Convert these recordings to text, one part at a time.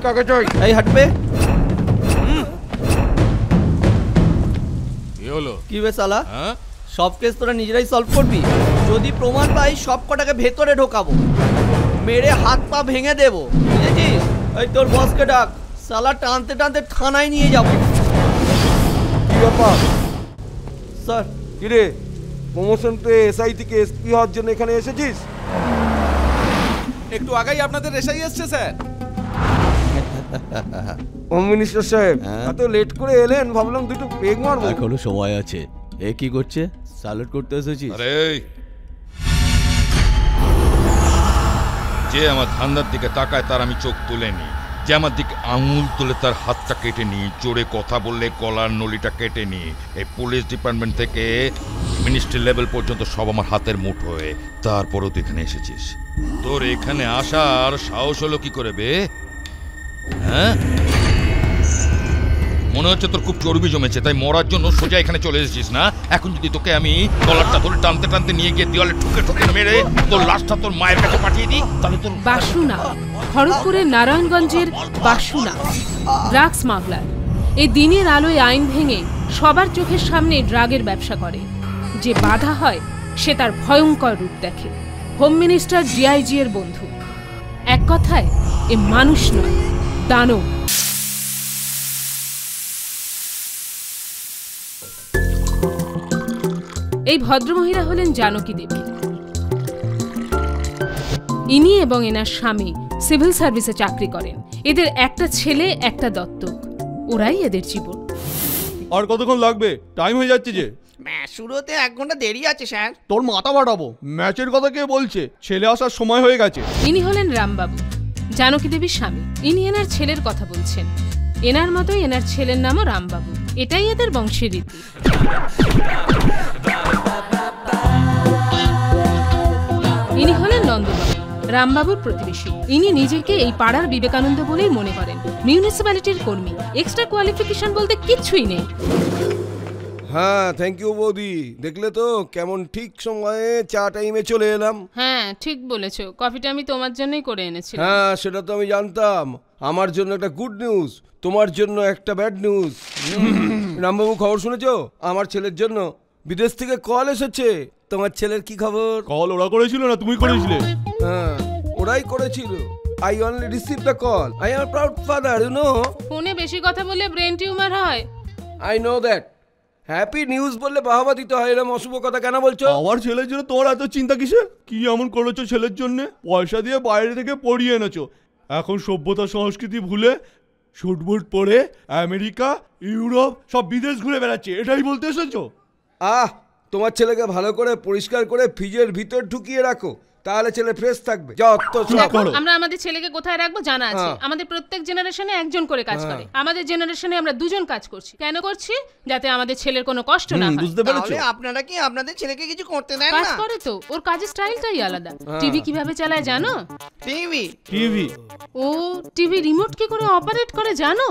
কাকে চাই? এই হাঁটবে কি হলো? কি বে শালা, সব কেস তোরা নিজেরাই সলভ করবি? যদি প্রমাণ পাই সব কটাকে ভেতরে ঢোকাবো, মেরে হাত পা ভেঙে দেবো, বুঝেছিস? এই তোর বসকে ডাক, শালা টানতে টানতে থানায় নিয়ে যাবো। কি ব্যাপার স্যার? কিরে, প্রমোশন পেয়ে এসআই থেকে এসপি হওয়ার জন্য এখানে এসেছিস? একটু আগেই আপনাদের এসআই এসছে স্যার। হোম মিনিস্টার সাহেব, এত লেট করে এলেন, ভাবলাম দুটো পেগ মারবো। এখনো সময় আছে। এ কি করছে? স্যালুট করতে এসেছিস? আরে যে আমার ধান্দার দিকে তাকায় তার আমি চোখ তুলে নি, যে আমার দিকে আঙুল তুলে তার হাতটা কেটে নি, জোরে কথা বললে গলার নলিটা কেটে নি। এই পুলিশ ডিপার্টমেন্ট থেকে মিনিস্ট্রি লেভেল পর্যন্ত সব আমার হাতের মুঠোয়। তারপরও তুই এখানে এসেছিস। তোর এখানে আসার সাহস হলো কি করে বে? হ্যাঁ, মনে হচ্ছে তোর খুব চর্বি জমেছে, তাই মরার জন্য সোজা এখানে চলে এসেছিস না? এখন যদি তোকে আমি কলারটা ধরে টানতে টানতে নিয়ে গিয়ে দেওয়ালে ঠুকে ঠুকে মেরে তোর লাশটা তোর মায়ের কাছে পাঠিয়ে দিই, তাহলে তোর... বাসুনা, খড়গপুরের নারায়ণগঞ্জের বাসুনা ড্রাগ স্মাগলার। এই দিনের আলোয় আইন ভেঙে সবার চোখের সামনে ড্রাগের ব্যবসা করে। যে বাধা হয় সে তার ভয়ঙ্কর রূপ দেখে। হোম মিনিস্টার ডিআইজি এর বন্ধু। এক কথায় এ মানুষ নয়, দানব। এই ভদ্রমহিলা হলেন জানকী দেবী। ইনি এবং এনার স্বামী সিভিল সার্ভিসে চাকরি করেন। এদের একটা ছেলে, একটা দত্তক। ওরাই এদের জীবন। আর কতক্ষণ লাগবে? টাইম হয়ে যাচ্ছে যে। ম্যাচ শুরু হতে 1 ঘন্টা দেরি আছে স্যার। তোর মাথা ফাটাবো। ম্যাচের কথা কে বলছে? ছেলে আসার সময় হয়ে গেছে। ইনি হলেন রামবাবু, জানকী দেবীর স্বামী। ইনি এনার ছেলের কথা বলছেন। এনার মতোই এনার ছেলের নামও রামবাবু। এটাই এদের বংশের রীতি। ইনি হলেন নন্দবাবু, রামবাবুর প্রতিবেশী। ইনি নিজেকে এই পাড়ার বিবেকানন্দ বলেই মনে করেন। মিউনিসিপ্যালিটির কর্মী, এক্সট্রা কোয়ালিফিকেশন বলতে কিচ্ছুই নেই। হ্যাঁ, থ্যাংক ইউ বৌদি। দেখলে তো কেমন ঠিক সময়ে চা টাইমে চলে এলাম। হ্যাঁ, ঠিক বলেছো। কফিটা আমি তোমার জন্যই করে এনেছি। হ্যাঁ, সেটা তো আমি জানতাম। আমার জন্য একটা গুড নিউজ, তোমার জন্য একটা ব্যাড নিউজ। রামবাবু, খবর শুনেছো? আমার ছেলের জন্য বিদেশ থেকে কল এসেছে। তোমার ছেলের কি খবর? কল ওরা করেছিল না তুমি করেছিলে? হ্যাঁ, ওরাই করেছিল। I only received the call. I am a proud father, you know. ফোনে বেশি কথা বললে ব্রেন টিউমার হয়। I know that. Happy news বললে বাহাবা দিতে হয়, এরকম অশুভ কথা কেন বলছো? আমার ছেলের জন্য তোর এত চিন্তা কিসের? কি এমন করেছো ছেলের জন্য? পয়সা দিয়ে বাইরে থেকে পড়িয়ে এনেছো। এখন সভ্যতা সংস্কৃতি ভুলে শুটবুট পরে আমেরিকা, ইউরোপ সব বিদেশ ঘুরে বেড়াচ্ছে, এটাই বলতে এসেছো? তোমার ছেলেকে ভালো করে পরিষ্কার করে ফ্রিজের ভিতর ঢুকিয়ে রাখো, তাহলে ছেলে ফ্রেশ থাকবে। যত সব আমরা আমাদের ছেলেকে কোথায় রাখবো জানা আছে। আমাদের প্রত্যেক জেনারেশনে একজন করে কাজ করে। আমাদের জেনারেশনে আমরা 2 জন কাজ করছি। কেন করছি? যাতে আমাদের ছেলের কোনো কষ্ট না হয়। বুঝতে পেরেছো? তাহলে আপনারা কি আপনাদের ছেলেকে কিছু করতে দেন না? কাজ করে তো, ওর কাজের স্টাইলটাই আলাদা। টিভি কিভাবে চালায় জানো? টিভি ও টিভি রিমোট কি করে অপারেট করে জানো?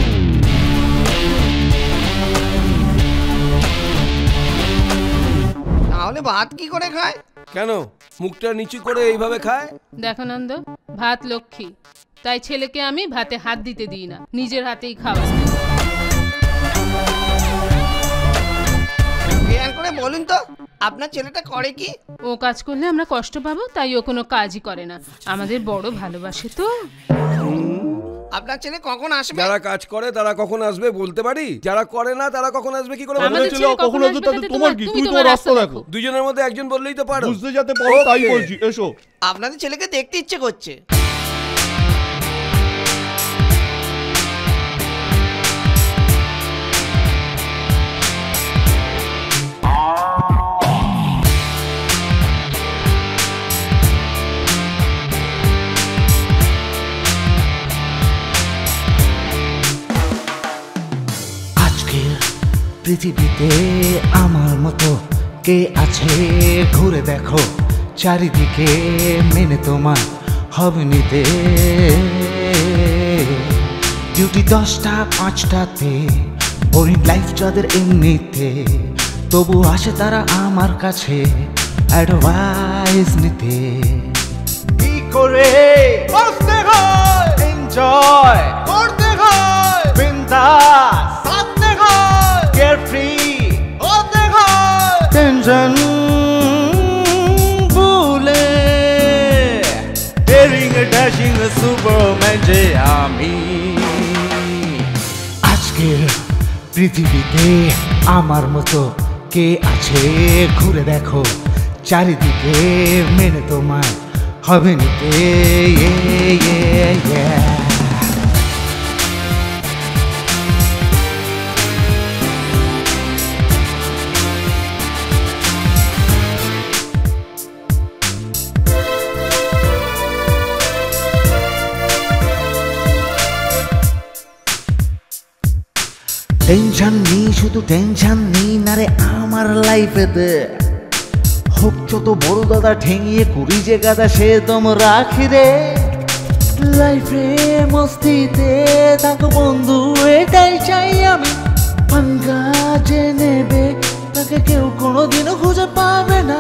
তাহলে ভাত কি করে খায়? কেন মুখটা নিচু করে এইভাবে খায়? দেখো নন্দ, ভাত লক্ষ্মী, তাই ছেলেকে আমি ভাতে হাত দিতে দিই না, নিজের হাতেই খাওয়া। করে বলুন তো, আপনার ছেলেটা করে কি? ও কাজ করলে আমরা কষ্ট পাবো, তাই ও কোনো কাজই করে না। আমাদের বড় ভালোবাসে তো। আপনার ছেলে কখন আসবে? যারা কাজ করে তারা কখন আসবে বলতে পারি, যারা করে না তারা কখন আসবে কি করে? আমাদের ছেলে কখন আসবে তাতে তোমার কি? তুমি তোমার রাস্তা দেখো। দুজনের মধ্যে একজন বললেই তো পারো। বুঝতে যাতে পারো তাই বলছি। এসো। আপনাদের ছেলেকে দেখতে ইচ্ছে করছে। পৃথিবীতে আমার মতো কে আছে ঘুরে দেখো চারিদিকে, মেনে তোমার হবে নিতে। ডিউটি 10টা 5টাতে, বোরিং লাইফ যাদের এমনিতে, তবু আসে তারা আমার কাছে অ্যাডভাইস নিতে। কি করে বসতে হয় এনজয় টেনশন ভুলে ডেরিং ড্যাশিং সুপারম্যান যে আমি। আজকের পৃথিবীতে আমার মতো কে আছে ঘুরে দেখো চারিদিকে, মেনে তোমার হবে নিতে। টেনশন নেই, শুধু টেনশন নেই না রে আমার লাইফেতে। হোক যত বড় দাদা ঠেঙিয়ে করি যে গাদা সে দম রাখি রে। লাইফে মস্তিতে থাকো বন্ধু এটাই চাই আমি। পাঙ্গা যে নেবে তাকে কেউ কোনোদিনও খুঁজে পাবে না।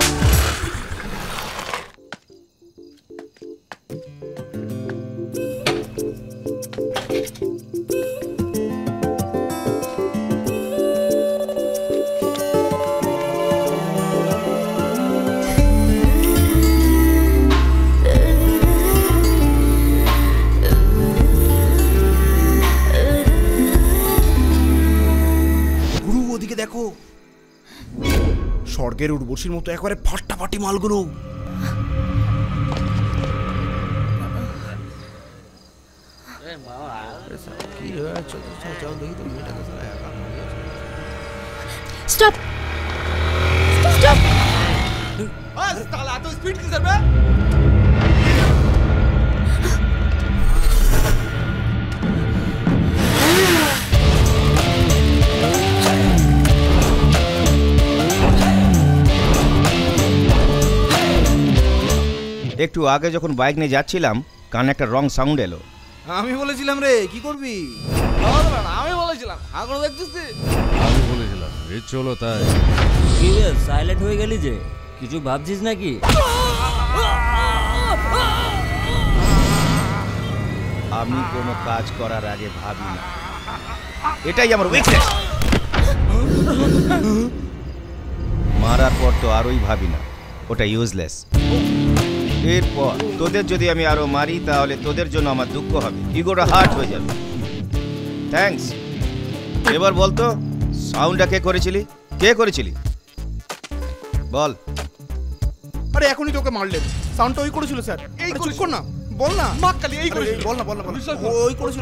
দেখো স্বর্গের উর্বশীর মতো একবারে ফাটাফাটি মালগুলো। Stop stop. এত স্পিড কিসের বে? একটু আগে যখন বাইক নিয়ে যাচ্ছিলাম কানে একটা রং সাউন্ড এলো। আমি বলেছিলাম রে কি করবি? আমি বলেছিলাম আগুন দেখছিস তুই? আমি বলেছিলাম রে চলো তাই। কি রে সাইলেন্ট হয়ে গেলি যে, কিছু ভাবছিস নাকি? আমি কোনো কাজ করার আগে ভাবি না, এটাই আমার উইকনেস। মারার পর তো আরোই ভাবি না, ওটা ইউজলেস। এরপর তোদের যদি আমি আরো মারি তাহলে তোদের জন্য আমার দুঃখ হবে, ইগোটা হার্ট হয়ে যাবে। থ্যাঙ্কস। এবার বলতো সাউন্ডটা কে করেছিলি? কে করেছিলি বল। আরে এখনই তোকে মারলেন, সাউন্ডটা ওই করেছিল স্যার। এই চুপ কর না, বল না। মাক্কালি এই করেছিল। বল না বল না বল। ওই করেছিল।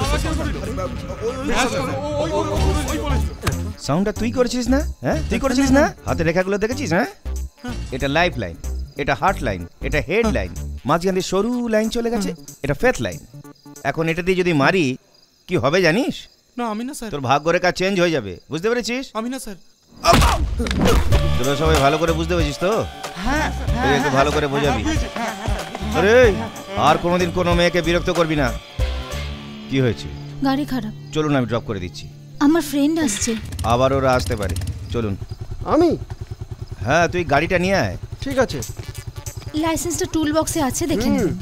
সাউন্ডটা তুই করেছিস না? হ্যাঁ তুই করেছিস না? হাতে রেখাগুলো দেখেছিস? হ্যাঁ এটা লাইফ লাইন, এটা হার্ট লাইন, এটা হেড লাইন, মাঝখান দিয়ে সরু লাইন চলে গেছে, এটা ফেথ লাইন। এখন এটা দিয়ে যদি মারি কি হবে জানিস? না আমি না স্যার। তোর ভাগ্যরেখা চেঞ্জ হয়ে যাবে, বুঝতে পেরেছিস? আমি না স্যার। তোরা সবাই ভালো করে বুঝতে পেরেছিস তো? হ্যাঁ একটু ভালো করে বোঝাবি। আরে আর কোনোদিন কোনো মেয়েকে বিরক্ত করবি না। কি হয়েছে? গাড়ি খারাপ। চলুন আমি ড্রপ করে দিচ্ছি। আমার ফ্রেন্ড আসছে। আবার ওরা আসতে পারে, চলুন। আমি? হ্যাঁ তুই গাড়িটা নিয়ে আয়। ঠিক আছে। লাইসেন্সটা টুল বক্সে আছে, দেখে নিন।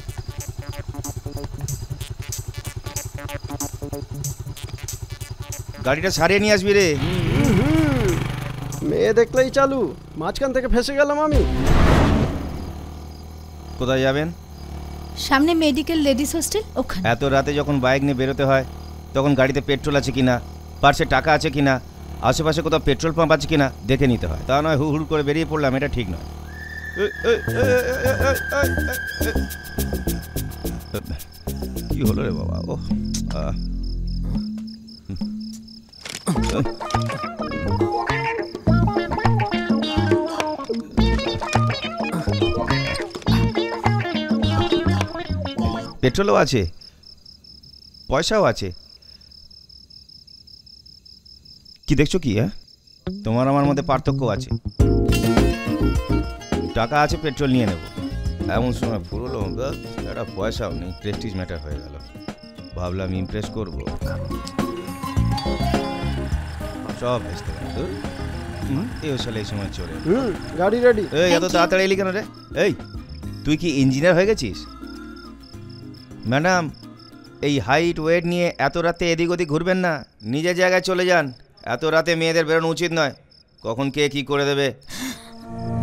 গাড়িটা সারিয়ে নিয়ে আসবি রে। মেয়ে দেখলেই চালু, মাঝখান থেকে ফেসে গেলাম আমি। কোথায় যাবেন? সামনে মেডিকেল লেডিস হোস্টেল, ওখানে। এত রাতে যখন বাইক নিয়ে বেরোতে হয় তখন গাড়িতে পেট্রোল আছে কিনা, পার্সে টাকা আছে কিনা, আশেপাশে কোথাও পেট্রোল পাম্প আছে কিনা দেখে নিতে হয়। তা নয় হুড় করে বেরিয়ে পড়লাম, এটা ঠিক নয়। কি হলো রে বাবা? ও পেট্রোলও আছে, পয়সাও আছে। কি দেখছো কি? হ্যাঁ তোমার আমার মধ্যে পার্থক্য আছে। টাকা আছে, পেট্রোল নিয়ে নেব, এমন সময় ফুরলো একটা পয়সাও নেই, প্রেস্টিজ ম্যাটার হয়ে গেল। ভাবলাম ইমপ্রেস করব, সব ভেস্তে গেল। এই সালে এই সময় চলে গাড়ি রেডি। এই এত তাড়াতাড়ি এলি কেন রে? এই তুই কি ইঞ্জিনিয়ার হয়ে গেছিস? ম্যাডাম এই হাইট ওয়েট নিয়ে এত রাতে এদিক ওদিক ঘুরবেন না, নিজের জায়গায় চলে যান। এত রাতে মেয়েদের বেরোনো উচিত নয়, কখন কে কি করে দেবে।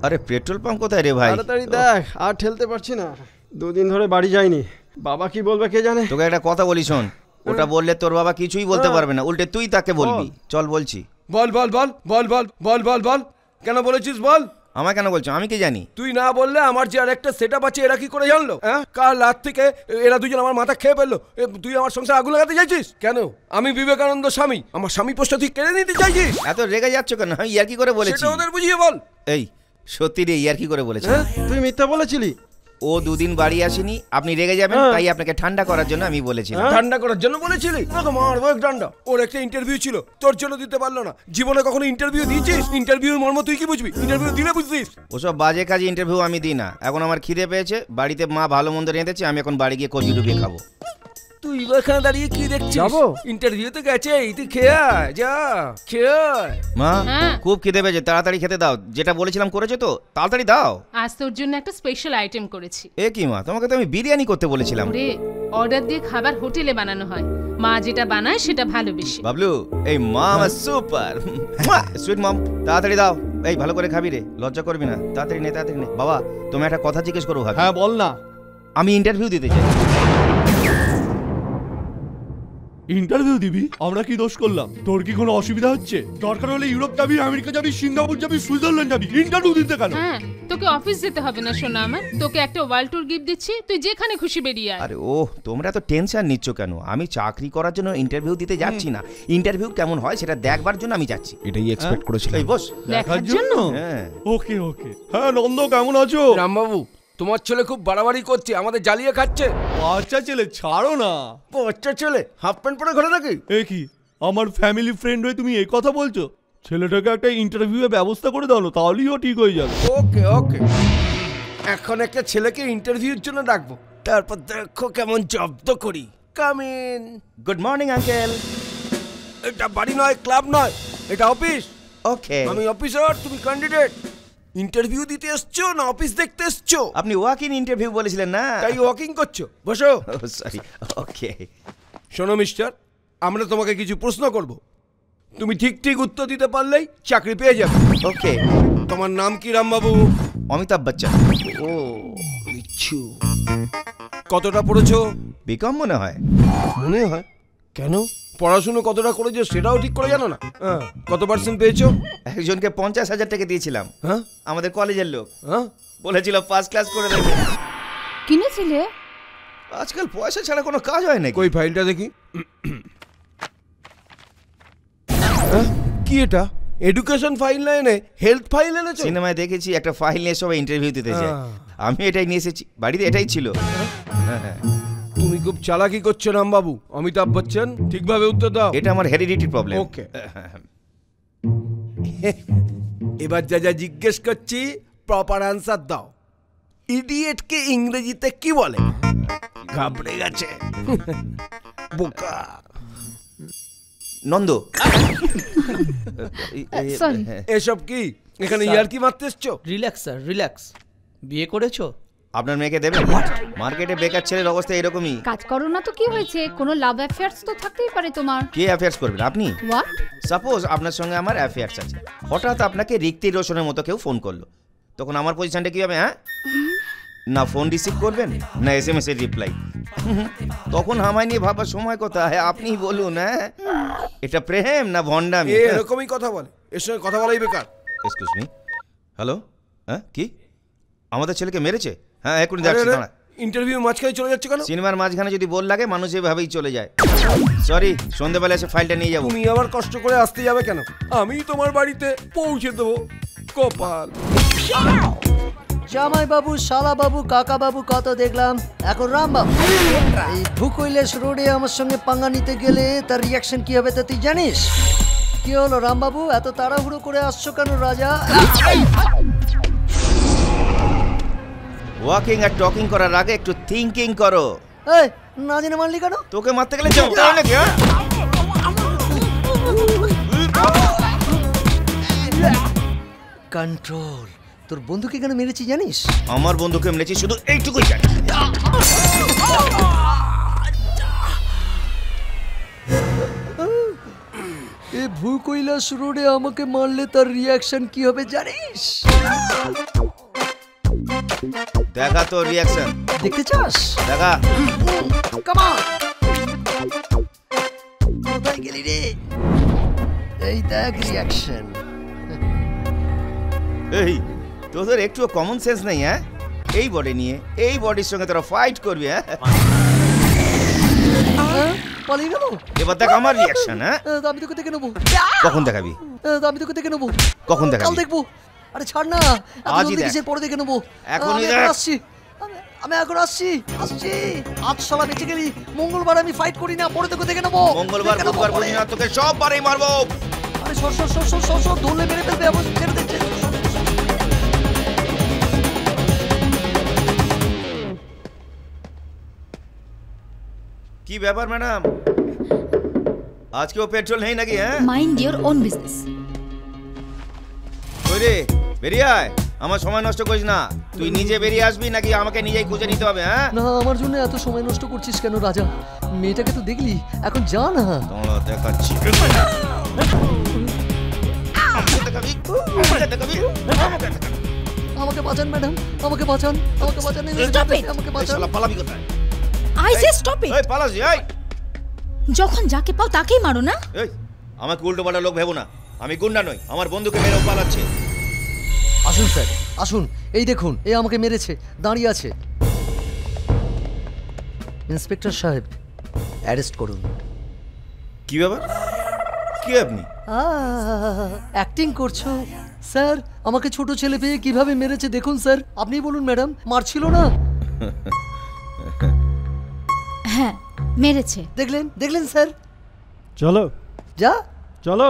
আরে পেট্রোল পাম্প কোথায় রে ভাই? তাড়াতাড়ি দেখ, আর ঠেলতে পারছি না, 2 দিন ধরে বাড়ি যাইনি। বাবা কি বলবে কে জানে। তোকে একটা কথা বলি শোন, ওটা বললে তোর বাবা কিছুই বলতে পারবে না, উল্টে তুই তাকে বলবি। চল বলছি। বল বল বল বল বল বল বল বল কেন বলেছিস বল। আমায় কেন বলছো? আমি কি জানি? তুই না বললে আমার যে আরেকটা সেটআপ আছে এরা কি করে জানলো? হ্যাঁ, কাল রাত থেকে এরা দুজন আমার মাথা খেয়ে ফেললো। তুই আমার সংসার আগুন লাগাতে চাইছিস কেন? আমি বিবেকানন্দ স্বামী, আমার স্বামী পোস্টটা তুই কেড়ে নিতে চাইছিস? এত রেগে যাচ্ছ কেন? আমি ইয়ার কি করে বলেছি? সেটা ওদের বুঝিয়ে বল। এই সত্যি রে, ইয়ার কি করে বলেছি? তুই মিথ্যা বলেছিলি। ও 2 দিন বাড়ি আসেনি, আপনি রেগে যাবেন, তাই আপনাকে ঠান্ডা করার জন্য আমি বলেছিলাম। ঠান্ডা করার জন্য বলেছিলি? মারবো এক ডান্ডা। ওর একটা ইন্টারভিউ ছিল, তোর জন্য দিতে পারলো না। জীবনে কখনো ইন্টারভিউ দিয়েছিস? ইন্টারভিউর মর্ম তুই কি বুঝবি? ইন্টারভিউ দিলে বুঝছিস? ওসব বাজে কাজে ইন্টারভিউ আমি দিই না। এখন আমার খিদে পেয়েছে, বাড়িতে মা ভালো মন্দ রেঁধেছে, আমি এখন বাড়ি গিয়ে কচি ডুবিয়ে খাবো। তুই এখানে দাঁড়িয়ে কি দেখছিস? যাবো ইন্টারভিউ তো গেছে, তুই খেয়ে আয়, যা খেয়ে আয়। মা খুব খিদে পেয়েছে, তাড়াতাড়ি খেতে দাও। যেটা বলেছিলাম করেছো তো? তাড়াতাড়ি দাও। আজ তোর জন্য একটা স্পেশাল আইটেম করেছি। এ কি মা, তোমাকে তো আমি বিরিয়ানি করতে বলেছিলাম। রে, অর্ডার দিয়ে খাবার হোটেলে বানানো হয়, মা যেটা বানায় সেটা ভালোবেসে। বাবলু, এই মা আমার সুপার সুইট মম, তাড়াতাড়ি দাও। এই ভালো করে খাবি রে, লজ্জা করবি না। তাড়াতাড়ি নে, তাড়াতাড়ি নে। বাবা, তুমি একটা কথা জিজ্ঞেস করো। হ্যাঁ বল না। আমি ইন্টারভিউ দিতে চাই। ইন্টারভিউ দিবি? আমরা কি দোষ করলাম? তোর কি কোনো অসুবিধা হচ্ছে? দরকার হলে ইউরোপ যাবি, আমেরিকা যাবি, সিঙ্গাপুর যাবি, সুইজারল্যান্ড যাবি, ইন্টারভিউ দিতে কেন? হ্যাঁ, তোকে অফিস যেতে হবে না সোনা আমার। তোকে একটা ওয়ার্ল্ড ট্যুর গিফট দিচ্ছি, তুই যেখানে খুশি বেরিয়ে আয়। আরে ও, তোমরা তো টেনশন নিচ্ছ কেন? আমি চাকরি করার জন্য ইন্টারভিউ দিতে যাচ্ছি না, ইন্টারভিউ কেমন হয় সেটা দেখবার জন্য আমি যাচ্ছি। এটাই এক্সপেক্ট করেছিলাম। এই বস, দেখার জন্য? হ্যাঁ। ওকে ওকে। হ্যাঁ নন্দ, কেমন আছো? রামবাবু, তোমার ছেলে খুব বাড়াবাড়ি করছে, আমাদের জ্বালিয়ে খাচ্ছে। বাচ্চা ছেলে, ছাড়ো না। বাচ্চা ছেলে হাফ প্যান্ট পরে ঘরে নাকি? এ কি, আমার ফ্যামিলি ফ্রেন্ড হয়ে তুমি এই কথা বলছো? ছেলেটাকে একটা ইন্টারভিউয়ের ব্যবস্থা করে দাও না, তাহলেই ও ঠিক হয়ে যাবে। ওকে ওকে, এখন একটা ছেলেকে ইন্টারভিউর জন্য ডাকবো, তারপর দেখো কেমন জব্দ করি। Come in. Good morning uncle. এটা বাড়ি নয়, ক্লাব নয়, এটা অফিস। ওকে। আমি অফিসার, তুমি ক্যান্ডিডেট। ইন্টারভিউ দিতে এসছো না অফিস দেখতে এসছো? আপনি ওয়াক ইন ইন্টারভিউ বলেছিলেন না, তাই ওয়াকিং করছো। বসো। সরি। ওকে। শোনো মিস্টার, আমরা তোমাকে কিছু প্রশ্ন করব, তুমি ঠিক ঠিক উত্তর দিতে পারলেই চাকরি পেয়ে যাবে। ওকে। তোমার নাম কি রামবাবু? অমিতাভ বচ্চন। ও ইচ্ছু। কতটা পড়েছো? বিকম মনে হয়। মনে হয়? কেন? পড়াশুনো কতটা করেছো সেটাও ঠিক করে জানো না? কত পার্সেন্ট পেয়েছো? একজনকে 50,000 টাকা দিয়েছিলাম। হ্যাঁ, আমাদের কলেজের লোক। হ্যাঁ, বলেছিল ফার্স্ট ক্লাস করে দেবে। কিনেছিলে? আজকাল পয়সা ছাড়া কোনো কাজ হয় নাকি? কই ফাইলটা দেখি। কি এটা? এডুকেশন ফাইল না এনে হেলথ ফাইল এনেছো? সিনেমায় দেখেছি একটা ফাইল নিয়ে সবাই ইন্টারভিউ দিতে যায়, আমি এটাই নিয়ে এসেছি। বাড়িতে এটাই ছিল। হ্যাঁ। তুমি খুব চালাকি করছো রামবাবু। অমিতাভ বচ্চন, ঠিকভাবে উত্তর দাও। এটা আমার হেরিডিটি প্রবলেম। ওকে। এবার যা যা জিজ্ঞেস করছি প্রপার আনসার দাও। ইডিয়েটকে ইংরেজিতে কি বলে? ঘাবড়ে গেছে বোকা। নন্দ। এসব কি? এখানে ইয়ার কি মারতে এসছো? Relax sir, relax. বিয়ে করেছো? আপনার মেয়েকে দেবেন? মার্কেটে বেকার ছেলের অবস্থা এরকমই। কাজ করো না তো কি হয়েছে? কোনো লাভ অ্যাফেয়ার্স তো থাকতেই পারে তোমার। কে অ্যাফেয়ার্স করবেন? আপনি? হোয়াট? সাপোজ আপনার সঙ্গে আমার অ্যাফেয়ার্স আছে, হঠাৎ আপনাকে রিক্তি রোশনের মতো কেউ ফোন করলো, তখন আমার পজিশনটা কি হবে? হ্যাঁ, না ফোন রিসিভ করবেন না SMS এর রিপ্লাই। তখন আমায় নিয়ে ভাবার সময় কোথায়? আপনিই বলুন। হ্যাঁ, এটা প্রেম না ভন্ডামি? এরকমই কথা বলে, এর সঙ্গে কথা বলাই বেকার। Excuse me. হ্যালো, হ্যাঁ কি? আমাদের ছেলেকে মেরেছে? হ্যাঁ এখনই যাচ্ছি। দাঁড়া। ইন্টারভিউ মাঝখানে চলে যাচ্ছে কেন? সিনেমার মাঝখানে যদি বল লাগে মানুষ এভাবেই চলে যায়। সরি, সন্ধ্যাবেলা এসে ফাইলটা নিয়ে যাবো। তুমি আবার কষ্ট করে আসতে যাবে কেন? আমি তোমার বাড়িতে পৌঁছে দেবো। কপাল। জামাই বাবু, শালা বাবু, কাকা বাবু কত দেখলাম, এখন রাম বাবু। এই ভুকৈলাস রোডে আমার সঙ্গে পাঙ্গা নিতে গেলে তার রিয়াকশন কি হবে তা তুই জানিস? কি হলো রাম বাবু, এত তাড়াহুড়ো করে আসছো কেন রাজা? ওয়াকিং আর টকিং করার আগে একটু থিঙ্কিং করো। এই না জেনে মারলি কেন? তোকে মারতে গেলে চমকাও নাকি? কন্ট্রোল। তোর বন্ধুকে কেন মেরেছি জানিস? আমার বন্ধুকে মেরেছি শুধু এইটুকুই জানি। এ ভূকৈলাস রোডে আমাকে মারলে তার রিয়াকশন কি হবে জানিস? দেখা তো রিয়াকশন। দেখতে চাস? দেখা। Come on. কোথায় গেলি রে? এই দেখ রিয়াকশন। এই তোদের একটু কমন সেন্স নেই হ্যাঁ? এই বডি নিয়ে এই বডির সঙ্গে তোরা ফাইট করবি হ্যাঁ? পালিয়ে গেল। এবার দেখ আমার রিয়াকশন হ্যাঁ? আমি তোকে দেখে নেবো। কখন দেখাবি? আমি তোকে দেখে নেবো। কখন দেখাবি? কাল দেখবো। আরে ছাড় না, আজই দেখ। কিসের পরে দেখে নেবো। এখনই দেখ। আসছি, আমি এখন আসছি। আজ শালা বেঁচে গেলি। মঙ্গলবার আমি ফাইট করি না, পরে তোকে দেখে নেবো। মঙ্গলবার বুধবার করি না, তোকে সব বারেই মারবো। আরে সর সর সর সর সর সর, ধরলে মেরে ফেলবে। আবার ছেড়ে দিচ্ছে। কি ব্যাপার ম্যাডাম, আজকেও পেট্রোল নেই নাকি? হ্যাঁ, মাইন্ড ইওর ওন বিজনেস। ওই রে বেরিয়ে আয়, আমার সময় নষ্ট করিস না। তুই নিজে বেরিয়ে আসবি নাকি আমাকে নিজেই খুঁজে নিতে হবে? হ্যাঁ না, আমার জন্য এত সময় নষ্ট করছিস কেন রাজা? মেয়েটাকে তো দেখলি, এখন যা না। তোমরা দেখাচ্ছি। আমাকে বাঁচান ম্যাডাম, আমাকে বাঁচান, আমাকে বাঁচান, আমাকে বাঁচান। পালাবি কোথায়? I say stop it. এই পালাস এই। যখন যাকে পাও তাকেই মারো না। এই আমাকে উল্টো পাল্টা লোক ভেবো না, আমি গুন্ডা নই। আমার বন্ধুকে মেরে পালাচ্ছে। আসুন স্যার, আসুন। এই দেখুন, এ আমাকে মেরেছে, দাঁড়িয়ে আছে। ইন্সপেক্টর সাহেব, অ্যারেস্ট করুন। কি ব্যাপার? কি আপনি অ্যাক্টিং করছো? স্যার, আমাকে ছোট ছেলে পেয়ে কিভাবে মেরেছে দেখুন স্যার। আপনি বলুন ম্যাডাম, মারছিল না? হ্যাঁ মেরেছে। দেখলেন দেখলেন স্যার। চলো যা চলো।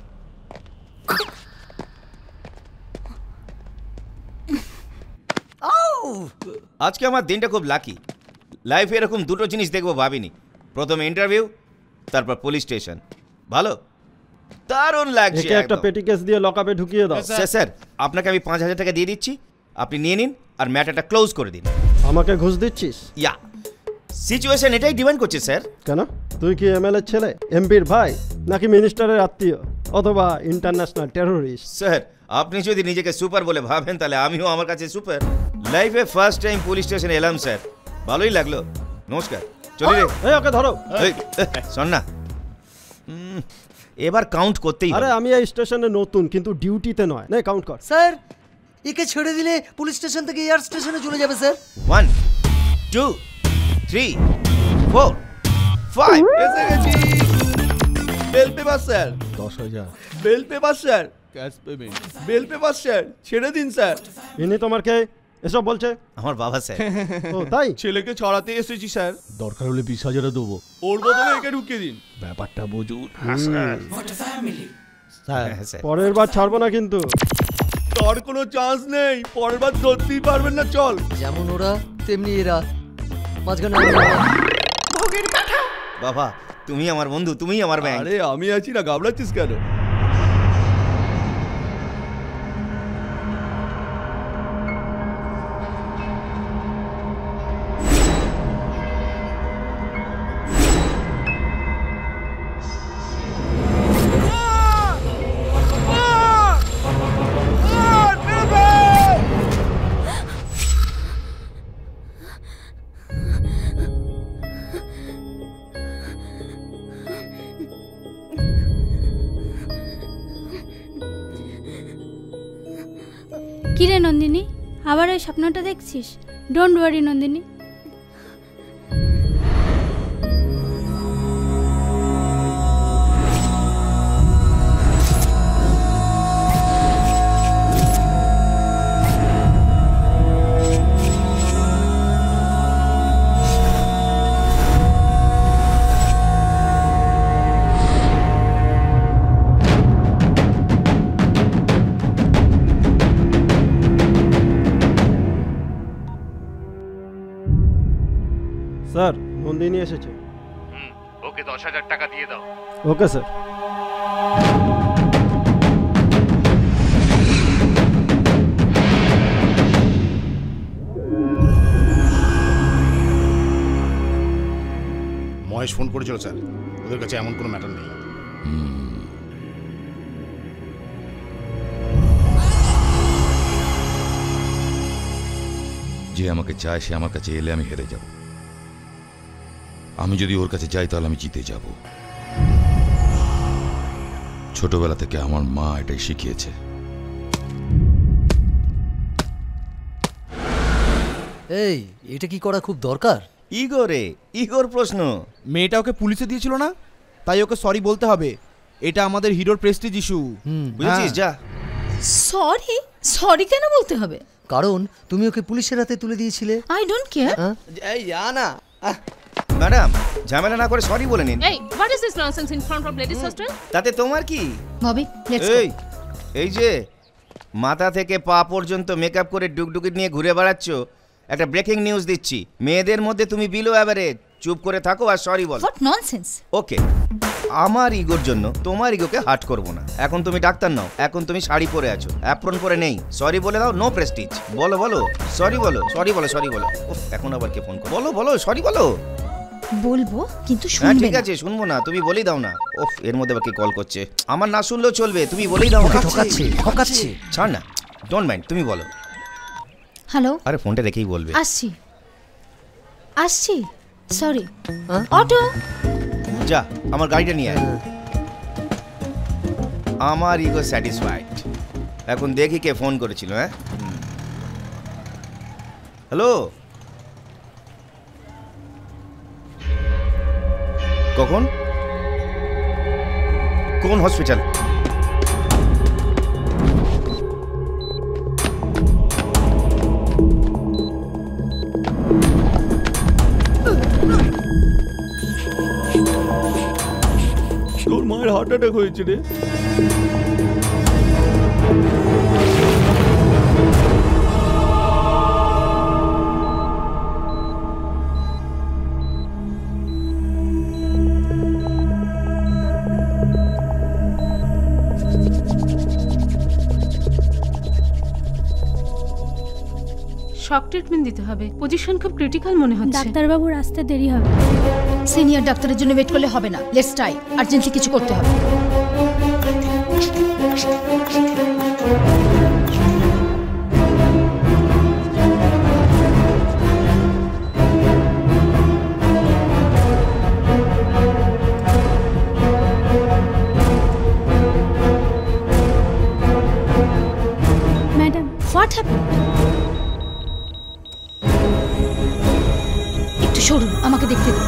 আজকে আমার দিনটা খুব লাকি। লাইফে এরকম দুটো জিনিস দেখবো ভাবিনি। প্রথমে ইন্টারভিউ, তারপর পুলিশ স্টেশন। ভালো, দারুণ লাগছে। একটা পেটি কেস দিয়ে লকআপে ঢুকিয়ে দাও। স্যার, আপনাকে আমি 5,000 টাকা দিয়ে দিচ্ছি, আপনি নিয়ে নিন আর ম্যাটারটা ক্লোজ করে দিন। আমাকে ঘুষ দিচ্ছিস? ইয়া, সিচুয়েশন এটাই ডিমান্ড করছে স্যার। কেন? তুই কি এমএলএ ছেলে, এমপির ভাই, নাকি মিনিস্টারের আত্মীয়, অথবা ইন্টারন্যাশনাল টেরোরিস্ট? স্যার, আপনি যদি নিজেকে সুপার বলে ভাবেন তাহলে আমিও আমার কাছে সুপার। লাইফে ফার্স্ট টাইম পুলিশ স্টেশনে এলাম স্যার, ভালোই লাগলো। নমস্কার, চলি রে। এই ওকে ধরো। শোন না, এবার কাউন্ট করতেই হবে। আরে আমি এই স্টেশনে নতুন, কিন্তু ডিউটিতে নয়। নে কাউন্ট কর। স্যার, একে ছেড়ে দিলে পুলিশ স্টেশন থেকে এয়ার স্টেশনে চলে যাবে স্যার। 1 2 3 4 5। এসে গেছি। Bail paper sir. 10,000। Bail paper sir. Cash payment. Bail paper sir, ছেড়ে দিন স্যার। ইনি তোমার কে এসব বলছে? আমার বাবা স্যার। ও তাই? ছেলেকে ছড়াতে এসেছি স্যার। দরকার হলে 20,000 দেবো। ওর বদলে একে ঢুকিয়ে দিন। ব্যাপারটা বুঝুন। স্যার পরের বার ছাড়বো না কিন্তু। তোর কোনো চান্স নেই, পরের বার ধরতেই পারবেন না। চল। যেমন ওরা তেমনি এরা, মাঝখানে বাবা, তুমি আমার বন্ধু, তুমি আমার ব্যাংক। আরে আমি আছি না, ঘাবড়াচ্ছিস কেন? কিরে নন্দিনী, আবার এই স্বপ্নটা দেখছিস? Don't worry Nandini. Sir, Nandini এসেছে। ওকে 10,000 টাকা দিয়ে দাও। Okay sir. মহেশ ফোন করেছিল স্যার, ওদের কাছে এমন কোনো ম্যাটার নেই। যে আমাকে চায় সে আমার কাছে এলে আমি হেরে যাব, আমি যদি ওর কাছে যাই তাহলে আমি জিতে যাব। ছোটবেলা থেকে আমার মা এটাই শিখিয়েছে। এই এটা কি করা খুব দরকার? ইগোর প্রশ্ন। মেয়েটা ওকে পুলিশে দিয়েছিল না, তাই ওকে সরি বলতে হবে। এটা আমাদের হিরোর প্রেস্টিজ ইস্যু, বুঝেছিস? যা। সরি? সরি কেন বলতে হবে? কারণ তুমি ওকে পুলিশের হাতে তুলে দিয়েছিলে। I don't care. এই জানা ম্যাডাম ঝামেলা না করে সরি বলে নিন। এই what is this nonsense in front of ladies hostel? তাতে তোমার কি? Bobby let's go. এই যে মাথা থেকে পা পর্যন্ত মেকআপ করে ডুগডুগি নিয়ে ঘুরে বেড়াচ্ছ, একটা ব্রেকিং নিউজ দিচ্ছি। মেয়েদের মধ্যে তুমি বিলো এভারেজ। চুপ করে থাকো আর সরি বলো। What nonsense. ওকে, আমার ইগোর জন্য তোমার ইগোকে হার্ট করব না। এখন তুমি ডাক্তার নাও, এখন তুমি শাড়ি পরে আছো, অ্যাপ্রন পরে নেই। সরি বলে দাও, নো প্রেস্টিজ। বলো বলো সরি বলো, সরি বলো, সরি বলো। এখন আবার কে ফোন করো? বলো বলো সরি বলো। বলবো কিন্তু হ্যাঁ শুনবে ঠিক না। আছে, শুনবো না, তুমি বলেই দাও না। এর মধ্যে আবার কে কল করছে? আমার না শুনলেও চলবে, তুমি বলেই দাও না। ঠকাচ্ছে। ছাড় না, ডোন্ট মাইন্ড, তুমি বলো। হ্যালো। আরে ফোনটা রেখেই বলবে। আসছি সরি। অটো যা, আমার গাড়িটা নিয়ে আয়। আমার ইগো স্যাটিসফাইড। এখন দেখি কে ফোন করেছিল। হ্যাঁ, হ্যালো, কখন, কোন হসপিটাল? তোর মায়ের হার্ট অ্যাটাক হয়েছে রে। শক ট্রিটমেন্ট দিতে হবে, পজিশন খুব ক্রিটিক্যাল মনে হচ্ছে। ডাক্তারবাবুর আসতে দেরি হবে। সিনিয়র ডাক্তারের জন্য ওয়েট করলে হবে না। লেটস ট্রাই, আর্জেন্টলি কিছু করতে হবে। Madam what happened? একটু সরুন, আমাকে দেখতে দিন।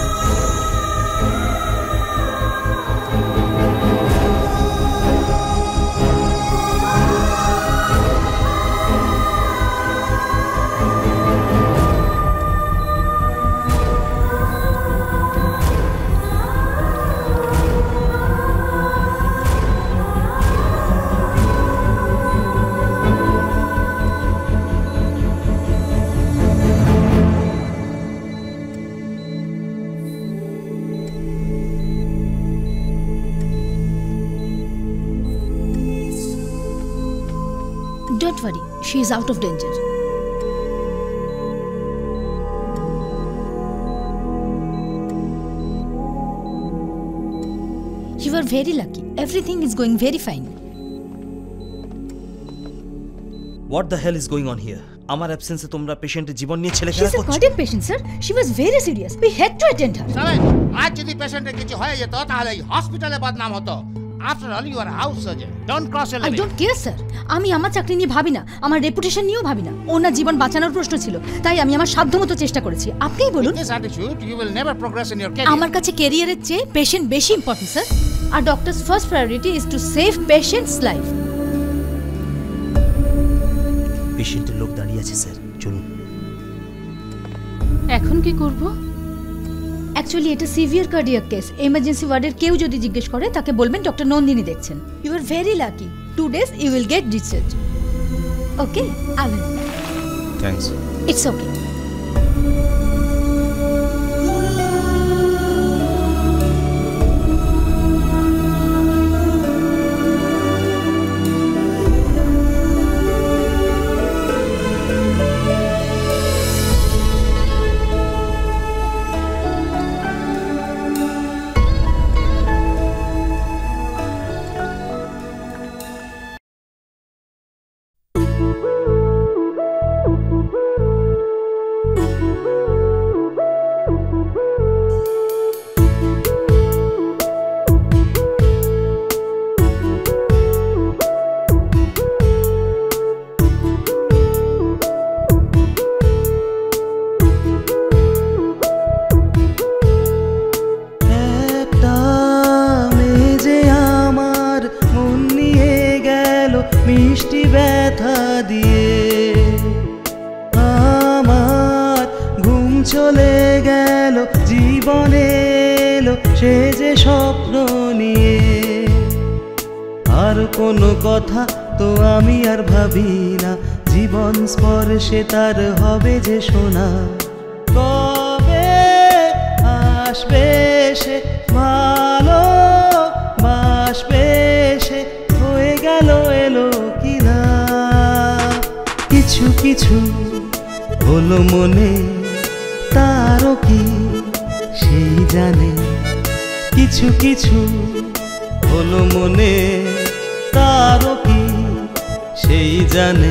Don't worry, she is out of danger. You are very lucky. Everything is going very fine. What the hell is going on here? আমার অ্যাবসেন্সে তোমরা পেশেন্টের জীবন নিয়ে ছেলে She's খেলা a করছো। cardiac patient, sir. She was very serious. We had to attend her. আজ যদি পেশেন্টের কিছু হয়ে যেত তাহলে এই হসপিটালে বদনাম হতো। After all you are house surgeon, don't cross a I limit. don't care, sir. আমি আমার চাকরি নিয়ে ভাবি না, আমার রেপুটেশন নিয়েও ভাবি না। ওনার জীবন বাঁচানোর প্রশ্ন ছিল, তাই আমি আমার সাধ্যমতো চেষ্টা করেছি। আপনিই বলুন। With this attitude you will never progress in your career. আমার কাছে ক্যারিয়ারের চেয়ে পেশেন্ট বেশি ইম্পর্টেন্ট, স্যার। আর doctors first priority is to save patients life. পেশেন্টের লোক দাঁড়িয়ে আছে স্যার, চলুন। এখন কি করব? অ্যাকচুয়ালি এটা সিভিয়ার কার্ডিয়াক কেস। এমার্জেন্সি ওয়ার্ডের কেউ যদি জিজ্ঞেস করে তাকে বলবেন ডক্টর নন্দিনী দেখছেন। You are very lucky. 2 days you will get discharged. Okay, I will. Thanks. It's okay. চলে গেল জীবনে এলো সে যে স্বপ্ন নিয়ে। আর কোনো কথা তো আমি আর ভাবি না, জীবন স্পর্শে তার হবে যে শোনা। কবে আসবে সে ভালো বাসবে সে, হয়ে গেল এলো কিনা। কিছু কিছু হলো মনে তারও কি সেই জানে। কিছু কিছু হলো মনে তারও কি সেই জানে।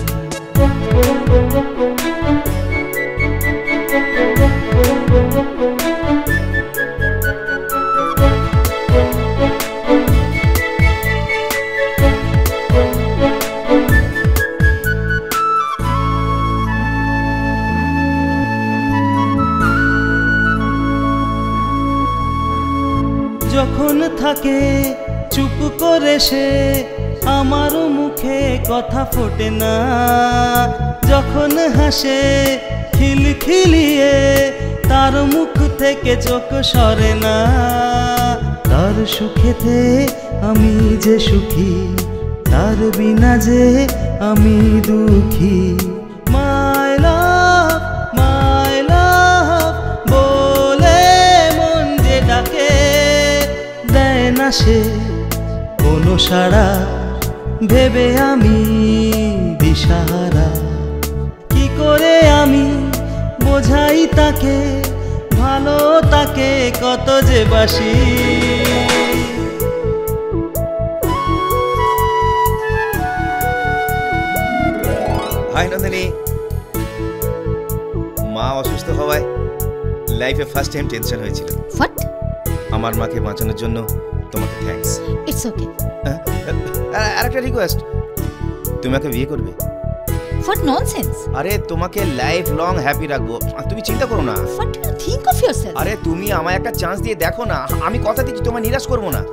যখন থাকে চুপ করে সে আমারও মুখে কথা ফোটে না। যখন হাসে খিলখিলিয়ে তার মুখ থেকে চোখ সরে না। তার সুখেতে আমি যে সুখী, তার বিনা যে আমি দুঃখী। মাই লাভ বলে মন যে ডাকে, দেয় না সে কোনো সাড়া, ভেবে আমি দিশাহারা। কি করে আমি বোঝাই তাকে, ভালো তাকে কত যে বাসি। হাই নন্দিনী। মা অসুস্থ হওয়ায় লাইফে ফার্স্ট টাইম টেনশন হয়েছিল। হোয়াট? আমার মাকে বাঁচানোর জন্য তোমাকে থ্যাঙ্কস। It's okay. আরেকটা রিকোয়েস্ট, তুমি আমাকে বিয়ে করবে? What nonsense! আরে তোমাকে লাইফ লং হ্যাপি রাখবো, তুমি চিন্তা করো না। What do you think of yourself? আরে তুমি আমায় একটা চান্স দিয়ে দেখো না, আমি কথা দিচ্ছি তোমায় নিরাশ করবো না।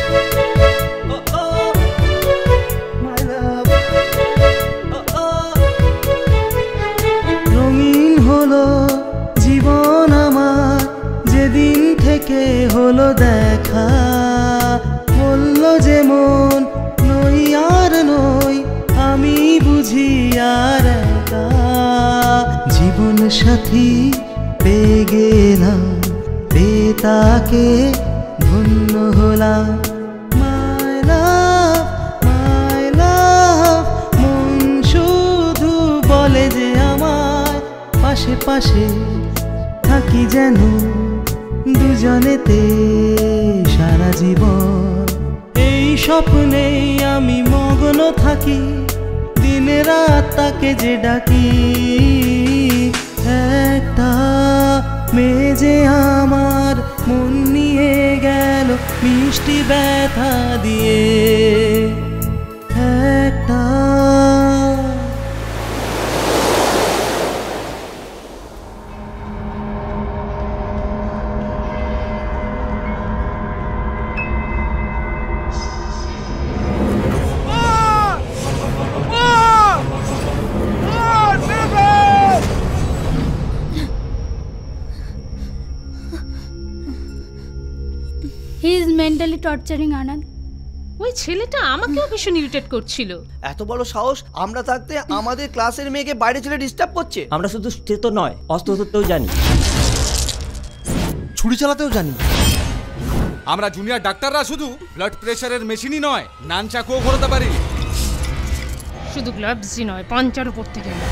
রঙিন হলো জীবন আমার যেদিন থেকে হলো দেখা। বলল যে মন নই আর নই আমি বুঝি আর একা। জীবন সাথী পেয়ে গেলাম, পেয়ে তাকে ধন্য হলাম। মাই লাভ মন শুধু বলে যে আমায় পাশে পাশে থাকি যেন দুজনেতে সারা জীবন। এই স্বপ্নেই আমি মগ্ন থাকি, দিনে রাত তাকে যে ডাকি। একটা মেয়ে যে আমার মন নিয়ে গেল মিষ্টি ব্যথা দিয়ে। একটা he is mentally torturing Anand. ওই ছেলেটা আমাকেও ভীষণ ইরিটেট করছিল। এত বড় সাহস, আমরা থাকতে আমাদের ক্লাসের মেয়েকে বাইরে চলে ডিস্টার্ব করছে। আমরা শুধু সে তো নয়, অস্ত্র ধরতেও জানি, ছুরি চালাতেও জানি। আমরা জুনিয়র ডাক্তাররা শুধু ব্লাড প্রেশারের মেশিনই নয়, নান চাকুও ঘোরাতে পারি। শুধু গ্লাভসই নয়, পাঞ্চারও পড়তে জানি।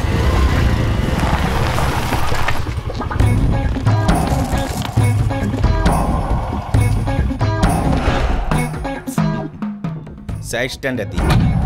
সাইড স্ট্যান্ডে দি।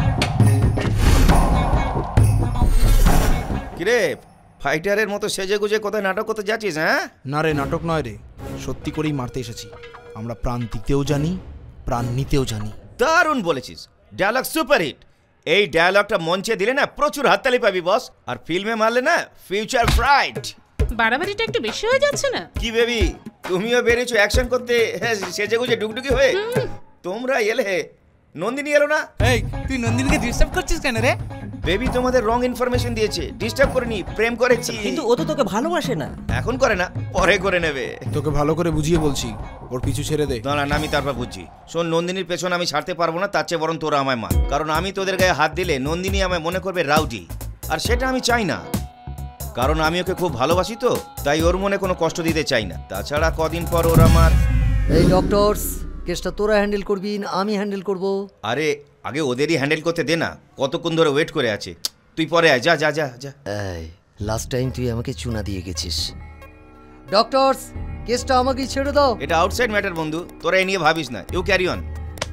কিরে ফাইটারের মতো সেজে গুজে কোথায় নাটক করতে যাচ্ছিস? হ্যাঁ না রে, নাটক নয় রে, সত্যি করেই মারতে এসেছি। আমরা প্রাণ দিতেও জানি, প্রাণ নিতেও জানি। দারুণ বলেছিস, ডায়লগ সুপারহিট। এই ডায়লগটা মঞ্চে দিলে না প্রচুর হাততালি পাবি বস, আর ফিল্মে মারলে না ফিউচার ব্রাইট। বাড়াবাড়িটা একটু বেশি হয়ে যাচ্ছে না? কি বেবি, তুমিও বেরিয়েছো অ্যাকশন করতে সেজে গুজে ডুগডুগি হয়ে। তোমরা এলে, নন্দিনী এলো না। এই তুই নন্দিনীকে ডিস্টার্ব করছিস কেন রে? বেবি তোমাদের রং ইনফরমেশন দিয়েছে, ডিস্টার্ব করেনি, প্রেম করেছি। কিন্তু ও তো তোকে ভালোবাসে না। এখন করে না, পরে করে নেবে। তোকে ভালো করে বুঝিয়ে বলছি, ওর পিছু ছেড়ে দে। না না, আমি তারপর বুঝছি। শোন, নন্দিনীর পেছনে আমি ছাড়তে পারবো না, তার চেয়ে বরং তোরা আমায় মার। কারণ আমি তোদের গায়ে হাত দিলে নন্দিনী আমায় মনে করবে রাউডি, আর সেটা আমি চাই না। কারণ আমি ওকে খুব ভালোবাসি তো, তাই ওর মনে কোনো কষ্ট দিতে চাই না। তাছাড়া কদিন পর ওর আমার। এই ডক্টরস, কেসটা তোরা হ্যান্ডেল করবি না আমি হ্যান্ডেল করব? আরে আগে ওদেরই হ্যান্ডেল করতে দে না, কতক্ষণ ধরে ওয়েট করে আছে। তুই পরে আয়, যা যা যা যা। এই লাস্ট টাইম তুই আমাকে চুনা দিয়ে গেছিস। ডক্টরস, কেসটা আমাকেই ছেড়ে দাও। এটা আউটসাইড ম্যাটার বন্ধু, তোরা এই নিয়ে ভাবিস না। You carry on.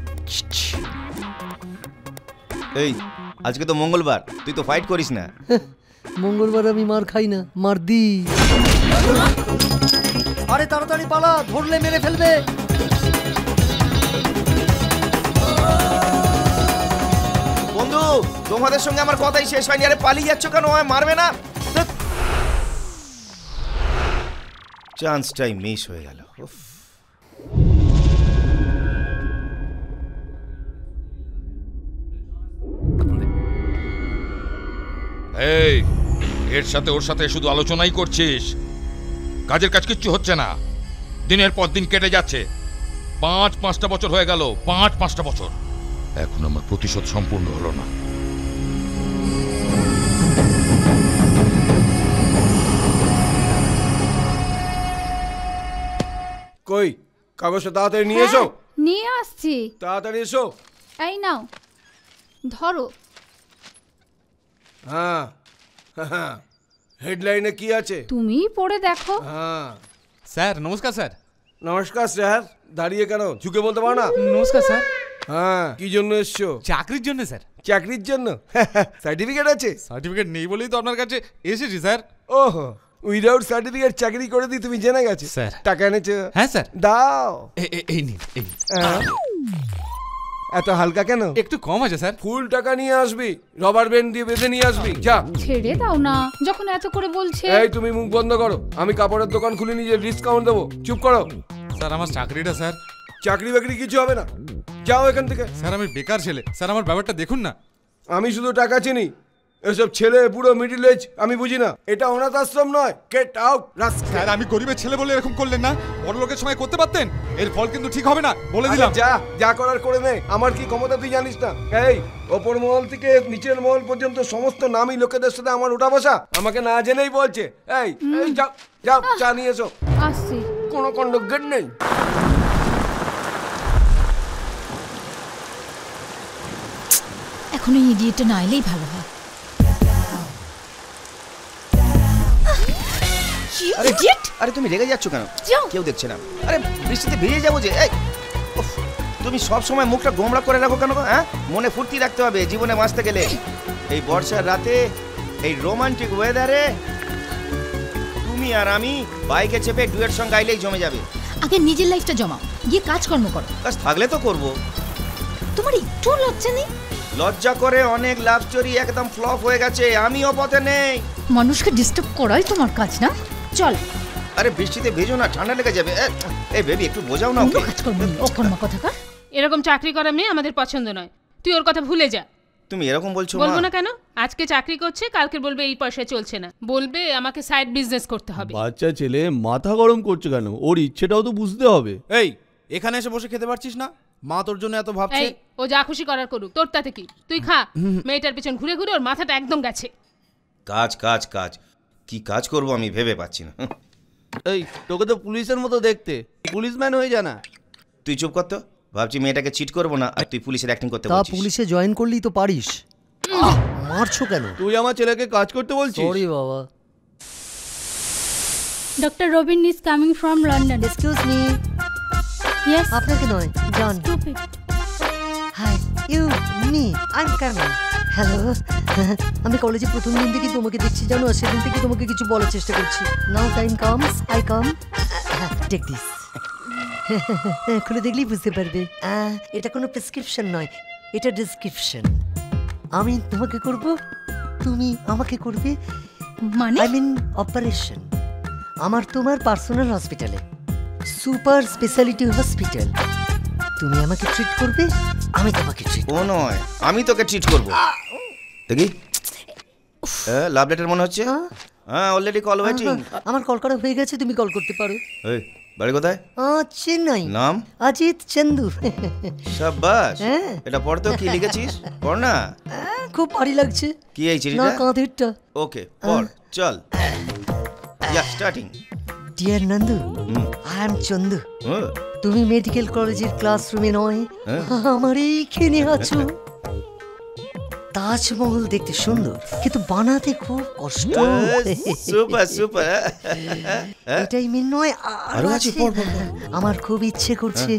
এই আজকে তো মঙ্গলবার, তুই তো ফাইট করিস না। মঙ্গলবার আমি মার খাই না, মার দি। আরে তাড়াতাড়ি পালা, ধরলে মেরে ফেলবে। বন্ধু, তোমাদের সঙ্গে আমার কথাই শেষ হয়নি। আরে পালিয়ে যাচ্ছ কেন? আমায় মারবে না? চান্সটাই মিস হয়ে গেল। এই এর সাথে ওর সাথে শুধু আলোচনাই করছিস, কাজের কাজ কিচ্ছু হচ্ছে না। দিনের পর দিন কেটে যাচ্ছে, 5-5টা বছর হয়ে গেল, 5-5টা বছর। এখন আমার প্রতিশোধ সম্পূর্ণ হলো না। কই কাগজটা তাড়াতাড়ি নিয়ে এসো। নিয়ে আসছি। তাড়াতাড়ি এসো। এই নাও ধরো। হ্যাঁ হ্যাঁ, হেডলাইনে কি আছে তুমি পড়ে দেখো। হ্যাঁ স্যার নমস্কার। স্যার নমস্কার স্যার। দাঁড়িয়ে কেন, ঝুঁকে বলতে পারো না? নমস্কার স্যার। হ্যাঁ, কি জন্য এসছো? চাকরির জন্য স্যার। চাকরির জন্য? সার্টিফিকেট আছে? সার্টিফিকেট নেই বলেই তো আপনার কাছে এসেছি স্যার। ওহো, উইদাউট সার্টিফিকেট চাকরি করে দিই তুমি জেনে গেছো? স্যার টাকা এনেছো? হ্যাঁ স্যার। দাও। এই নিন। এত হালকা কেন? একটু কম আছে স্যার। ফুল টাকা নিয়ে আসবি, রবার ব্যান্ড দিয়ে বেঁধে নিয়ে আসবি। যা। ছেড়ে দাও না, যখন এত করে বলছে। এই তুমি মুখ বন্ধ করো, আমি কাপড়ের দোকান খুলে নিজে ডিসকাউন্ট দেবো। চুপ করো। স্যার আমার চাকরিটা স্যার। চাকরি বাকরি কিছু হবে না, যাও এখান থেকে। স্যার আমি বেকার ছেলে, স্যার আমার ব্যাপারটা দেখুন না। আমি শুধু টাকা চিনি, এসব ছেলে পুরো মিডিল এজ আমি বুঝি না। এটা অনাথ আশ্রম নয়। Get out. স্যার আমি গরিবের ছেলে বলে এরকম করলেন না, বড় লোকের সময় করতে পারতেন। এর ফল কিন্তু ঠিক হবে না, বলে দিলাম। যা যা করার করে নে, আমার কি ক্ষমতা তুই জানিস না? এই ওপর মহল থেকে নিচের মহল পর্যন্ত সমস্ত নামী লোকেদের সাথে আমার উঠা বসা, আমাকে না জেনেই বলছে। এই যাও যাও, চা নিয়ে এসো। আসছি। কোনো কন্ডক্ট নেই। এখন এই ইডিয়েটটা না এলেই ভালো হয়। আরে তুমি রেগে যাচ্ছ কেন? কেউ দেখছে না। আরে বৃষ্টিতে ভিজে যাবো যে। এই তুমি সব সময় মুখটা গোমড়া করে রাখো কেন? হ্যাঁ, মনে ফুর্তি রাখতে হবে জীবনে বাঁচতে গেলে। এই বর্ষার রাতে, এই রোমান্টিক ওয়েদারে তুমি আর আমি বাইকে চেপে ডুয়েট সং গাইলেই জমে যাবে। আগে নিজের লাইফটা জমাও, গিয়ে কাজকর্ম করো। কাজ থাকলে তো করব। তোমার একটু লজ্জা নেই? লজ্জা করে অনেক লাভ স্টোরি একদম ফ্লপ হয়ে গেছে, আমিও পথে নেই। মানুষকে ডিস্টার্ব করাই তোমার কাজ না? চল। আরে বৃষ্টিতে ভেজো না, ঠান্ডা লেগে যাবে। এই বেবি একটু বোঝাও না ওকে। এরকম চাকরি করা মেয়ে আমাদের পছন্দ নয়, তুই ওর কথা ভুলে যা। তুমি এরকম বলছো? বলবো না কেন? আজকে চাকরি করছে, কালকে বলবে এই পয়সা চলছে না, বলবে আমাকে সাইড বিজনেস করতে হবে। বাচ্চা ছেলে মাথা গরম করছে কেন? ওর ইচ্ছেটাও তো বুঝতে হবে। এই এখানে এসে বসে খেতে পারছিস না? মা তোর জন্য এত ভাবছে। এই ও যা খুশি করার করুক, তোর তাতে কি? তুই খা। মেয়েটার পিছন ঘুরে ঘুরে ওর মাথাটা একদম গেছে। কাজ কাজ কাজ, কি কাজ করব আমি ভেবে পাচ্ছি না। এই তোকে তো পুলিশের মতো দেখতে, পুলিশম্যান হয়ে যা না। তুই চুপ কর তো। ভাবছি মেয়েটাকে চিট করবো না, আর তুই পুলিশের অ্যাক্টিং করতে তা বলছিস। পুলিশে জয়েন করলেই তো পারিস। মারছো কেন? তুই আমার ছেলেকে কাজ করতে বলছিস? সরি বাবা। Doctor Robin is coming from London. Excuse me. Yes. আপনাকে নয়, জান। Stupid. Hi you me I am coming. Hello. আমি কলেজে প্রথম দিন থেকে তোমাকে দেখছি জানো, আর সেদিন থেকে তোমাকে কিছু বলার চেষ্টা করছি। Now time comes, I come. Take this. খুলে দেখলেই বুঝতে পারবে। এটা কোনো প্রেসক্রিপশন নয়, এটা ডেসক্রিপশন। আমি তোমাকে করব, তুমি আমাকে করবে। মানে আই মিন অপারেশন। আমার তোমার পার্সোনাল হসপিটালে, সুপার স্পেশালিটি হসপিটাল। তুমি আমাকে ট্রিট করবে, আমি তোমাকে ট্রিট। ও নয়, আমি তোকে ট্রিট করব। দেখি লাভ লেটার মনে হচ্ছে। হ্যাঁ অলরেডি কল ওয়েটিং। আমার কল করা হয়ে গেছে, তুমি কল করতে পারো। এই বাড়ি কোথায়? চেন্নাই। নাম? অজিত চন্দু। শাবাশ। এটা পড় তো, কি লিখেছিস? পড় না। খুব ভারী লাগছে। কি এই চিঠিটা? না কাঁধেরটা। ওকে পড় চল। Yeah starting. Dear Nandu, I am Chandu. তুমি মেডিকেল কলেজের ক্লাসরুমে নয়, আমার এইখানে আছো। তাজমহল দেখতে সুন্দর, কিন্তু বানাতে খুব কষ্ট। Super super. এটাই মেন নয়, আরো আছে। আমার খুব ইচ্ছে করছে।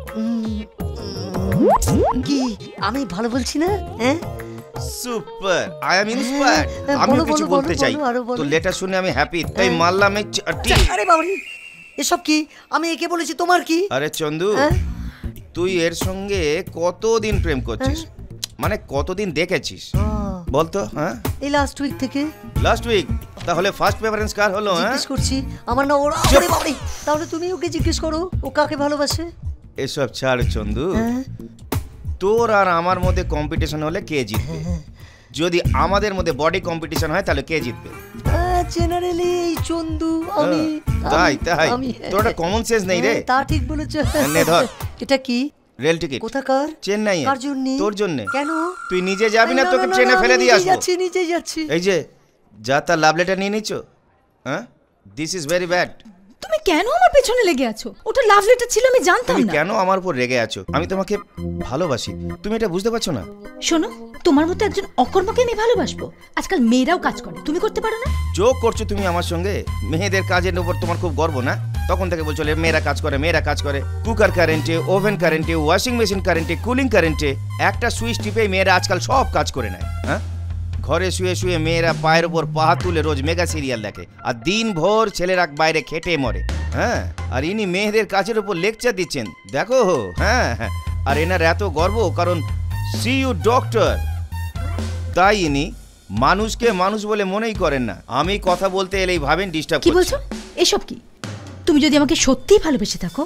কি আমি ভালো বলছি না? Super, I am inspired. আমি কিছু বলতে চাই। তো লেটার শুনে আমি হ্যাপি, তাই মারলাম এই চাটি। আরে বাবা, এসব কি? আমি একে বলেছি, তোমার কি? আরে চন্দু, তুই এর সঙ্গে কতদিন প্রেম করছিস? মানে কতদিন দেখেছিস বলতো? হ্যাঁ এই লাস্ট উইক থেকে। Last week? তাহলে ফার্স্ট প্রেফারেন্স কার হলো? জিজ্ঞেস করছি। আমার না ওরা। আরে বাবা, তাহলে তুমি ওকে জিজ্ঞেস করো ও কাকে ভালোবাসে। এসব ছাড় চন্দু, তোর আর আমার মধ্যে কম্পিটিশন হলে কে জিতবে? যদি আমাদের মধ্যে বডি কম্পিটিশন হয় তাহলে কে জিতবে? জেনারেলি এই চন্দু আমি। তাই তাই তোর একটা কমন সেন্স নেই রে। তা ঠিক বলেছো। নে ধর। এটা কি? Rail ticket. কোথাকার? চেন্নাই। কার জন্য? তোর জন্য। কেন? তুই নিজে যাবি না, তোকে ট্রেনে ফেলে দিয়ে আসবো। যাচ্ছি, নিজে যাচ্ছি। এই যে যা তার লাভ লেটার নিয়ে নিচ্ছ। হ্যাঁ, দিস ইজ ভেরি ব্যাড। তুমি কেন আমার পেছনে লেগে আছো? ওটা লাভ লেটার ছিল, আমি জানতাম না। তুমি কেন আমার উপর রেগে আছো? আমি তোমাকে ভালোবাসি, তুমি এটা বুঝতে পারছো না? শোনো, তোমার মতো একজন অকর্মকে আমি ভালোবাসবো? আজকাল মেয়েরাও কাজ করে, তুমি করতে পারো না? যোগ করছো তুমি আমার সঙ্গে। মেয়েদের কাজের উপর তোমার খুব গর্ব না? তখন থেকে বলছো মেয়েরা কাজ করে, মেয়েরা কাজ করে। কুকার কারেন্টে, ওভেন কারেন্টে, ওয়াশিং মেশিন কারেন্টে, কুলিং কারেন্টে, একটা সুইচ টিপে মেয়েরা আজকাল সব কাজ করে নেয়। হ্যাঁ, ঘরে শুয়ে শুয়ে মেয়েরা পায়ের ওপর পা তুলে রোজ মেগা সিরিয়াল দেখে, আর দিন ভোর ছেলেরা বাইরে খেটে মরে। হ্যাঁ, আর ইনি মেয়েদের কাজের উপর লেকচার দিচ্ছেন, দেখো। হ্যাঁ হ্যাঁ, আর এনার এত গর্ব কারণ সি ইউ ডক্টর। তাই ইনি মানুষকে মানুষ বলে মনেই করেন না। আমি কথা বলতে এলেই ভাবেন ডিস্টার্ব কি বলছো? এসব কি? তুমি যদি আমাকে সত্যিই ভালোবেসে থাকো,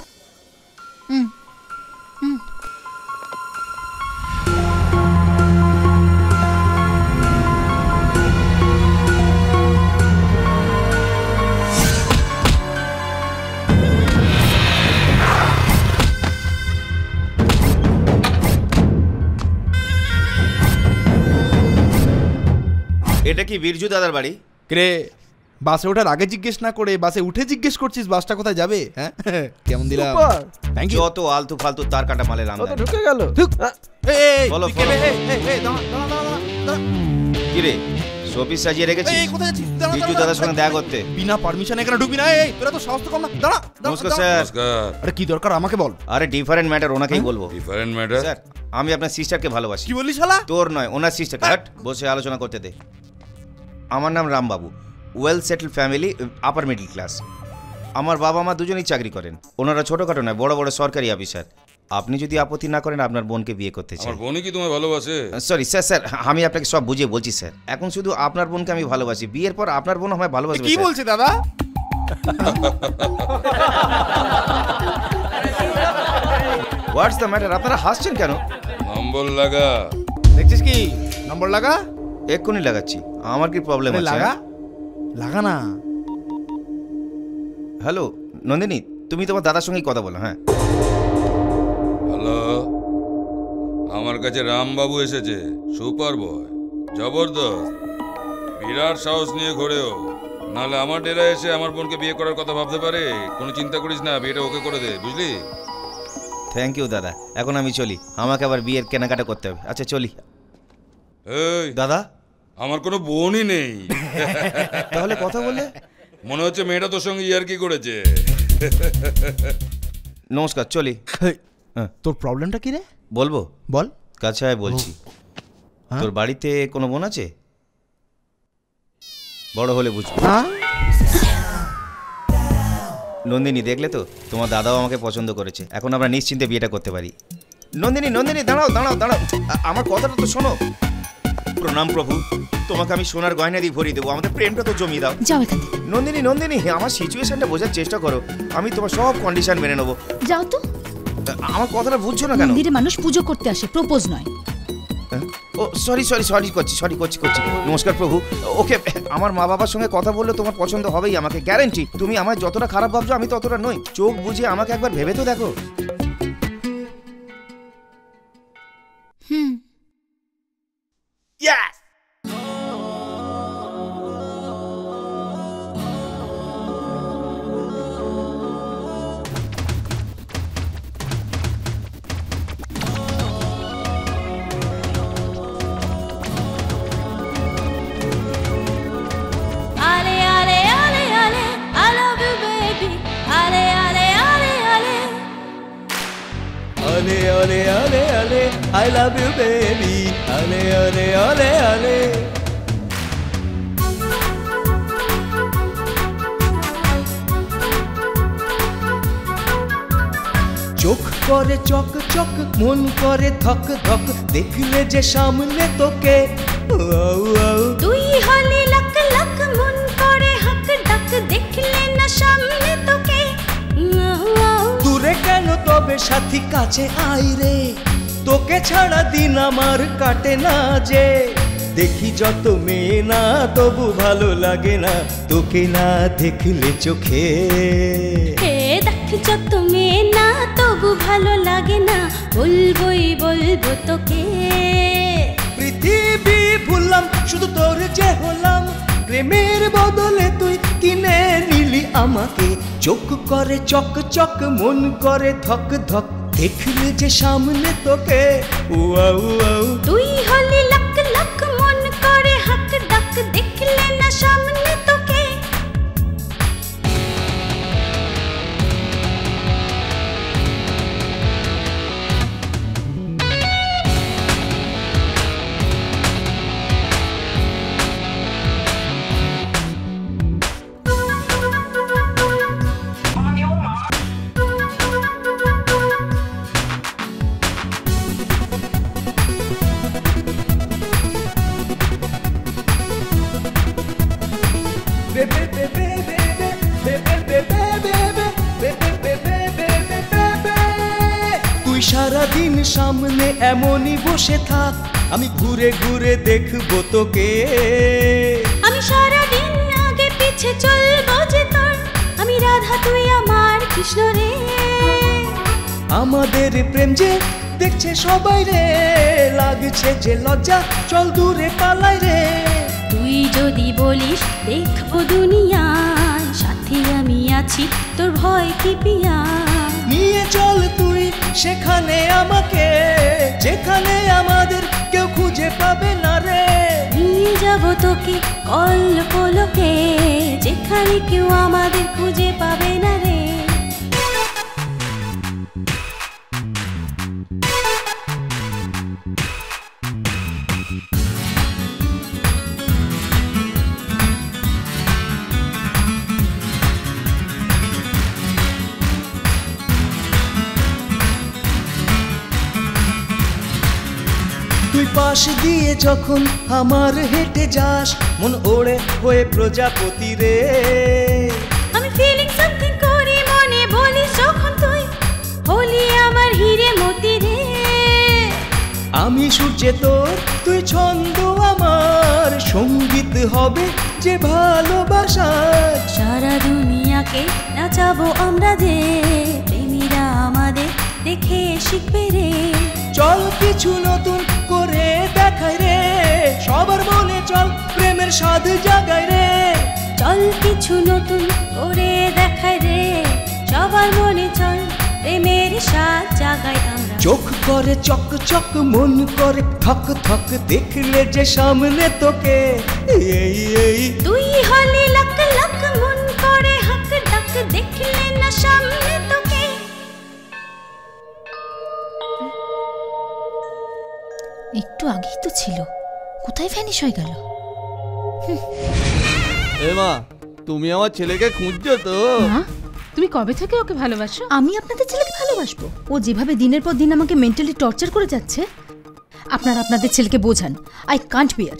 এটা কি বীরজু দাদার বাড়ি? রে, বাসে ওঠার আগে জিজ্ঞেস না করে বাসে উঠে জিজ্ঞেস করছিস বাসটা কোথায় যাবে? হ্যাঁ, কেমন দিলাম? Thank you. যত আলতু ফালতু তার কাটা মালের আমদানি। ঢুকে গেল। বলো কি রে, শোপিস সাজিয়ে রেখেছিস? বীরজু দাদার সঙ্গে দেখা করতে। বিনা পারমিশন এখানে ঢুকবি না। এই তোরা তো সাহস তো কম না। দাঁড়া। নমস্কার স্যার। আরে কি দরকার আমাকে বল। আরে ডিফারেন্ট ম্যাটার, ওনাকেই বলবো। Different matter? স্যার, আমি আপনার সিস্টারকে ভালোবাসি। কি বললি শালা? তোর নয়, ওনার সিস্টারকে। হাট, বসে আলোচনা করতে দে। আমার নাম Rambabu, well settle family, upper middle class. আমার বাবা মা দুজনেই চাকরি করেন। ওনারা ছোটখাটো নয়, বড় বড় সরকারি অফিসার। আপনি যদি আপত্তি না করেন, আপনার বোনকে বিয়ে করতে চাই। আমার বোনই কি তোমায় ভালোবাসে? সরি স্যার, স্যার আমি আপনাকে সব বুঝিয়ে বলছি স্যার। এখন শুধু আপনার বোনকে আমি ভালোবাসি, বিয়ের পর আপনার বোন আমায় ভালোবাসবে। কি বলছে দাদা? What's the matter? আপনারা হাসছেন কেন? নম্বর লাগা। দেখছিস কি? নম্বর লাগা। এক্ষুনি লাগাচ্ছি। আমার কি প্রবলেম আছে? লাগা লাগা না। হ্যালো নন্দিনী, তুমি তোমার দাদার সঙ্গেই কথা বলো। হ্যাঁ হ্যালো, আমার কাছে রামবাবু এসেছে, সুপার বয়, জবরদস্ত, বিরাট সাহস নিয়ে ঘোরেও। নাহলে আমার ডেরা এসে আমার বোনকে বিয়ে করার কথা ভাবতে পারে। কোনো চিন্তা করিস না, বিয়েটা ওকে করে দে, বুঝলি? থ্যাংক ইউ দাদা। এখন আমি চলি, আমাকে আবার বিয়ের কেনাকাটা করতে হবে। আচ্ছা চলি। এই দাদা, আমার কোনো বোনই নেই। তাহলে কথা বলে মনে হচ্ছে মেয়েটা তোর সঙ্গে ইয়ার্কি করেছে। নমস্কার, চলি। তোর প্রবলেমটা কি রে? বলবো? বল। কাছে আয় বলছি। তোর বাড়িতে কোনো বোন আছে? বড় হলে বুঝবো। নন্দিনী, দেখলে তো তোমার দাদাও আমাকে পছন্দ করেছে। এখন আমরা নিশ্চিন্তে বিয়েটা করতে পারি। নন্দিনী, নন্দিনী দাঁড়াও দাঁড়াও দাঁড়াও, আমার কথাটা তো শোনো। প্রণাম প্রভু, তোমাকে আমি সোনার গয়না দিয়ে ভরিয়ে দেবো, আমাদের প্রেমটা তো জমিয়ে দাও। যাও এখান থেকে। নন্দিনী, নন্দিনী আমার সিচুয়েশনটা বোঝার চেষ্টা করো। আমি তোমার সব কন্ডিশন মেনে নেবো। যাও তো। আমার কথাটা বুঝছো না কেন? মন্দিরে মানুষ পুজো করতে আসে, প্রপোজ নয়। ও সরি সরি সরি করছি নমস্কার প্রভু। ওকে, আমার মা বাবার সঙ্গে কথা বললে তোমার পছন্দ হবেই, আমাকে গ্যারান্টি। তুমি আমার যতটা খারাপ ভাবছো আমি ততটা নই। চোখ বুঝে আমাকে একবার ভেবে তো দেখো। Yes! Ale, ale, ale, ale, I love you baby. Ale, ale, ale, ale. চোখ করে চক চক, মন করে ধক ধক, দেখলে যে সামনে তোকে। তুই হলি লাক লাক, মন করে হক ডাক, দেখলে না সামনে তোকে। দূরে কেন তবে সাথী, কাছে আই রে, তোকে ছাড়া দিন আমার কাটে না যে। দেখি যত মেয়ে না তবু ভালো লাগে না, তোকে না দেখলে চোখে। দেখ যত মেয়ে না তবু ভালো লাগে না, বলবোই বলবো তোকে। পৃথিবী ভুললাম শুধু তোর যে হলাম, প্রেমের বদলে তুই কিনে নিলি আমাকে। চোখ করে চক চক, মন করে ধক ধক, দেখলে যে সামনে তোকে। তুই হলি লাক লাক, মন করে হক ডাক, দেখলে না সামনে তোকে। তুই সারাদিন সামনে এমনই বসে থাক, আমি ঘুরে ঘুরে দেখবো তোকে। আমি সারাদিন আগে পিছে চলবো যে তোর, আমি রাধা তুই আমার কৃষ্ণ রে। আমাদের প্রেম যে দেখছে সবাই রে, লাগছে যে লজ্জা, চল দূরে পালাই রে। তুই যদি বলিস দেখবো দুনিয়ায়, সাথে আমি আছি, তোর ভয় কি পিয়া। নিয়ে চল তুই সেখানে আমাকে, যেখানে আমাদের কেউ খুঁজে পাবে না রে। নিয়ে যাব তোকে কল্পলোকে, যেখানে কেউ আমাদের খুঁজে পাবে না রে। তুই পাশ দিয়ে যখন আমার হেঁটে যাস, মন ওড়ে হয়ে প্রজাপতি রে। আমি ফিলিং সামথিং করি মনে, বলিস যখন তুই হলি আমার হিরে মতি রে। আমি সূর্যে তোর, তুই ছন্দ আমার, সঙ্গীত হবে যে ভালোবাসার। সারা দুনিয়াকে নাচাবো আমরা যে, প্রেমীরা আমাদের দেখে শিখবে রে। চল কিছু নতুন করে দেখাই রে, সবার মনে চল প্রেমের স্বাদ জাগাই রে। চল কিছু নতুন করে দেখাই রে, সবার মনে চল প্রেমের স্বাদ জাগাই আমরা। চোখ করে চক চক, মন করে থক থক, দেখলে যে সামনে তোকে। তুই হলি লাক লাক, মন করে হক ডাক, দেখলে না সামনে তোকে। একটু আগেই তো ছিল, কোথায় ভ্যানিশ হয়ে গেল? এ মা, তুমি আমার ছেলেকে খুঁজছো তো? তুমি কবে থেকে ওকে ভালোবাসো? আমি আপনাদের ছেলেকে ভালোবাসবো? ও যেভাবে দিনের পর দিন আমাকে মেন্টালি টর্চার করে যাচ্ছে, আপনারা আপনাদের ছেলেকে বোঝান। I can't bear.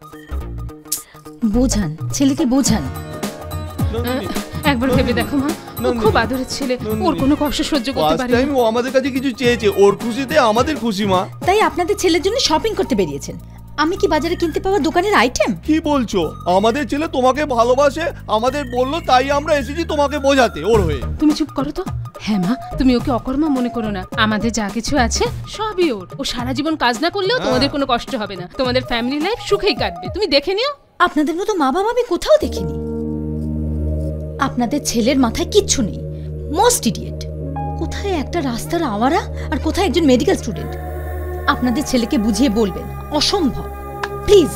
বোঝান, ছেলেকে বোঝান। একবার ভেবে দেখো মা, ও খুব আদরের ছেলে, ওর কোনো কষ্ট সহ্য করতে পারে না। ও আমাদের কাছে কিছু চেয়েছে, ওর খুশিতে আমাদের খুশি মা। তাই আপনাদের ছেলের জন্য শপিং করতে বেরিয়েছেন। আমি কি বাজারে কিনতে পাওয়া দোকানের আইটেম? কি বলছো? আমাদের ছেলে তোমাকে ভালোবাসে, আমাদের বললো, তাই আমরা এসেছি তোমাকে বোঝাতে ওর হয়ে। তুমি চুপ করো তো। হ্যাঁ মা, তুমি ওকে অকর্মা মনে করো না। আমাদের যা কিছু আছে সবই ওর। ও সারা জীবন কাজ না করলেও তোমাদের কোনো কষ্ট হবে না, তোমাদের ফ্যামিলি লাইফ সুখেই কাটবে। তুমি দেখে নিও। আপনাদের মতো মা বাবা আমি কোথাও দেখিনি। আপনাদের ছেলের মাথায় কিচ্ছু নেই, মোস্ট ইডিয়েট। কোথায় একটা রাস্তার আওয়ারা আর কোথায় একজন মেডিকেল স্টুডেন্ট। আপনাদের ছেলেকে বুঝিয়ে বলবেন, অসম্ভব, প্লিজ।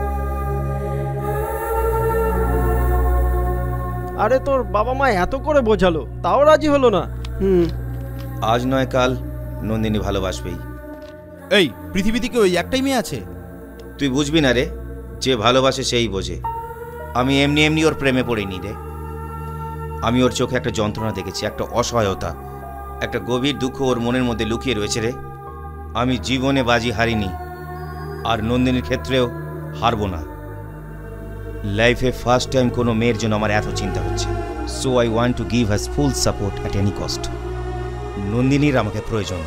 আরে তোর বাবা মা এত করে বোঝালো, তাও রাজি হলো না। আজ নয় কাল নন্দিনী ভালোবাসবেই। এই পৃথিবীতে কি ওই একটাই মেয়ে আছে? তুই বুঝবি না রে, যে ভালোবাসে সেই বোঝে। আমি এমনি এমনি ওর প্রেমে পড়িনি রে। আমি ওর চোখে একটা যন্ত্রণা দেখেছি, একটা অসহায়তা, একটা গভীর দুঃখ ওর মনের মধ্যে লুকিয়ে রয়েছে রে। আমি জীবনে বাজি হারিনি, আর নন্দিনীর ক্ষেত্রেও হারবো না। লাইফে ফার্স্ট টাইম কোনো মেয়ের জন্য আমার এত চিন্তা হচ্ছে। So I want to give her full support at any cost. নন্দিনীর আমাকে প্রয়োজন।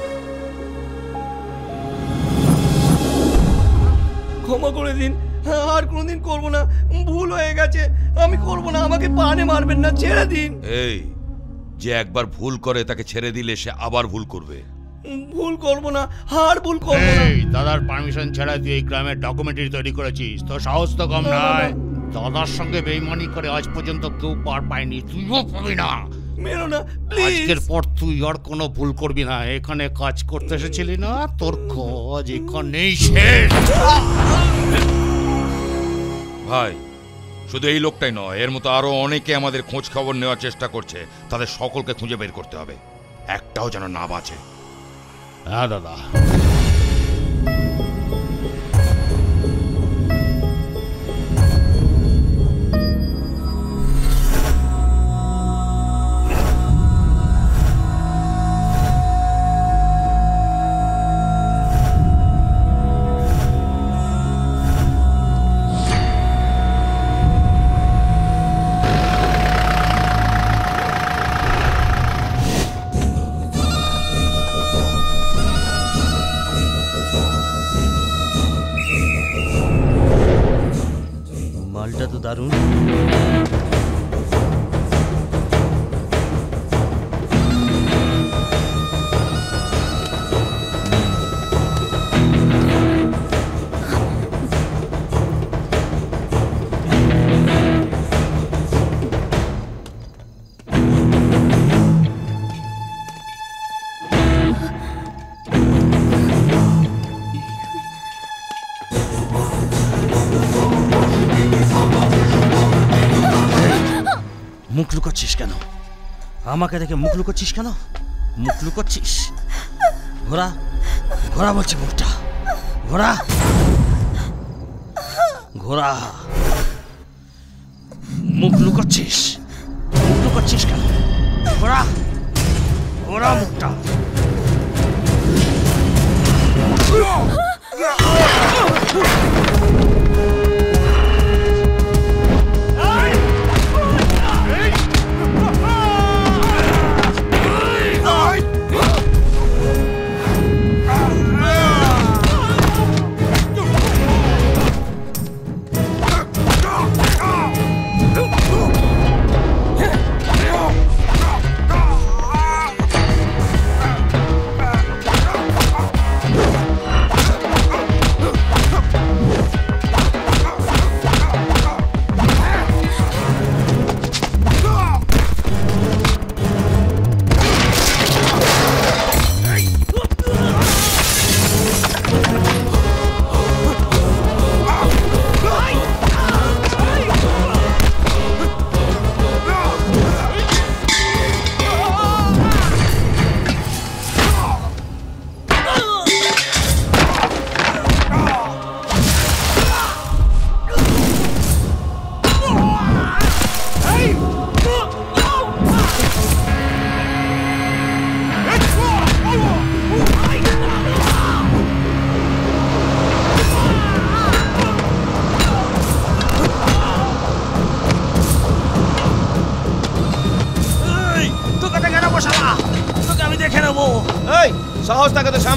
ক্ষমা করে দিন, আর কোনোদিন করবো না, ভুল হয়ে গেছে, আমি করবো না, আমাকে পানে মারবেন না, ছেড়ে দিন। এই যে একবার ভুল করে তাকে ছেড়ে দিলে সে আবার ভুল করবে। ভুল করবো না, আর ভুল করবো না। এই দাদার পারমিশন ছাড়া তুই এই গ্রামের ডকুমেন্টারি তৈরি করেছিস, তোর সাহস তো কম নয়। দাদার সঙ্গে বেইমানি করে আজ পর্যন্ত কেউ পার পায়নি, তুইও পাবি না। মেরো না প্লিজ। আজকের পর তুই আর কোনো ভুল করবি না। এখানে কাজ করতে এসেছিলি না, তোর কাজ এখানেই শেষ। ভাই, শুধু এই লোকটাই নয়, এর মতো আরো অনেকে আমাদের খোঁজ খবর নেওয়ার চেষ্টা করছে। তাদের সকলকে খুঁজে বের করতে হবে, একটাও যেন না বাঁচে। হ্যাঁ দাদা। মালটা তো দারুণ। মুখ লুকোচ্ছিস কেন? আমাকে দেখে মুখ লুকোচ্ছিস কেন? মুখ লুকোচ্ছিস? ঘোরা ঘোরা বলছে মুখটা, ঘোরা ঘোরা। মুখ লুকোচ্ছিস, মুখ লুকোচ্ছিস কেন? ঘোরা ঘোরা মুখটা।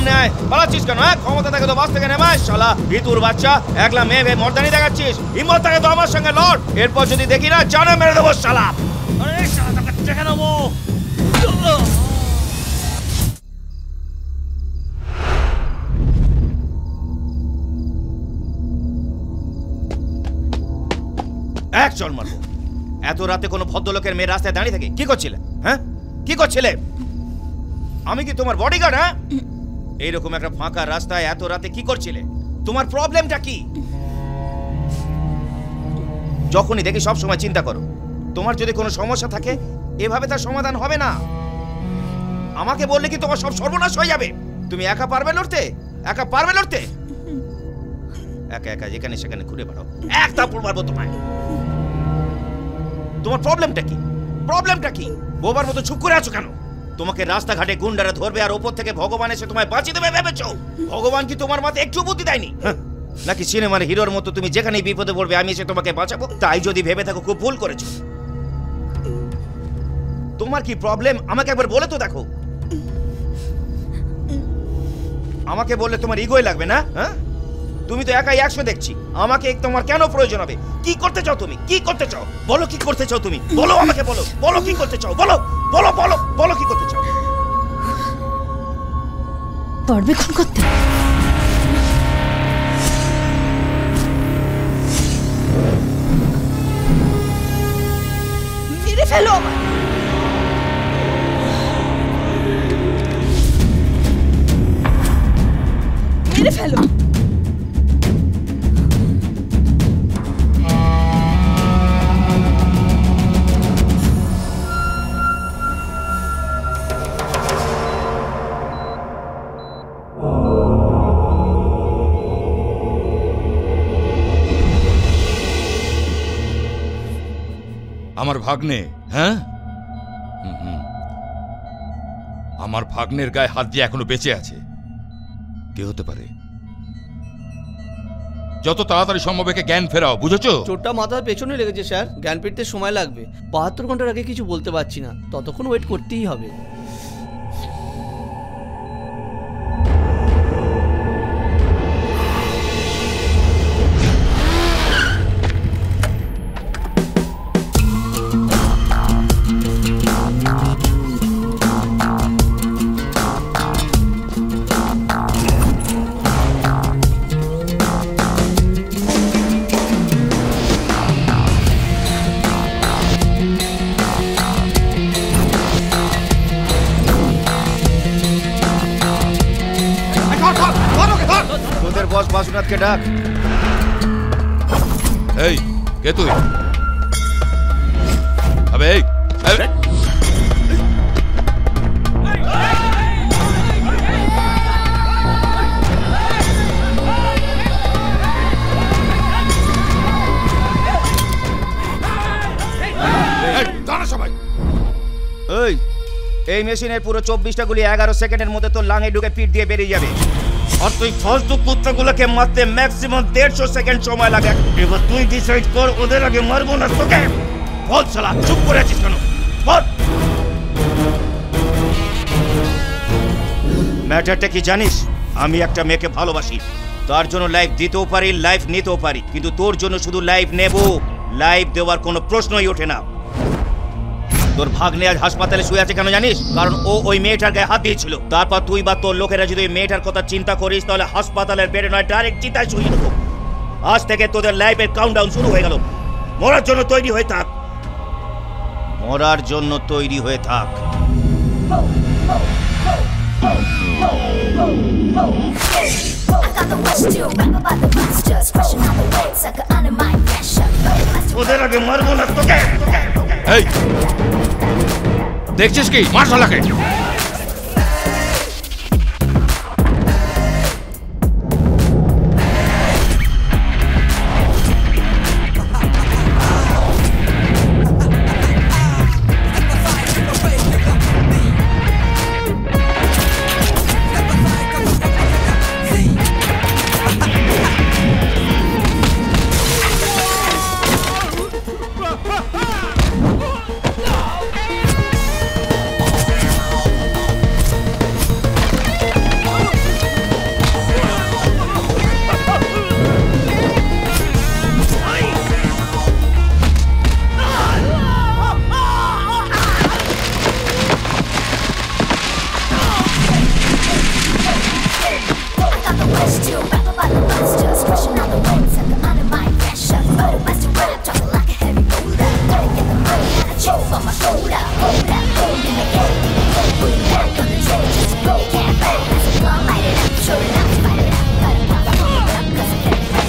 সামনে আয়। পালাচ্ছিস কেন? হ্যাঁ, ক্ষমতা থাকে তো বাস থেকে নেমে আয় শালা ভিতুর বাচ্চা। একলা মেয়ে ভেবে মর্দানি দেখাচ্ছিস। হিম্মত থাকে তো আমার সঙ্গে লড়। এরপর যদি দেখি না জানে মেরে দেবো শালা। আরে শালা তোকে দেখে নেবো। এক চল মারবো। এত রাতে কোনো ভদ্রলোকের মেয়ে রাস্তায় দাঁড়িয়ে থাকে? কি করছিলে? হ্যাঁ, কি করছিলে? আমি কি তোমার বডিগার্ড? হ্যাঁ, এইরকম একটা ফাঁকা রাস্তায় এত রাতে কি করছিলে? তোমার প্রবলেমটা কি? যখনই দেখি সব সময় চিন্তা করো। তোমার যদি কোনো সমস্যা থাকে এভাবে তার সমাধান হবে না। আমাকে বললে কি তোমার সব সর্বনাশ হয়ে যাবে? তুমি একা পারবে লড়তে? একা পারবে লড়তে? একা একা যেখানে সেখানে ঘুরে বেড়াও। এক থাপ্পড় মারবো তোমায়। তোমার প্রবলেমটা কি? প্রবলেমটা কি? বোবার মতো চুপ করে আছো কেন? তোমাকে রাস্তাঘাটে গুন্ডারা ধরবে আর ওপর থেকে ভগবান এসে তোমায় বাঁচিয়ে দেবে ভেবেছো? ভগবান কি তোমার মাথায় একটু বুদ্ধি দেয়নি? নাকি সিনেমার হিরোর মতো তুমি যেখানেই বিপদে পড়বে আমি এসে তোমাকে বাঁচাবো? তাই যদি ভেবে থাকো খুব ভুল করেছো। তোমার কি প্রবলেম আমাকে একবার বলে তো দেখো। আমাকে বললে তোমার ইগোই লাগবে না? হ্যাঁ, তুমি তো একাই 100 দেখছি। আমাকে তোমার কেন প্রয়োজন হবে? কি করতে চাও তুমি? কি করতে চাও? বলো কি করতে চাও তুমি? বলো আমাকে, বলো বলো কি করতে চাও? বলো বলো বলো বলো কি করতে চাও? পারবে খুন করতে? মেরে ফেলো আমায়। মেরে ফেলো। আমার ভাগ্নে? হ্যাঁ, আমার ভাগ্নের গায়ে হাত দিয়ে এখনো বেঁচে আছে। কে হতে পারে? যত তাড়াতাড়ি সম্ভব একে জ্ঞান ফেরাও, বুঝেছো? চোটটা মাথার পেছনে লেগেছে স্যার, জ্ঞান ফিরতে সময় লাগবে। 72 ঘন্টার আগে কিছু বলতে পারছি না, ততক্ষণ ওয়েট করতেই হবে। তোদের বস বাসুনাথকে ডাক। এই কে তুই? আবে এই সবাই এই মেশিনের পুরো 24টা গুলি 11 সেকেন্ডের মধ্যে তোর লাঙে ঢুকে পিঠ দিয়ে বেরিয়ে যাবে। আর তুই ফালতু কুত্তাগুলোকে মারতে ম্যাক্সিমাম 150 সেকেন্ড সময় লাগে। এবার তুই ডিসাইড কর ওদের আগে মারবো না তোকে। বল শালা, চুপ করে আছিস কেন? বল। ম্যাটারটা কি জানিস? আমি একটা মেয়েকে ভালোবাসি, তার জন্য লাইফ দিতেও পারি, লাইফ নিতেও পারি, কিন্তু তোর জন্য শুধু লাইফ নেব, লাইফ দেওয়ার কোনো প্রশ্নই ওঠে না। তোর ভাগ্নে আজ হাসপাতালে শুয়ে আছে কেন জানিস? কারণ ও ওই মেয়েটার গায়ে হাত দিয়েছিল। তারপর তুই বা তোর লোকেরা যদি ওই মেয়েটার কথা চিন্তা করিস তাহলে হাসপাতালের বেডে নয় ডাইরেক্ট চিতায় শুয়ে দেবো। আজ থেকে তোদের লাইফের কাউন্টডাউন শুরু হয়ে গেল। মরার জন্য তৈরি হয়ে থাক, মরার জন্য তৈরি হয়ে থাক। ওদের আগে মারবো না তোকে। এই দেখছিস কি? মার শালাকে। chip on my shoulder. Hold up, holding the gate. Put it back on the tray, just a roll, can't back. That's a plum, light it up, show it up, spider it up. Cut it up, pull it up, cause I can't back.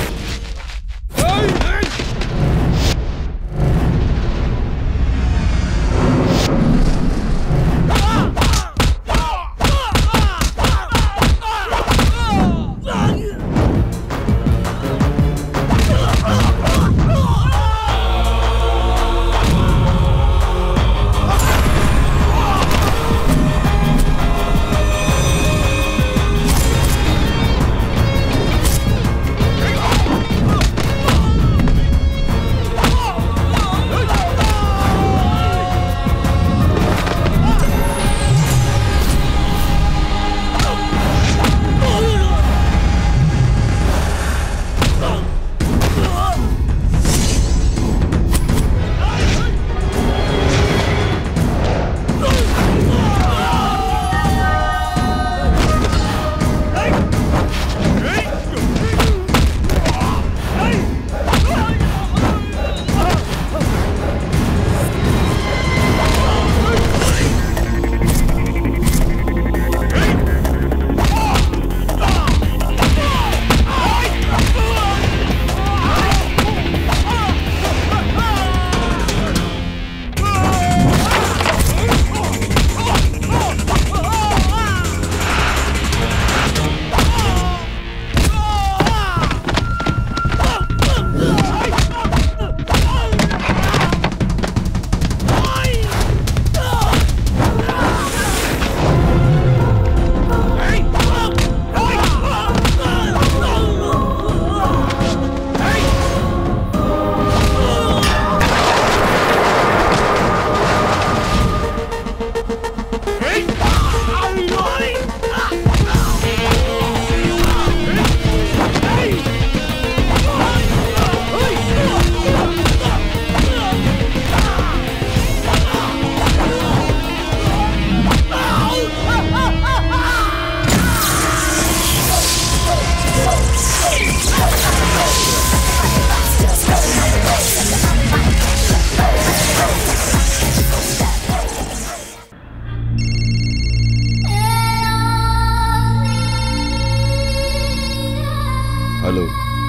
Hello,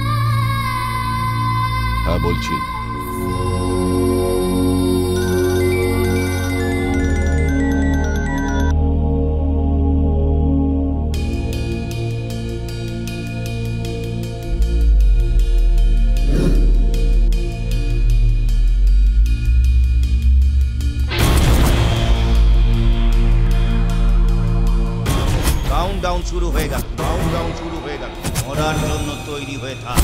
হ্যাঁ বলছি। Countdown শুরু হয়ে গেল, countdown শুরু হয়ে গেল। মরার জন্য তৈরি হয়ে থাক,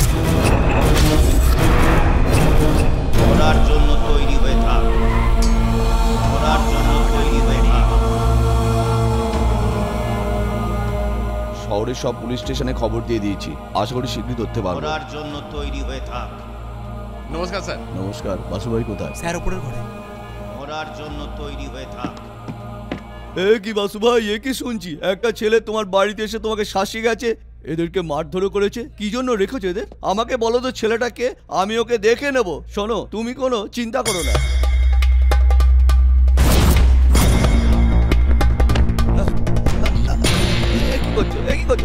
মরার জন্য তৈরি হয়ে থাক, মরার জন্য তৈরি হয়ে থাক। শহরের সব পুলিশ স্টেশনে খবর দিয়ে দিয়েছি, আশা করি শীঘ্রই ধরতে পারবো। মরার জন্য তৈরি হয়ে থাক। নমস্কার স্যার। নমস্কার। বাসুভাই কোথায়? স্যার উপরের ঘরে। মরার জন্য তৈরি হয়ে থাক। এ কি বাসু ভাই, এ কি শুনছি? একটা ছেলে তোমার বাড়িতে এসে তোমাকে শাসিয়ে গেছে, এদেরকে মারধরও করেছে। কি জন্য রেখেছো এদের? আমাকে বলো তো ছেলেটাকে, আমি ওকে দেখে নেব। শোনো, তুমি কোনো চিন্তা করো না। কি করছো? কি করছো?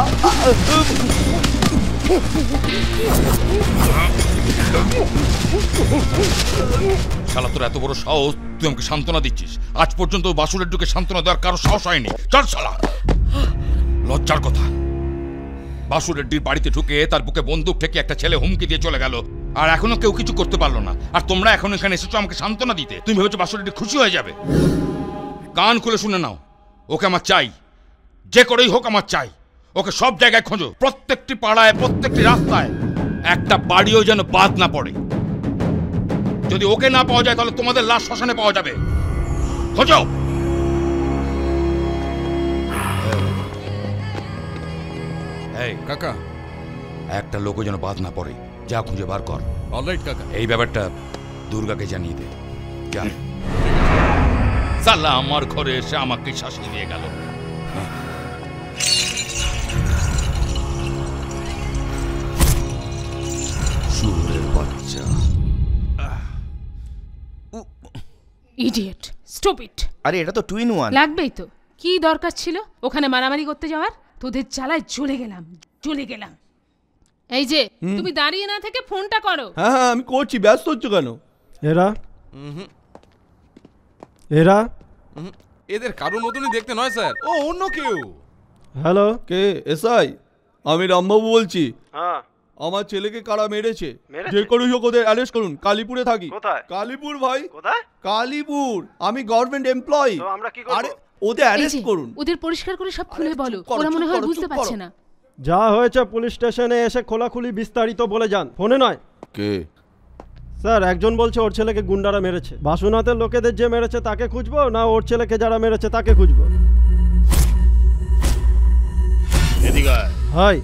শালা তোর এত বড় সাহস, তুই আমাকে সান্ত্বনা দিচ্ছিস? আজ পর্যন্ত বাসুরের ঢুকে সান্ত্বনা দেওয়ার কারো সাহস হয়নি। চল শালা, লজ্জার কথা। বাসুরেড্ডির বাড়িতে ঢুকে তার বুকে বন্দুক ঠেকে একটা ছেলে হুমকি দিয়ে চলে গেল, আর এখনো কেউ কিছু করতে পারলো না। আর তোমরা এখন এখানে এসেছো আমাকে সান্ত্বনা দিতে। তুমি ভেবেছো বাসুরেড্ডি খুশি হয়ে যাবে? কান খুলে শুনে নাও, ওকে আমার চাই, যে করেই হোক আমার চাই। ওকে সব জায়গায় খোঁজো, প্রত্যেকটি পাড়ায়, প্রত্যেকটি রাস্তায়, একটা বাড়িও যেন বাদ না পড়ে। যদি ওকে না পাওয়া যায় তাহলে তোমাদের লাশ শ্মশানে পাওয়া যাবে। খোঁজো। এই কাকা, একটা লোকও যেন বাদ না পড়ে, যা খুঁজে বার কর। অলরাইট কাকা। এই ব্যাপারটা দুর্গাকে জানিয়ে দে। যা। সালা আমার ঘরে এসে আমাকে শাস্তি দিয়ে গেল। শুয়োরের বাচ্চা। Idiot, stupid. আরে এটা তো 2 in 1। লাগবেই তো, কি দরকার ছিল ওখানে মারামারি করতে যাওয়ার? তোদের জ্বালায় জ্বলে গেলাম। এই যে তুমি দাঁড়িয়ে না থেকে ফোনটা করো। হ্যাঁ আমি করছি, ব্যস্ত হচ্ছ কেন? এরা এদের কারো মতনই দেখতে নয় স্যার, ও অন্য কেউ। হ্যালো, কে? এসআই, আমি রামবাবু বলছি। হ্যাঁ, আমার ছেলেকে কারা মেরেছে? যে করে হোক ওদের অ্যারেস্ট করুন। কালীপুরে থাকি। কোথায়? কালীপুর ভাই। কোথায়? কালীপুর। আমি গভর্নমেন্ট এমপ্লয়ি। তো আমরা কি করব? আরে ওদের অ্যারেস্ট করুন। ওদের পরিষ্কার করে সব খুলে বলো, ওরা মনে হয় বুঝতে পারছে না। যা হয়েছে পুলিশ স্টেশনে এসে খোলাখুলি বিস্তারিত বলে যান, ফোনে নয়। কে? স্যার, একজন বলছে ওর ছেলেকে গুন্ডারা মেরেছে। বাসুনাথের লোকেদের যে মেরেছে তাকে খুঁজবো, না ওর ছেলেকে যারা মেরেছে তাকে খুঁজবো? এদিকে হাই।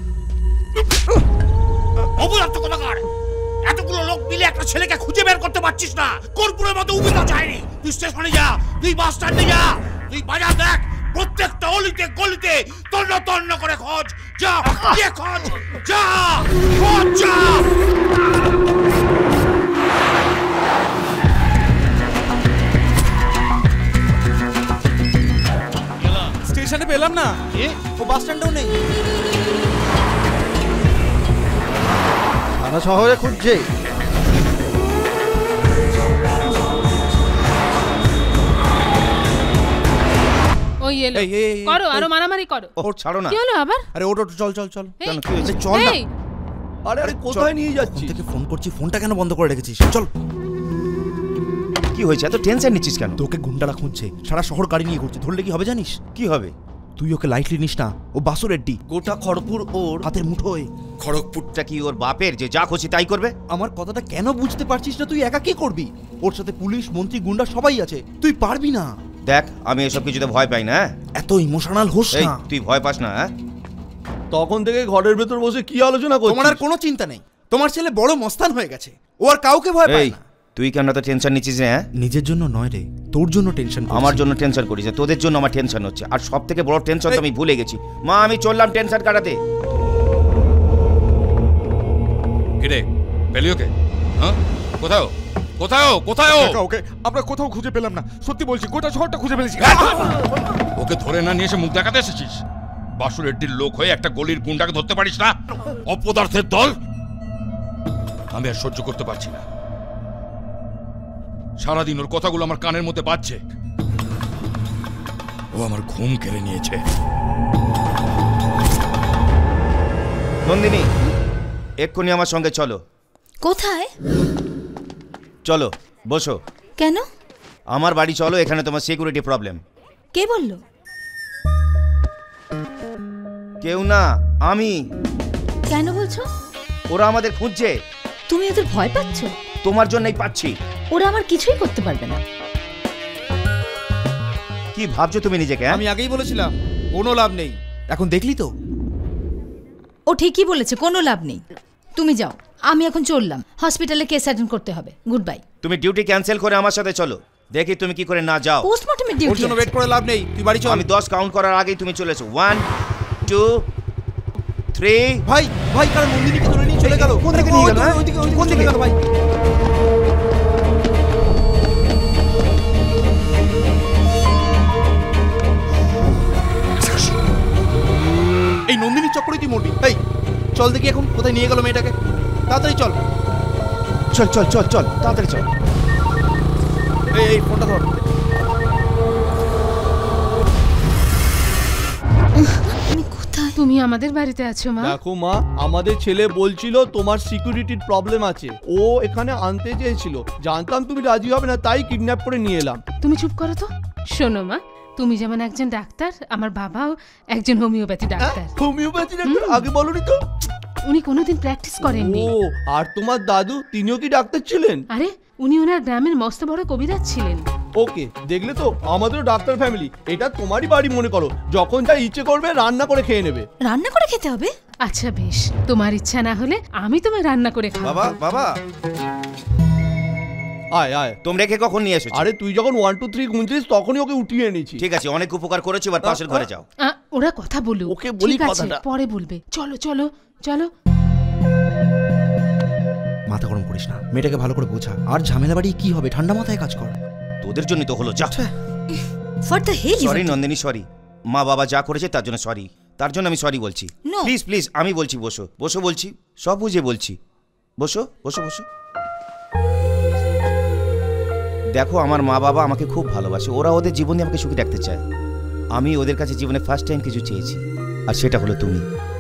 অবলাপ্ত কোথাকার! এতগুলো লোক মিলে একটা ছেলেকে খুঁজে বের করতে পারছিস না? কর্পূরের মতো উবিতা চাইনি। তুই স্টেশনে যা, তুই বাস স্ট্যান্ডে যা, তুই বাজার দেখ, প্রত্যেকটা অলিতে গলিতে তন্ন করে খোঁজ। যা গিয়ে খোঁজ, যা খোঁজ, যা। স্টেশনে পেলাম না, ও বাস স্ট্যান্ডেও নেই। সারা শহরে খুঁজছে। ওই এলো, করো আরো মারামারি করো। ওর ছাড়ো না। কি হলো আবার? আরে ওটো চল চল চল। কেন কি হয়েছে? চল না। আরে কোথায় নিয়ে যাচ্ছিস? থেকে ফোন করছি, ফোনটা কেন বন্ধ করে রেখেছিস? চল। কি হয়েছে? এত টেনশন নিচ্ছিস কেন? তোকে গুন্ডারা খুঁজছে, সারা শহর গাড়ি নিয়ে ঘুরছে। ধরলে কি হবে জানিস? কি হবে? তুই ওকে লাইটলি নিস না, ও বাসু রেড্ডি। গোটা খড়গপুর ওর হাতের মুঠোয়। খড়গপুরটা কি ওর বাপের যে যা খুশি তাই করবে? আমার কথাটা কেন বুঝতে পারছিস না? তুই একা কি করবি? ওর সাথে পুলিশ, মন্ত্রী, গুন্ডা সবাই আছে, তুই পারবি না। দেখ, আমি এসব কিছুতে ভয় পাই না। এত ইমোশনাল হোস না। তুই ভয় পাস না? তখন থেকে ঘরের ভেতর বসে কি আলোচনা করছিস? তোমার আর কোনো চিন্তা নেই। তোমার ছেলে বড় মস্তান হয়ে গেছে, ও আর কাউকে ভয় পায় না। তুই কেন তো টেনশন নিচ্ছিস? হ্যাঁ, নিজের জন্য নয় রে, তোর জন্য টেনশন। আমার জন্য টেনশন করিস? তোদের জন্য আমার টেনশন হচ্ছে। আর সব থেকে বড় টেনশন তো আমি ভুলে গেছি। মা, আমি চললাম টেনশন কাটাতে। কিরে পেলি ওকে? হ্যাঁ, কোথাও কোথাও কোথাও? ওকে আমরা কোথাও খুঁজে পেলাম না, সত্যি বলছি, গোটা শহরটা খুঁজে ফেলেছি। ওকে ধরে না নিয়ে এসে মুখ দেখাতে এসেছিস? বাসু রেড্ডির লোক হয়ে একটা গলির গুন্ডাকে ধরতে পারিস না? অপদার্থের দল! আমি আর সহ্য করতে পারছি না। সারাদিন ওর কথাগুলো আমার কানের মধ্যে বাজছে। ও আমার ঘুম কেড়ে নিয়েছে। নন্দিনী, এক্ষুনি আমার সঙ্গে চলো। কোথায়? চলো, বসো। কেন? আমার বাড়ি চলো, এখানে তোমার সিকিউরিটি প্রবলেম। কে বললো? কেউ না, আমি। কেন বলছো? ওরা আমাদের খুঁজছে। তুমি ওদের ভয় পাচ্ছ? তোমার জন্যই পাচ্ছি। ওরা আমার কিছুই করতে পারবে না। কি ভাবছো তুমি নিজেকে? আমি আগেই বলেছিলাম কোনো লাভ নেই। এখন দেখলি তো? ও ঠিকই বলেছে, কোনো লাভ নেই। তুমি যাও, আমি এখন চললাম। হসপিটালে কেস অ্যাটেন্ড করতে হবে। Good bye. তুমি ডিউটি ক্যান্সেল করে আমার সাথে চলো। দেখি তুমি কি করে না যাও। পোস্টমর্টমের ডিউটি। ওর জন্য ওয়েট করে লাভ নেই, তুই বাড়ি চল। আমি 10 কাউন্ট করার আগেই তুমি চলে এসো। 1 2 3। ভাই ভাই, কারণ নন্দিনীকে ধরে নিয়ে চলে গেল। কোন দিকে নিয়ে গেল? কোন দিকে গেল ভাই? এই নন্দিনীর চক্করে তুই মরবি। এই চল দেখি এখন কোথায় নিয়ে গেল মেয়েটাকে। তাড়াতাড়ি চল চল চল চল চল, তাড়াতাড়ি চল। এই ফোনটা ধর। তুমি আমাদের বাড়িতে আছো মা? দেখো মা, আমাদের ছেলে বলছিল তোমার সিকিউরিটির প্রবলেম আছে, ও এখানে আনতে চেয়েছিল। জানতাম তুমি রাজি হবে না, তাই কিডন্যাপ করে নিয়ে এলাম। তুমি চুপ করো তো। শোনো মা, তুমি যেমন একজন ডাক্তার, আমার বাবাও একজন হোমিওপ্যাথি ডাক্তার। Homeopathy doctor? আগে বলনি তো। উনি কোনোদিন প্র্যাকটিস করেননি। ও, আর তোমার দাদু, তিনিও কি ডাক্তার ছিলেন? আরে উনি ওনার গ্রামের মস্ত বড় কবিরাজ ছিলেন। ওকে, দেখলে তো, আমাদেরও ডাক্তার ফ্যামিলি। এটা তোমারই বাড়ি মনে করো, যখন যা ইচ্ছে করবে রান্না করে খেয়ে নেবে। রান্না করে খেতে হবে? আচ্ছা বেশ, তোমার ইচ্ছা না হলে আমি তোমায় রান্না করে খাওয়াবো। বাবা বাবা, আয় আয়। তোমরা কে কখন নিয়ে এসেছো? আরে তুই যখন 1 2 3 গুনছিস তখনই ওকে উঠিয়ে এনেছি। ঠিক আছে, অনেক উপকার করেছো, এবার পাশের ঘরে যাও। ওরা কথা বলুক। ওকে বলি কথাটা পরে বলবে। চলো চলো চলো। মাথা গরম করিস না, মেয়েটাকে ভালো করে বোঝা। আর ঝামেলা বাড়ি কি হবে, ঠান্ডা মাথায় কাজ কর। তোদের জন্য তো হলো, যা। What the hell? Sorry Nandini, sorry. মা বাবা যা করেছে তার জন্য সরি, তার জন্য আমি সরি বলছি। প্লিজ প্লিজ, আমি বলছি, বসো বসো বলছি, সব বুঝে বলছি, বসো বসো বসো। দেখো, আমার মা বাবা আমাকে খুব ভালোবাসে, ওরা ওদের জীবনে আমাকে সুখী রাখতে চায়। আমি ওদের কাছে জীবনে ফার্স্ট টাইম কিছু চেয়েছি, আর সেটা হলো তুমি।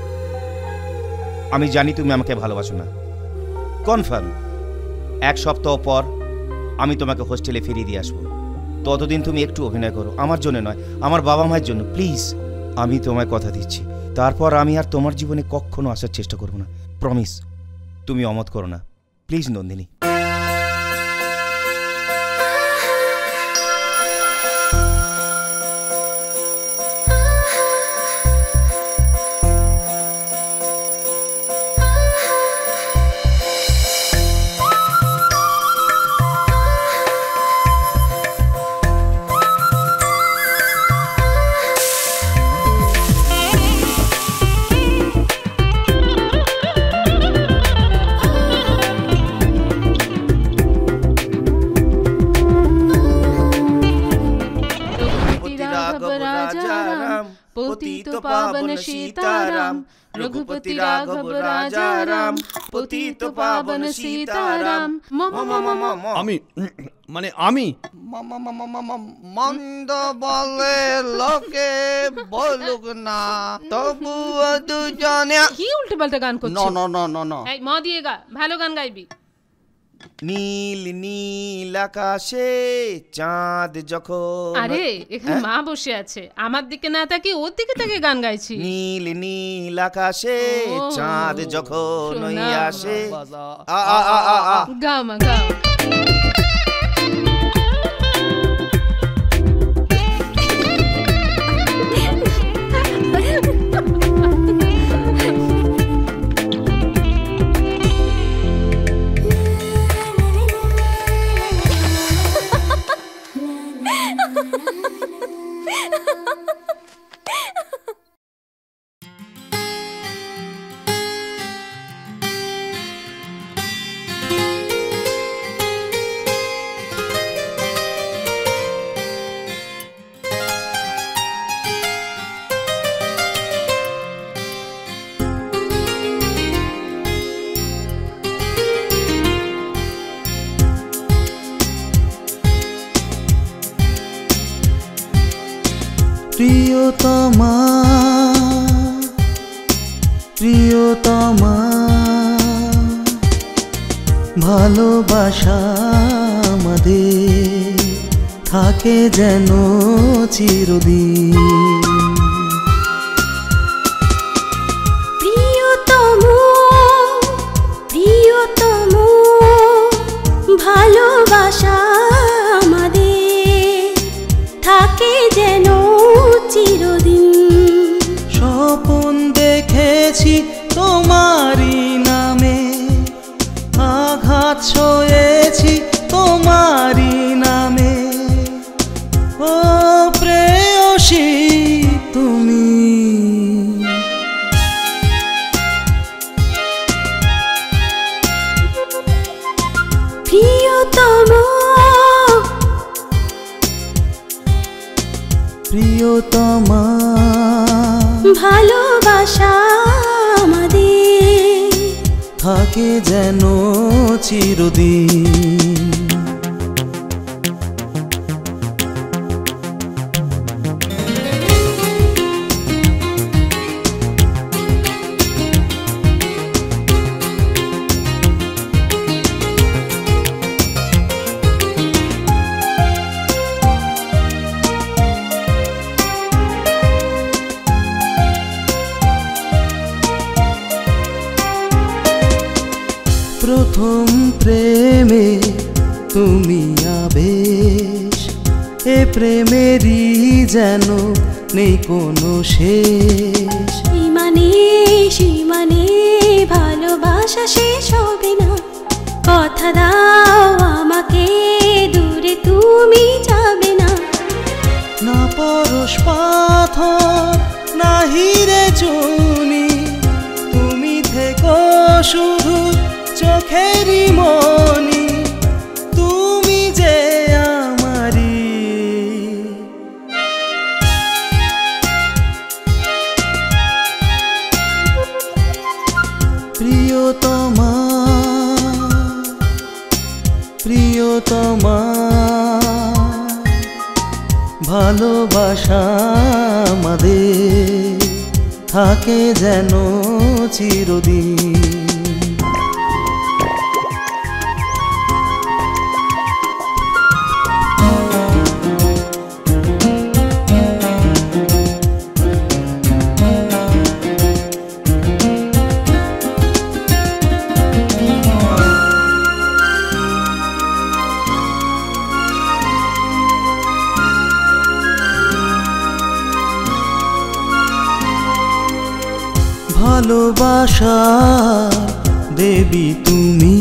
আমি জানি তুমি আমাকে ভালোবাসো না, কনফার্ম। 1 সপ্তাহ পর আমি তোমাকে হোস্টেলে ফিরিয়ে দিয়ে আসবো। ততদিন তুমি একটু অভিনয় করো, আমার জন্য নয়, আমার বাবা মায়ের জন্য, প্লিজ। আমি তোমায় কথা দিচ্ছি, তারপর আমি আর তোমার জীবনে কখনো আসার চেষ্টা করব না, প্রমিস। তুমি অমত করো না, প্লিজ নন্দিনী। रघुपति राघव राजा राम पतित पावन सीताराम। আমি মানে আমি মন্দ বলে লোকে বলুক না, তবুও দুজনে। কি উল্টো পাল্টা গান করছিস? না না না না না, এই ম দিয়ে গা, ভালো গান গাইবি। নীল নীল আকাশে চাঁদ যখন। আরে এখানে মা বসে আছে, আমার দিকে না তাকি ওর দিকে তাকে গান গাইছি। নীল নীল আকাশে চাঁদ যখন আসে। গাও মা গাও। প্রিয়তমা প্রিয়তমা, ভালোবাসা আমাদের থাকে যেন চিরদিন। প্রিয়তম প্রিয়তম, ভালোবাসা আমাদের থাকে যেন চিরদিন। স্বপন দেখেছি তোমারই নামে, আঘাত সয়েছি তোমারই নামে। ও প্রেয়সী তুমি, প্রিয়তম প্রিয়তমা, ভালোবাসা আমাদের থাকে যেন চিরদিন। প্রথম প্রেমে তুমি আবেশ, এ প্রেমেরই যেন নেই কোনো শেষ। সীমানে ভালোবাসা শেষ হবে না, কথা দাও আমাকে দূরে তুমি যাবে না। না পরশ পাথর না হিরে চুনি, তুমি থেকো শুধু চোখেরই মনি। তুমি যে আমারই তোমার ভালোবাসা আমাদের থাকে যেন চিরদিন। ভালোবাসা দেবী তুমি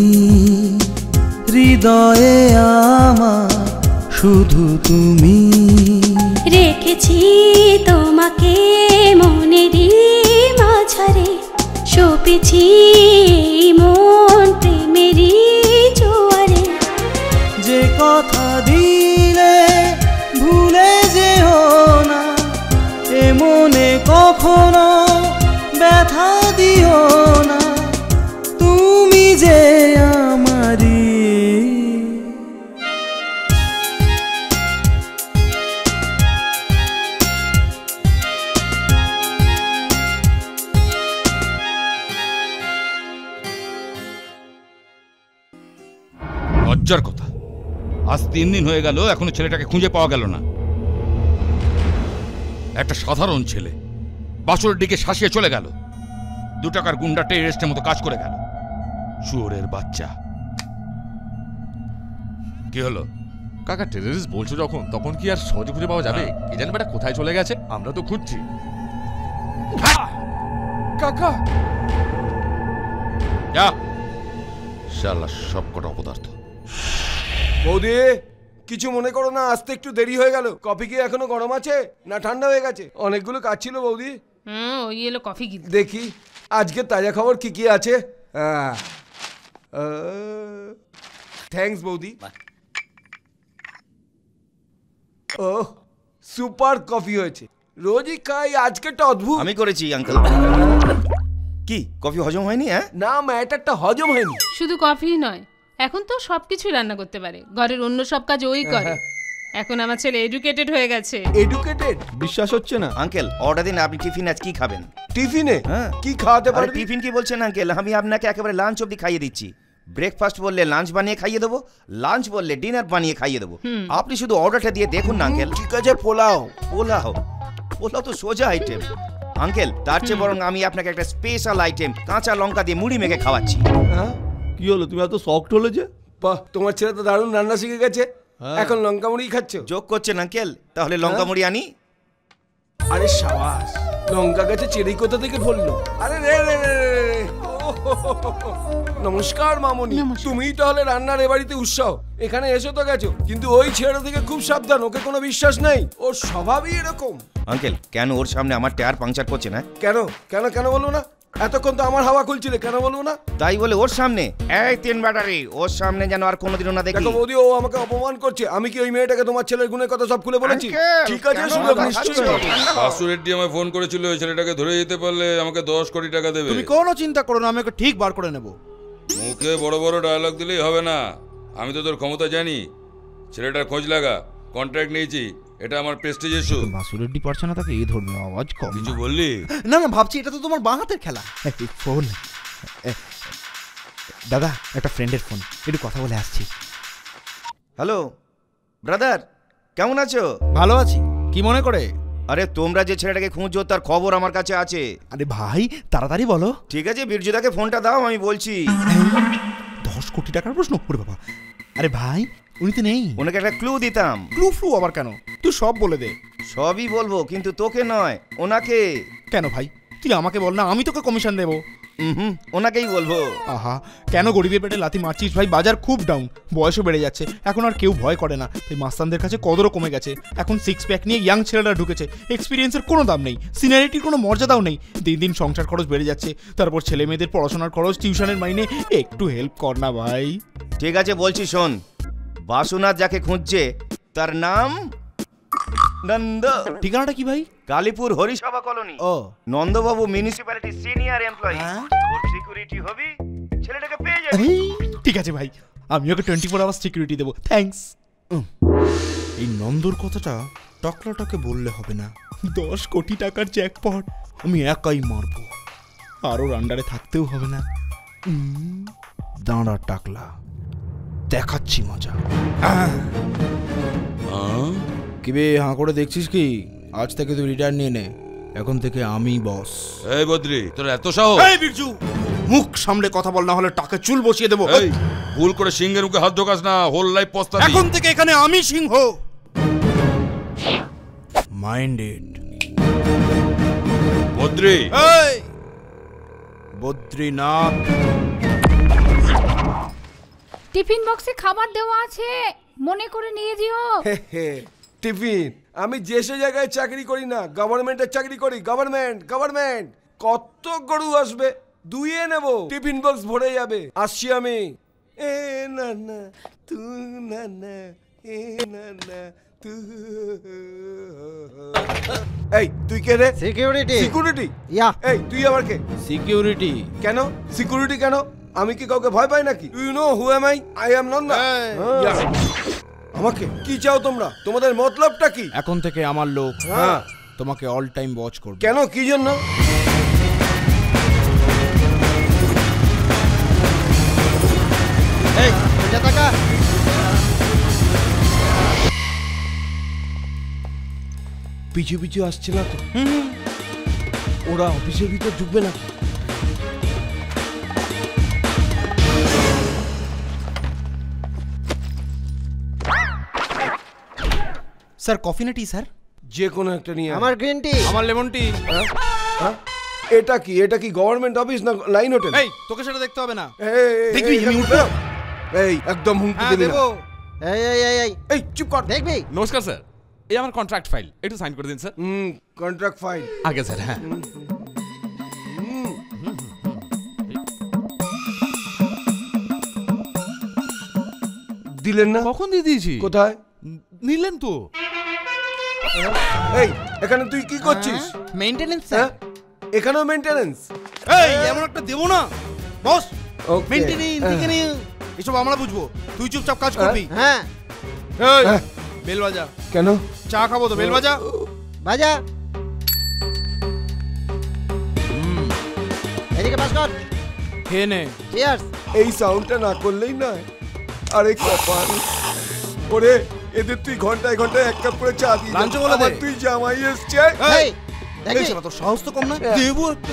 হৃদয়ে আমার শুধু তুমি। রেখেছি তোমাকে মনেরই মাঝারে, সপেছি মন প্রেমেরই জোয়ারে। যে কথা দিলে ভুলে যেও না, এ মনে কখনো ব্যথা দিও না, তুমি যে আমারি। লজ্জার কথা, আজ 3 দিন হয়ে গেল এখনো ছেলেটাকে খুঁজে পাওয়া গেল না। একটা সাধারণ ছেলে বাসুরের দিকে শাসিয়ে চলে গেল, 2 টাকার গুন্ডা টেররিস্টের মতো কাজ করে গেল। শুয়োরের বাচ্চা। কি হলো কাকা? টেররিস্ট বলছো যখন, তখন কি আর সহজে খুঁজে পাওয়া যাবে? কি জানি বেটা কোথায় চলে গেছে, আমরা তো খুঁজছি। কাকা যা, শালা সব কটা অপদার্থ। বৌদি কিছু মনে করো না, আসতে একটু দেরি হয়ে গেল। কফি কি এখনো গরম আছে না ঠান্ডা হয়ে গেছে? অনেকগুলো কাজ ছিল বৌদি। ওই এলো কফি গিল। দেখি আজকে তাজা খবর কি কি আছে। থ্যাঙ্কস বৌদি। ও সুপার কফি হয়েছে, রোজই খাই, আজকেরটা অদ্ভুত। আমি করেছি আঙ্কেল। কি কফি হজম হয়নি? না ম্যাটারটা হজম হয়নি। শুধু কফি নয়, এখন তো সবকিছু রান্না করতে পারে, ঘরের অন্য সব কাজ ওই করে। এখন আমার ছেলে এডুকেটেড হয়ে গেছে। এডুকেটেড? বিশ্বাস হচ্ছে না। আঙ্কেল অর্ডার দিন, আপনি টিফিন আজ কি খাবেন? টিফিনে কি খাওয়াতে পারবেন? টিফিন কি বলছেন আঙ্কেল? আমি আপনাকে একেবারে লাঞ্চ অবধি খাইয়ে দিচ্ছি। ব্রেকফাস্ট বললে লাঞ্চ বানিয়ে খাইয়ে দেবো, লাঞ্চ বললে ডিনার বানিয়ে খাইয়ে দেবো। আপনি শুধু অর্ডারটা দিয়ে দেখুন না আঙ্কেল। ঠিক আছে, পোলাও। পোলাও? পোলাও তো সোজা আইটেম আঙ্কেল। তার চেয়ে বরং আমি আপনাকে একটা স্পেশাল আইটেম কাঁচা লঙ্কা দিয়ে মুড়ি মেখে খাওয়াচ্ছি। কি হলো, তুমি এত সফট হলে যে? বাহ, তোমার ছেলে তো দারুণ রান্না শিখে গেছে। এখন লঙ্কা মুড়ি খাচ্ছ? যোগ করছেন আঙ্কেল? তাহলে লঙ্কা মুড়ি আনি। আরে সাবাস, লঙ্কা গাছে চেরি কোথা থেকে ফললো? আরে রে রে রে রে। নমস্কার মামনি, তুমিই তাহলে রান্নার এ বাড়িতে উৎসাহ। এখানে এসো তো গেছো, কিন্তু ওই ছেলেটা থেকে খুব সাবধান, ওকে কোনো বিশ্বাস নেই, ওর স্বভাবই এরকম। আঙ্কেল কেন ওর সামনে আমার টায়ার পাংচার করছে না? কেন কেন কেন বলবো না? এতক্ষণ তো আমার হাওয়া খুলছিলে, কেন বলবো না? তাই বলে ওর সামনে? এই 3 ব্যাটারি, ওর সামনে যেন আর কোনোদিনও না দেখি। দেখো বৌদি, ও আমাকে অপমান করছে। আমি কি ওই মেয়েটাকে তোমার ছেলের গুণের কথা সব খুলে বলেছি? ঠিক আছে, সুযোগ নিশ্চয়ই। বাসুরের দিয়ে আমায় ফোন করেছিল, ওই ছেলেটাকে ধরে যেতে পারলে আমাকে 10 কোটি টাকা দেবে। তুমি কোনো চিন্তা করো না, আমি ওকে ঠিক বার করে নেব। মুখে বড় বড় ডায়লগ দিলেই হবে না, আমি তো তোর ক্ষমতা জানি। ছেলেটার খোঁজ লাগা, কন্ট্রাক্ট নিয়েছি, এটা আমার প্রেস্টিজ ইস্যু। বাসুরের ডি পারছে না, তাকে এই ধরনের আওয়াজ কম। কিছু বললি? না না, ভাবছি এটা তো তোমার বাঁ হাতের খেলা। ফোন দাদা, একটা ফ্রেন্ডের ফোন, একটু কথা বলে আসছি। হ্যালো ব্রাদার, কেমন আছো? ভালো আছি। কি মনে করে? আরে তোমরা যে ছেলেটাকে খুঁজছো তার খবর আমার কাছে আছে। আরে ভাই তাড়াতাড়ি বলো। ঠিক আছে, বীরজুদাকে ফোনটা দাও, আমি বলছি। 10 কোটি টাকার প্রশ্ন করে বাবা। আরে ভাই উনি তো নেই। ওনাকে একটা ক্লু দিতাম। ক্লু আবার কেন? তুই সব বলে দে। সবই বলবো, কিন্তু তোকে নয়, ওনাকে। কেন ভাই? তুই আমাকে বল না, আমি তোকে কমিশন দেবো। ওনাকেই বলবো। আহা, কেন গরিবের পেটে লাথি মারছিস ভাই? বাজার খুব ডাউন, বয়সও বেড়ে যাচ্ছে, এখন আর কেউ ভয় করে না, তাই মাস্তানদের কাছে কদরও কমে গেছে। এখন 6 প্যাক নিয়ে ইয়াং ছেলেরা ঢুকেছে, এক্সপিরিয়েন্সের কোনো দাম নেই, সিনিয়রিটির কোনো মর্যাদাও নেই। দিন দিন সংসার খরচ বেড়ে যাচ্ছে, তারপর ছেলে মেয়েদের পড়াশোনার খরচ, টিউশনের মাইনে। একটু হেল্প কর না ভাই। ঠিক আছে বলছি, শোন। বাসুনাথ যাকে খুঁজছে তার নাম নন্দ। ঠিকানাটা কি ভাই? কালীপুর হরিসভা কলোনি। ও, নন্দবাবু মিউনিসিপ্যালিটি সিনিয়র এমপ্লয়ি। ওর সিকিউরিটি হবি, ছেলেটাকে পেয়ে যাবি। ঠিক আছে ভাই, আমি ওকে 24 আওয়ার্স সিকিউরিটি দেবো। থ্যাঙ্কস। এই নন্দর কথাটা টকলাটাকে বললে হবে না। 10 কোটি টাকার জ্যাকপট আমি একাই মারবো, আর ওর আন্ডারে থাকতেও হবে না। দাঁড়া টাকলা, দেখাচ্ছি মজা। কি বে হাঁ করে দেখছিস কি? আজ থেকে তুই রিটায়ার নিয়ে নে, এখন থেকে আমি বস। এই বদ্রি, তোর এত সাহস? এই বিরজু, মুখ সামলে কথা বল, না হলে টাকে চুল বসিয়ে দেবো। এই ভুল করে সিংহের মুখে হাত ঢোকাস না, হোল লাইফ পস্তাবি। এখন থেকে এখানে আমি সিংহ। মাইন্ডেড। বদ্রি। এই বদ্রীনাথ, টিফিন বক্সে খাবার দেওয়া আছে, মনে করে নিয়ে যেও। টিফিন? আমি যে সে জায়গায় চাকরি করি না, গভর্নমেন্টের চাকরি করি। গভর্নমেন্ট। কত গরু আসবে, দুইয়ে নেব, টিফিন বক্স ভরে যাবে। আসছি আমি। এ না না তু না না, এ না না তু। এই তুই কে রে? সিকিউরিটি? এই তুই আবার কে? সিকিউরিটি কেন? সিকিউরিটি কেন? আমি কি কাউকে ভয় পাই নাকি? You know who am I? I am Nanda. আমাকে কি চাও তোমরা? তোমাদের মতলবটা কি? এখন থেকে আমার লোক। হ্যাঁ, তোমাকে অল টাইম ওয়াচ করবে। কেন? কি জন্য? এই যা টাকা। পিছু পিছু আসছে না তো? ওরা অফিসের ভিতর ঢুকবে না? স্যার কফি না টি স্যার? যে কোনো একটা নিয়ে। আমার গ্রিন টি। আমার লেমন টি। এটা কি গভর্নমেন্ট অফিস না লাইন হোটেল? এই তোকে সেটা দেখতে হবে না। দেখবি আমি উঠবো? এই একদম হুমকি দিবি না। এই চুপ কর। দেখবি? নমস্কার স্যার, এই আমার কন্ট্রাক্ট ফাইল, একটু সাইন করে দিন স্যার। কন্ট্রাক্ট ফাইল আগে স্যার। হ্যাঁ দিলেন না? কখন দিয়ে দিয়েছি? কোথায় নিলেন তো? এই এখানে তুই কি করছিস? Maintenance sir. এখানেও মেইনটেনেন্স? এই এমন একটা দেবো না বস। মেইনটেনেন্স এখানে এসব আমরা বুঝবো, তুই চুপচাপ কাজ করবি। হ্যাঁ। এই বেল বাজা। কেন? চা খাবো তো, বেল বাজা। বাজা। এদিকে পাস কর। খেয়ে নে। চিয়ার্স। এই সাউন্ডটা না করলেই নয়। আরে কপাল, ওরে এদের তুই ঘন্টায় এক কাপ করে চা দিস। লাঞ্চ বলে দে। তুই জামাই এসছে। এই দেখি শালা, তোর সাহস তো কম না। দেবো একটা।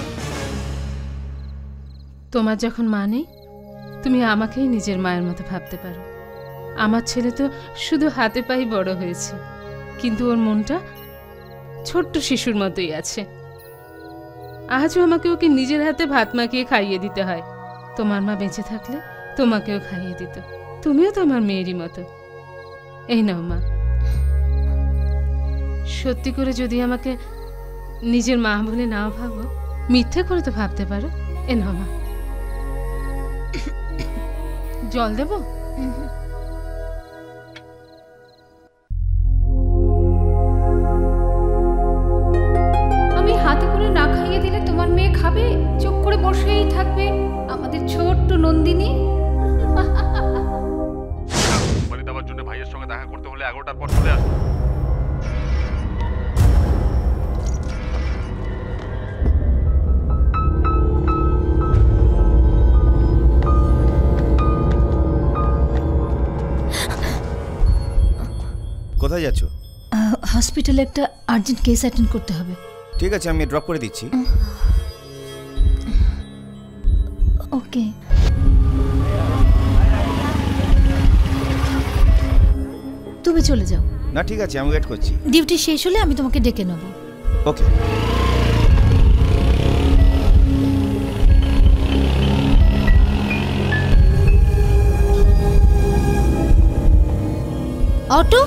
তোমার যখন মা নেই, তুমি আমাকেই নিজের মায়ের মতো ভাবতে পারো। আমার ছেলে তো শুধু হাতে পায়ে বড় হয়েছে, কিন্তু ওর মনটা ছোট্ট শিশুর মতোই আছে। আজও আমাকে ওকে নিজের হাতে ভাত মাখিয়ে খাইয়ে দিতে হয়। তোমার মা বেঁচে থাকলে তোমাকেও খাইয়ে দিত। তুমিও তো আমার মেয়েরই মতো। এই নাও মা, সত্যি করে যদি আমাকে নিজের মা বলে না ভাবো, মিথ্যে করে তো ভাবতে পারো। এ নাও মা। জল দেবো? আমি হাতে করে না খাইয়ে দিলে তোমার মেয়ে খাবে? চুপ করে বসেই থাকবে আমাদের ছোট্ট নন্দিনী। বাড়ি দেওয়ার জন্য ভাইয়ের সঙ্গে দেখা করতে হলে 11টার পর চলে আসো। কোথায় যাচ্ছ? হসপিটালে একটা আর্জেন্ট কেস অ্যাটেন্ড করতে হবে। ঠিক আছে, আমি ড্রপ করে দিচ্ছি। ওকে। তুমি চলে যাও। না ঠিক আছে, আমি ওয়েট করছি। ডিউটি শেষ হলে আমি তোমাকে ডেকে নেব। ওকে। Auto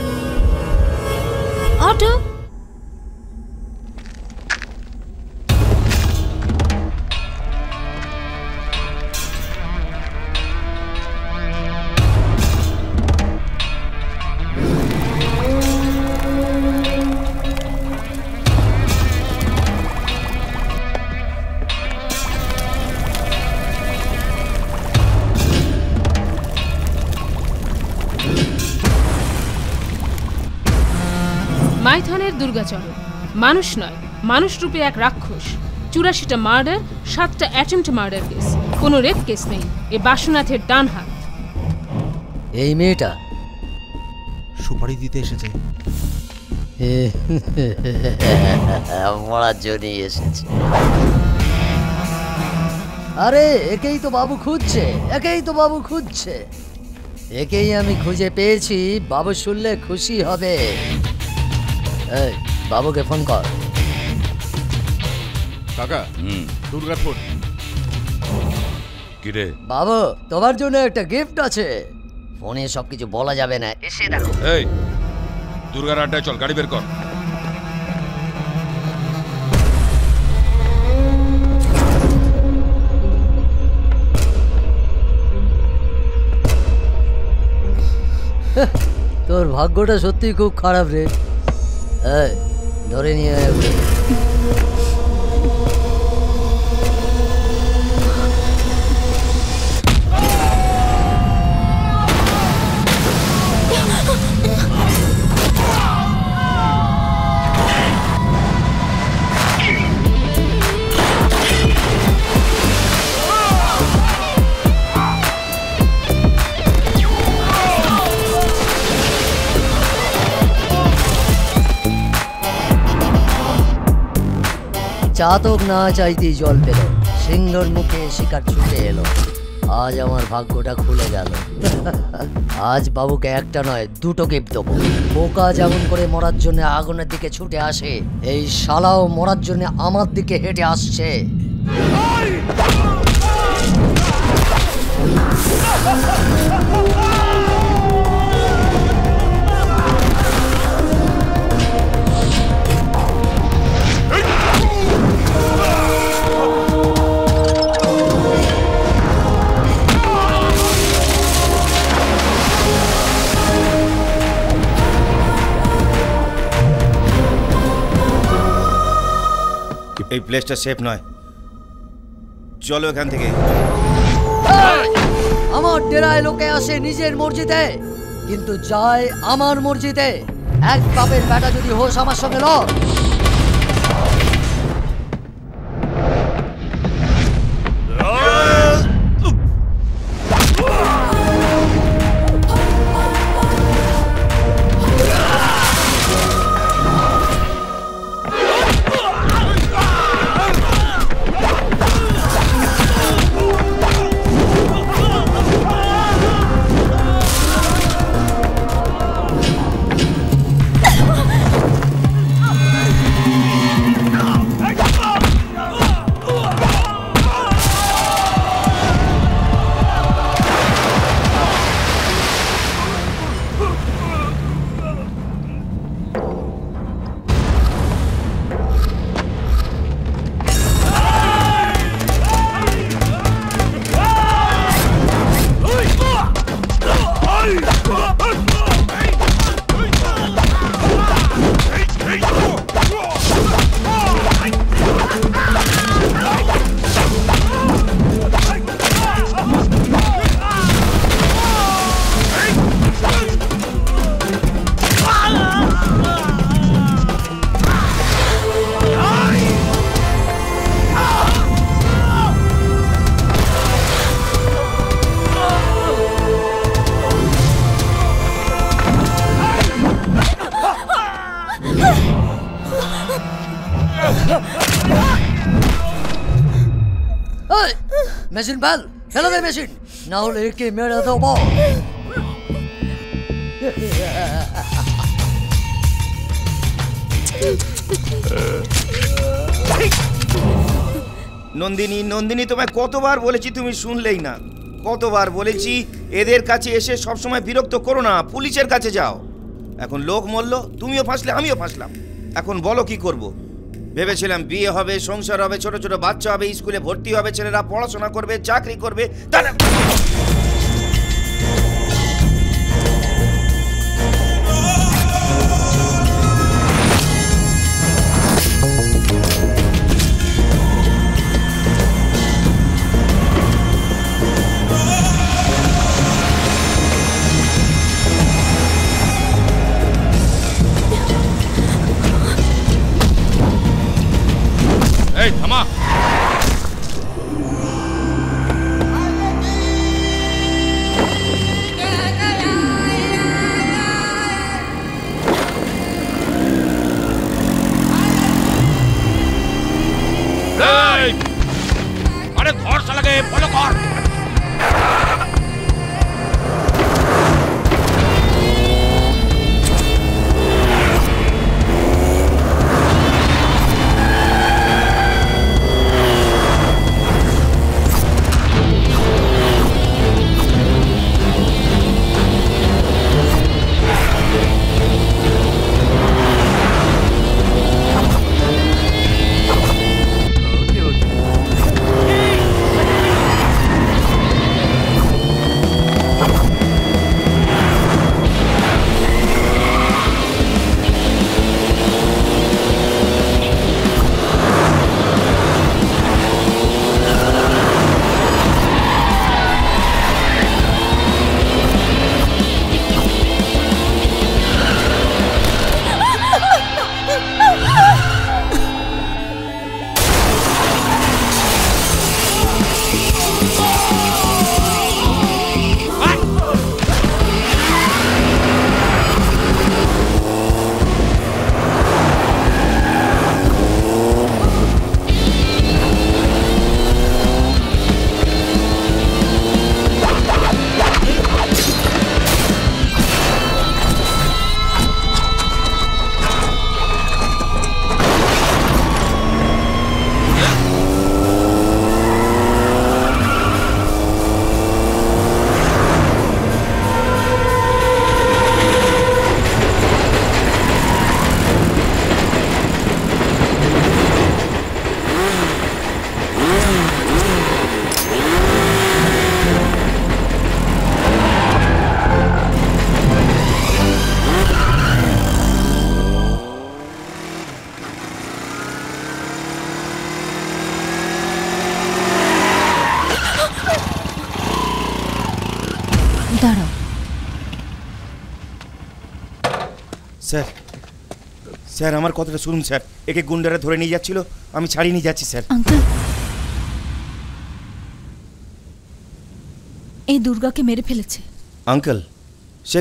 auto. মাইথনের দুর্গাচরণ মানুষ নয়, মানুষ রূপে এক রাক্ষস। 84টা মার্ডার, 7টা অ্যাটেম্পট মার্ডার কেস, কোনো রেপ কেস নেই। এ বাসুনাথের ডান হাত। এই মেয়েটা সুপারি দিতে এসেছে। মরার জন্যই এসেছে। আরে একেই তো বাবু খুঁজছে, একেই তো বাবু খুঁজছে। একেই আমি খুঁজে পেয়েছি। বাবু শুনলে খুশি হবে। এই বাবুকে ফোন কর। কাকা দুর্গার ফোন। কি রে বাবু, তোমার জন্য একটা গিফট আছে। ফোনে সবকিছু বলা যাবে না, এসে দেখো। এই দুর্গার আড্ডায় চল, গাড়ি বের কর। তোর ভাগ্যটা সত্যি খুব খারাপ রে। এই ধরে নিয়ে আয় ওকে। চাতক না চাইতেই জল পেল, সিংহর মুখে শিকার ছুটে এলো। আজ আমার ভাগ্যটা খুলে গেল। আজ বাবুকে একটা নয়, দুটো গিফট দেবো। বোকা যেমন করে মরার জন্য আগুনের দিকে ছুটে আসে, এই শালাও মরার জন্য আমার দিকে হেঁটে আসছে। এই প্লেসটা সেফ নয়, চলো এখান থেকে। আমার ডেরায় লোকে আসে নিজের মর্জিতে, কিন্তু যায় আমার মর্জিতে। এক বাপের বেটা যদি হোস আমার সঙ্গে ল। মেশিন ফেল, ফেলে দে মেশিন, না হলে একে মেরে দেবো। নন্দিনী, নন্দিনী, তোমায় কতবার বলেছি, তুমি শুনলেই না। কতবার বলেছি এদের কাছে এসে সবসময় বিরক্ত করো না, পুলিশের কাছে যাও। এখন লোক মরল, তুমিও ফাঁসলে, আমিও ফাঁসলাম। এখন বলো কি করব? ভেবেছিলাম বিয়ে হবে, সংসার হবে, ছোট ছোট বাচ্চা হবে, স্কুলে ভর্তি হবে, ছেলেরা পড়াশোনা করবে, চাকরি করবে। তারা স্যার স্যার আমার কথাটা শুনুন স্যার, একে গুন্ডারা ধরে নিয়ে যাচ্ছিল, আমি ছাড়িয়ে নিয়ে যাচ্ছি স্যার। আঙ্কেল, এই দুর্গাকে মেরে ফেলেছে। আঙ্কেল, সে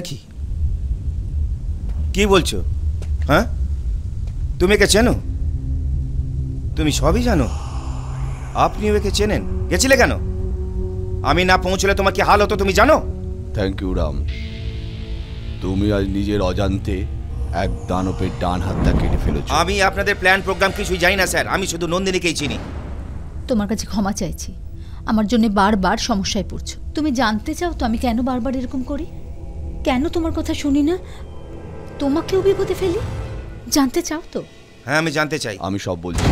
কি বলছো? হ্যাঁ, তুমি একে চেনো? তুমি সবই জানো? আপনিও একে চেনেন? গেছিলে কেন? আমি না পৌঁছলে তোমার কি হাল হতো তুমি জানো? থ্যাংক ইউ রাম, তুমি আজ নিজের অজান্তে এক দানবের ডান হাতটা কেটে ফেলেছো। আমি আপনাদের প্ল্যান প্রোগ্রাম কিছুই জানি না স্যার, আমি শুধু নন্দিনীকেই চিনি। তোমার কাছে ক্ষমা চাইছি, আমার জন্য বারবার সমস্যায় পড়ছো। তুমি জানতে চাও তো আমি কেন বারবার এরকম করি, কেন তোমার কথা শুনি না, তোমাকেও বিপদে ফেলি? জানতে চাও তো? হ্যাঁ, আমি জানতে চাই। আমি সব বলছি।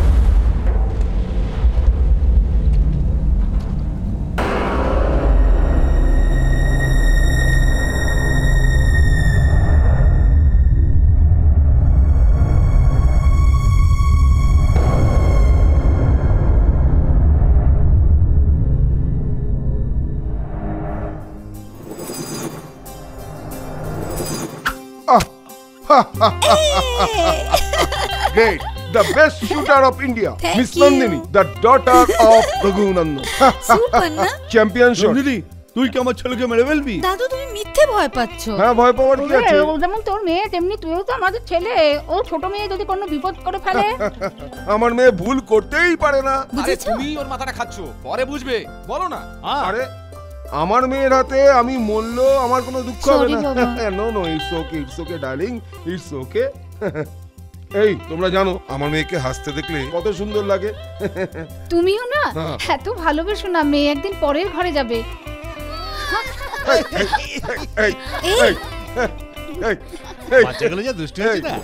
Great, the best shooter of India, Miss Nandini, the daughter of Raghunandan. Super না? Champion shot. নন্দিনী, তুই কি আমার ছেলেকে মেরে ফেলবি? দাদু, তুমি মিথ্যে ভয় পাচ্ছো। হ্যাঁ, ভয় পাওয়ার কি আছে? ও যেমন তোর মেয়ে তেমনি তুইও তো আমাদের ছেলে। ও ছোট মেয়ে যদি কোনো বিপদ করে ফেলে? আমার মেয়ে ভুল করতেই পারে না। আরে তুমি ওর মাথাটা খাচ্ছো, পরে বুঝবে, বলো না। আরে আমার মেয়ের হাতে আমি মরলো আমার কোনো দুঃখ হবে না। No no, it's okay darling, it's okay. এই তোমরা জানো আমার মেয়েকে হাসতে দেখলে কত সুন্দর লাগে। তুমিও না এত ভালোবেসো না, মেয়ে একদিন পরের ঘরে যাবে। বাচ্চাগুলো যা দুষ্টু হচ্ছে না।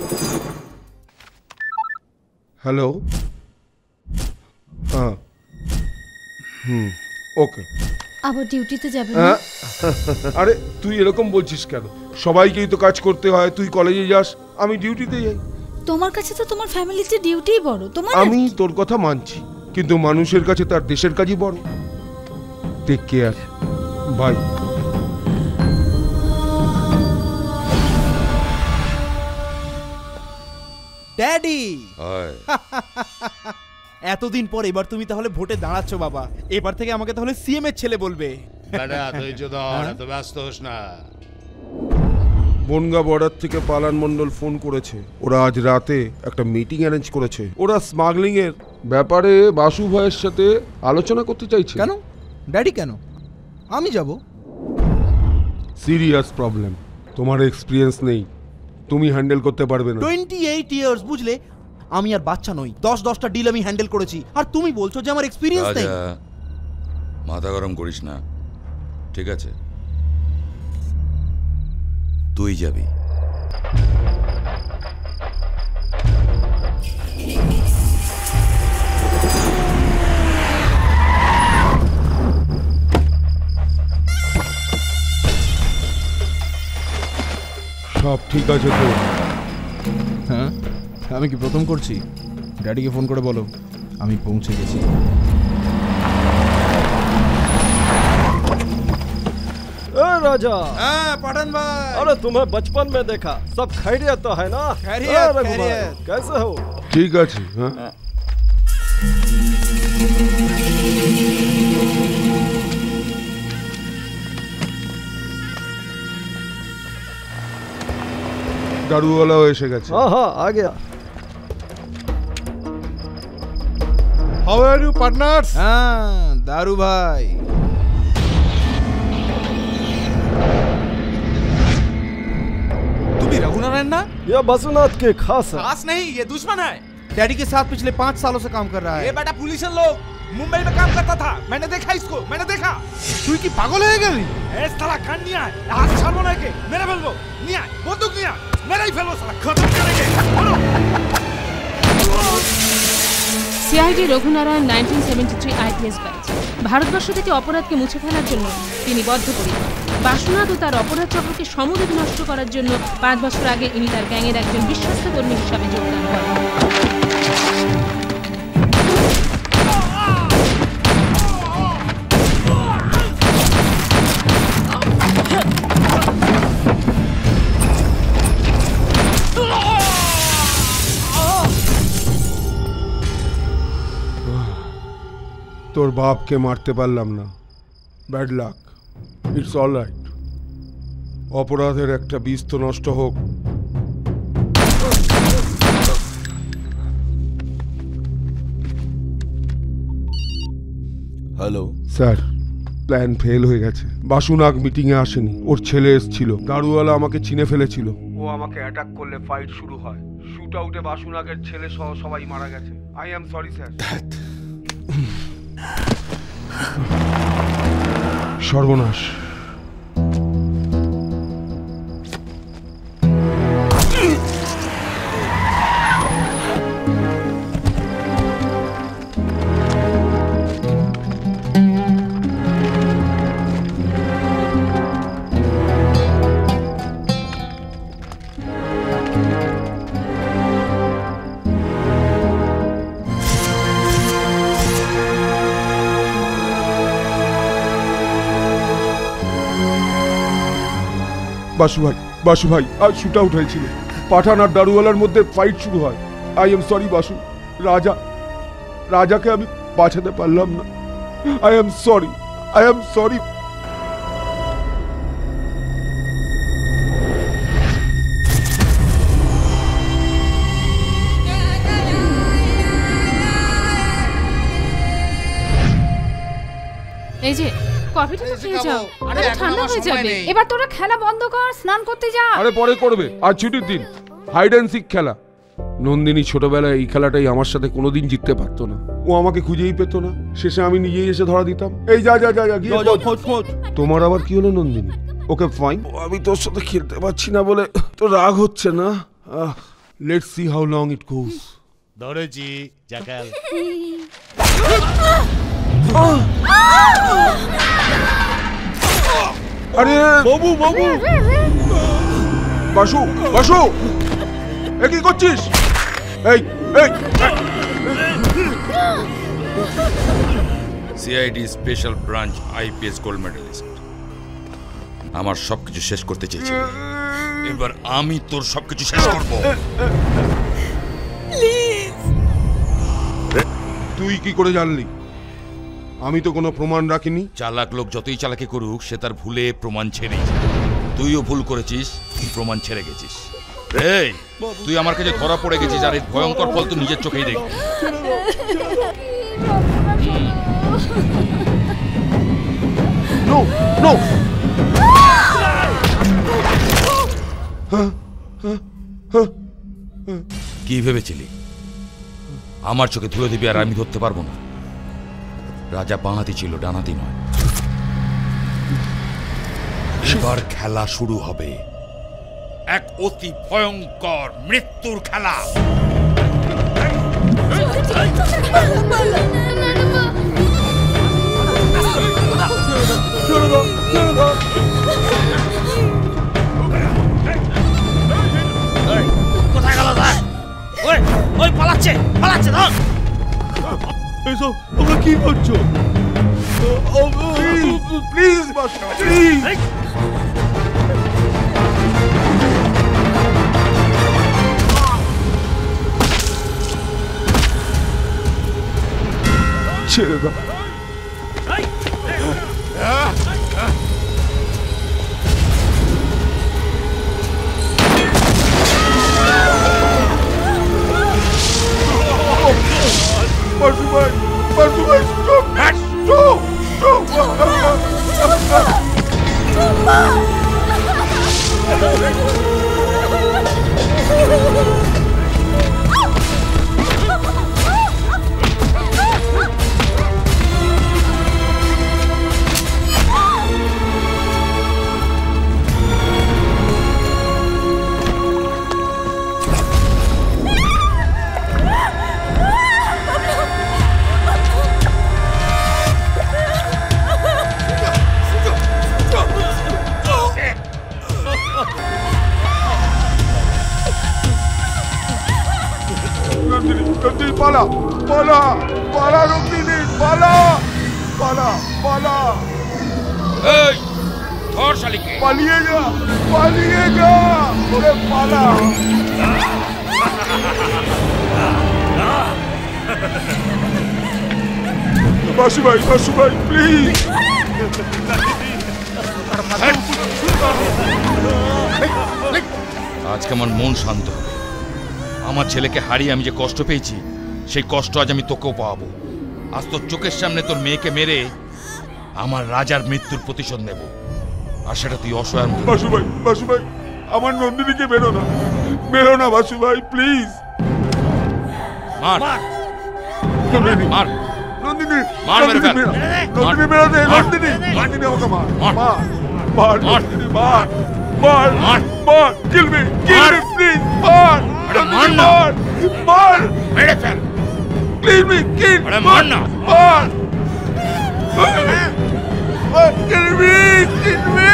হ্যালো, হ্যাঁ, ওকে। আবার ডিউটিতে যাবে না? আরে তুই এরকম বলছিস কেন? সবাইকেই তো কাজ করতে হয়। তুই কলেজে যাস, আমি ডিউটিতে যাই। তোমার কাছে তো তোমার ফ্যামিলিতে ডিউটিই বড়। তোমার আমি তোর কথা মানছি, কিন্তু মানুষের কাছে তার দেশের কাজই বড়। Take care, bye. Daddy, hi. এতদিন পর এবার তুমি তাহলে ভোটে দাঁড়াচ্ছ বাবা। এবার থেকে আমাকে তাহলে সিএম এর ছেলে বলবে। বেটা ধৈর্য ধর, এত ব্যস্ত হোস না। বনগা বর্ডার থেকে পালান মন্ডল ফোন করেছে। ওরা আজ রাতে একটা মিটিং অ্যারেঞ্জ করেছে। ওরা স্মাগলিং এর ব্যাপারে বাসু ভাইয়ের সাথে আলোচনা করতে চাইছে। কেন ড্যাডি, কেন? আমি যাব। সিরিয়াস প্রবলেম, তোমার এক্সপিরিয়েন্স নেই, তুমি হ্যান্ডেল করতে পারবে না। 28 ইয়ার্স, বুঝলে? আমি আর বাচ্চা নই, 10-10টা ডিল আমি হ্যান্ডেল করেছি, আর তুমি বলছো যে আমার এক্সপিরিয়েন্স নেই। মাথা গরম করিস না, ঠিক আছে? তুই যাবি। সব ঠিক আছে তো? হ্যাঁ, আমি কি প্রথম করছি? ড্যাডিকে ফোন করে বলো আমি পৌঁছে গেছি। राजा। हाँ पठान भाई। अरे तुम्हें बचपन में देखा, सब खैरियत तो है ना? खैरियत, खैरियत। कैसे हो? ঠিক আছে। হ্যাঁ, দারুওয়ালাও এসে গেছে। हाँ हाँ आ गया। How are you partners? হ্যাঁ দারু ভাই। तुम रघुनारायण ना? ये बसुनाथ के खास है। खास नहीं, ये दुश्मन है। डैडी के साथ पिछले 5 सालों से काम कर रहा है। ये बेटा पुलिस लोग मुंबई में काम करता था, मैंने देखा इसको, मैंने देखा। তুই কি পাগল হয়ে গেলি? ए साला कान नहीं आए, हाथ छाड़ो ना के, मेरे फेलबो, नहीं आए, बंदूक नहीं आए, मेरा ही फेलबो साला, खत्म करेंगे। CID Raghunarayan 1973 IPS batch. Bharatvarsha থেকে অপরাধকে মুছে ফেলার জন্য তিনি বদ্ধপরিকর। বাসুনাথ ও তার অপরাধ চক্রকে সমুদ্রে নষ্ট করার জন্য 5 বছর আগে ইনি তার গ্যাংয়ের একজন বিশ্বস্ত কর্মী হিসাবে যোগদান করেন। তোর বাপকে মারতে পারলাম না, bad luck, it's all right. অপরাধের একটা বীজ তো নষ্ট হোক। হ্যালো স্যার, প্ল্যান ফেল হয়ে গেছে। বাসুনাগ মিটিংয়ে আসেনি, ওর ছেলে এসেছিল। দারুওয়ালা আমাকে চিনে ফেলেছিল। ও আমাকে অ্যাটাক করলে ফাইট শুরু হয়। শুট আউটে বাসুনাগের ছেলে সহ সবাই মারা গেছে। I am sorry sir. সর্বনাশ। বাসু ভাই আজ শুট আউট হয়েছিল। পাঠান আর দারুওয়ালার মধ্যে ফাইট শুরু হয়। I am sorry Basu. রাজাকে আমি বাঁচাতে পারলাম না। I am sorry. এই যে কফিটা তো খেয়ে যাও, আরে ঠান্ডা হয়ে যাবে। এবার তোরা খেলা বন্ধ কর, স্নান করতে যা। আরে পরে করবে, আজ ছুটির দিন। হাইড অ্যান্ড সিক খেলা। নন্দিনী ছোটবেলায় এই খেলাটাই আমার সাথে কোনোদিন জিততে পারতো না। ও আমাকে খুঁজেই পেতো না। শেষে আমি নিজেই এসে ধরা দিতাম। এই যা গিয়ে খোঁজ। তোমার আবার কি হলো নন্দিনী? Okay fine. আমি তোর সাথে খেলতে পারছি না বলে তো রাগ হচ্ছে না। Let's see how long it goes. ধরেছি জাকাল। আরে বাবু বাসু এ কি করছিস? এই CID special branch IPS gold medalist. আমার সবকিছু শেষ করতে চেয়েছি, এবার আমি তোর সবকিছু শেষ করব। তুই কি করে জানলি? আমি তো কোনো প্রমাণ রাখিনি। চালাক লোক যতই চালাকি করুক, সে তার ভুলে প্রমাণ ছেড়েই যায়। তুইও ভুল করেছিস, প্রমাণ ছেড়ে গেছিস। এই তুই আমার কাছে ধরা পড়ে গেছিস, আর এই ভয়ঙ্কর ফল তুই নিজের চোখেই দেখবি। কি ভেবেছিলি আমার চোখে ধুলো দিবি আর আমি ধরতে পারবো না? রাজা বাঁহাতি ছিল, ডানাতি নয়। এবার খেলা শুরু হবে, এক অতি ভয়ঙ্কর মৃত্যুর খেলা। কোথায় গেল? ওই পালাচ্ছে ধর। এসব তোমরা কি করছো? Please Basu, please. ছেড়ে দাও। বাসু ভাই স্টপ। পালা পালা পালা রুক্মিণী পালা পালা পালা। এই ধর শালিকে। পালিয়ে যা ওরে পালা। বাসু ভাই প্লিজ। আজকে আমার মন শান্ত হবে। আমার ছেলেকে হারিয়ে আমি যে কষ্ট পেয়েছি সেই কষ্ট আজ আমি তোকেও পাওয়াবো। আজ তোর চোখের সামনে তোর মেয়েকে মেরে আমার রাজার মৃত্যুর প্রতিশোধ নেব, আর সেটা তুই অসহায়। বাসু ভাই আমার নন্দিনীকে মেরো না বাসু ভাই প্লিজ। মার নন্দিনী মার নন্দিনী মার মেরে ফেল। নন্দিনী মেরো দে, নন্দিনী আমাকে মার নন্দিনী মার কিল মি প্লিজ মার মেরে ফেল প্লিজ মি কিল মার না কিল মি